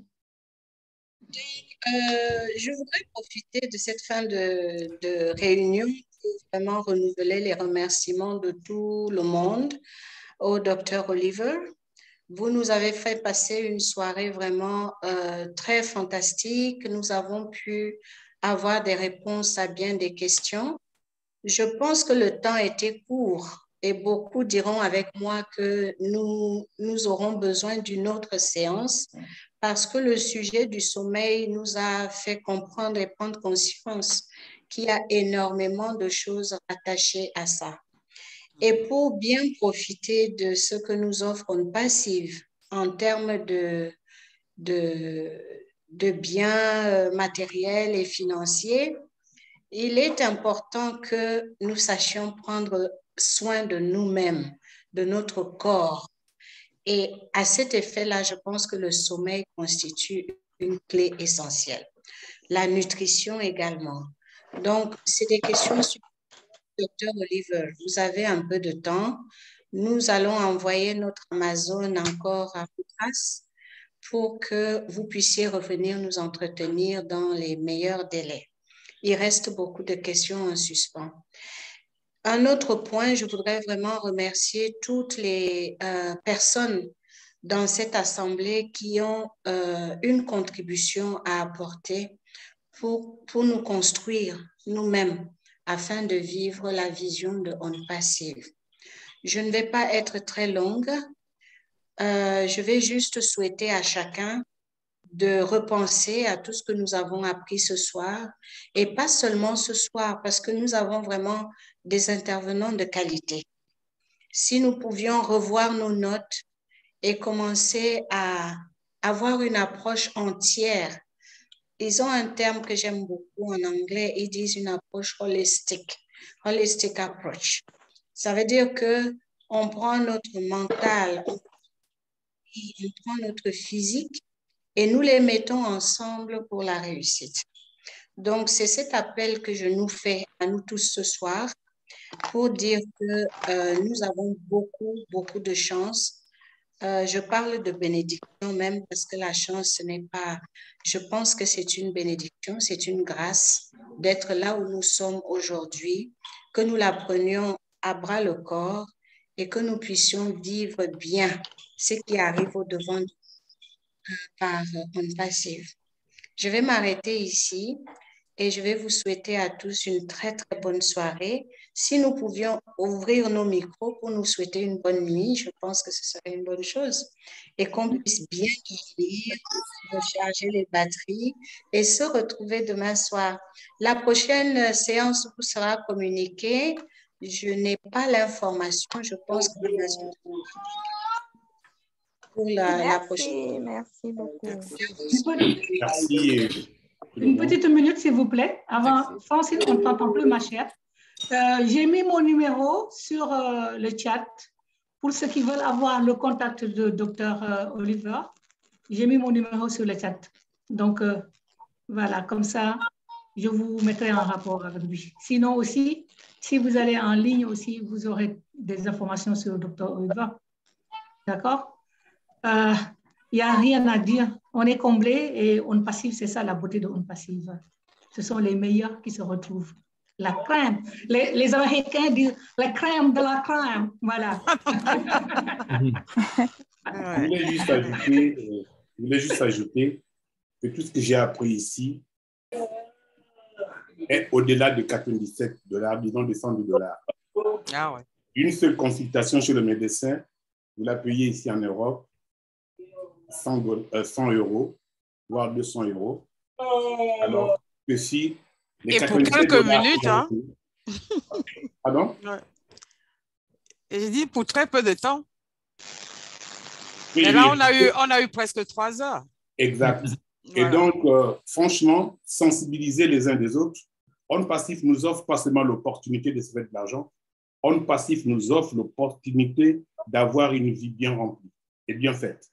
Je voudrais profiter de cette fin de réunion pour vraiment renouveler les remerciements de tout le monde au Dr. Oliver. Vous nous avez fait passer une soirée vraiment très fantastique. Nous avons pu avoir des réponses à bien des questions. Je pense que le temps était court et beaucoup diront avec moi que nous aurons besoin d'une autre séance parce que le sujet du sommeil nous a fait comprendre et prendre conscience qu'il y a énormément de choses attachées à ça. Et pour bien profiter de ce que nous offre une passive en termes de biens matériels et financiers, il est important que nous sachions prendre soin de nous-mêmes, de notre corps. Et à cet effet-là, je pense que le sommeil constitue une clé essentielle. La nutrition également. Donc, c'est des questions sur Dr. Oliver, vous avez un peu de temps. Nous allons envoyer notre Amazon encore à vous grâce pour que vous puissiez revenir nous entretenir dans les meilleurs délais. Il reste beaucoup de questions en suspens. Un autre point, je voudrais vraiment remercier toutes les personnes dans cette assemblée qui ont une contribution à apporter pour nous construire nous-mêmes afin de vivre la vision de On Passive. Je ne vais pas être très longue. Je vais juste souhaiter à chacun de repenser à tout ce que nous avons appris ce soir, et pas seulement ce soir, parce que nous avons vraiment des intervenants de qualité. Si nous pouvions revoir nos notes et commencer à avoir une approche entière. Ils ont un terme que j'aime beaucoup en anglais, ils disent une approche holistic approach. Ça veut dire qu'on prend notre mental, on prend notre physique et nous les mettons ensemble pour la réussite. Donc, c'est cet appel que je nous fais à nous tous ce soir pour dire que nous avons beaucoup de chance Je parle de bénédiction même parce que la chance, ce n'est pas... Je pense que c'est une bénédiction, c'est une grâce d'être là où nous sommes aujourd'hui, que nous la prenions à bras le corps et que nous puissions vivre bien ce qui arrive au-devant par On Passive. Je vais m'arrêter ici et je vais vous souhaiter à tous une très, très bonne soirée. Si nous pouvions ouvrir nos micros pour nous souhaiter une bonne nuit, je pense que ce serait une bonne chose. Et qu'on puisse bien dormir, recharger les batteries et se retrouver demain soir. La prochaine séance vous sera communiquée. Je n'ai pas l'information. Je pense que pour la prochaine. Merci beaucoup. Merci. Une petite minute, s'il vous plaît. Avant, Francine, on ne t'entend plus, ma chère. J'ai mis mon numéro sur le chat pour ceux qui veulent avoir le contact de Dr. Oliver. J'ai mis mon numéro sur le chat. Donc, voilà, comme ça, je vous mettrai en rapport avec lui. Sinon aussi, si vous allez en ligne aussi, vous aurez des informations sur le Dr. Oliver. D'accord? Il n'y a rien à dire. On est comblé et On Passive, c'est ça la beauté de On Passive. Ce sont les meilleurs qui se retrouvent. La crème. Les Américains disent la crème de la crème. Voilà. Je voulais juste ajouter que tout ce que j'ai appris ici est au-delà de $97, disons de $100. Ah ouais. Une seule consultation chez le médecin, vous la payez ici en Europe, 100 €, voire 200 €. Alors que si... Et pour quelques minutes, hein? Pardon? Ouais. Et j'ai dit pour très peu de temps. Oui, et là, oui. on a eu presque 3 heures. Exact. Voilà. Et donc, franchement, sensibiliser les uns des autres. On Passif nous offre pas seulement l'opportunité de se faire de l'argent, On Passif nous offre l'opportunité d'avoir une vie bien remplie et bien faite.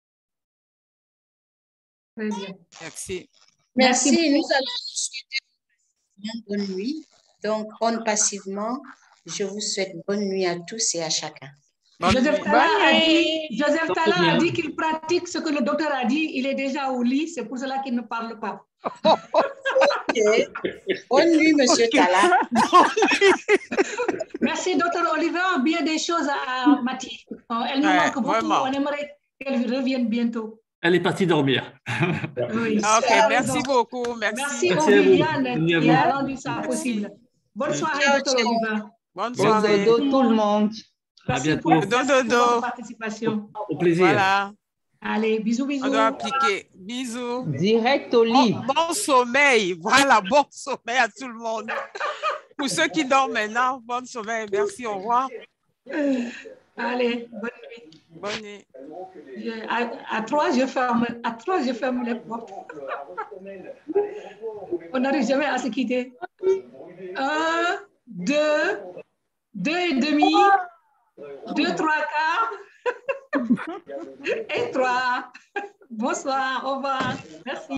Très bien. Merci. Merci. Nous allons vous souhaiter une bonne nuit. Donc, On Passivement, je vous souhaite bonne nuit à tous et à chacun. Joseph Tala a dit qu'il pratique ce que le docteur a dit. Il est déjà au lit, c'est pour cela qu'il ne parle pas. Ok. Bonne nuit, monsieur Tala. Merci, docteur Oliver. Bien des choses à Mathie. Elle nous manque beaucoup. Vraiment. On aimerait qu'elle revienne bientôt. Elle est partie dormir. Oui. Ok, merci beaucoup. Merci. Merci aux Viviane qui a rendu ça possible. Bonne soirée, docteur Oliver. Bonne soirée. Bon dodo, tout le monde. À bientôt. Pour votre participation. Au plaisir. Voilà. Allez, bisous, bisous. On doit appliquer. Bisous. Direct au lit. Bon sommeil. Voilà, bon sommeil à tout le monde. Pour ceux qui dorment maintenant, bon sommeil. Merci, au revoir. Allez, bonne nuit. Bonne nuit. À 3, je ferme les portes. On n'arrive jamais à se quitter. 1, 2, 2 et demi, 2, 3 quarts et 3. Bonsoir, au revoir. Merci.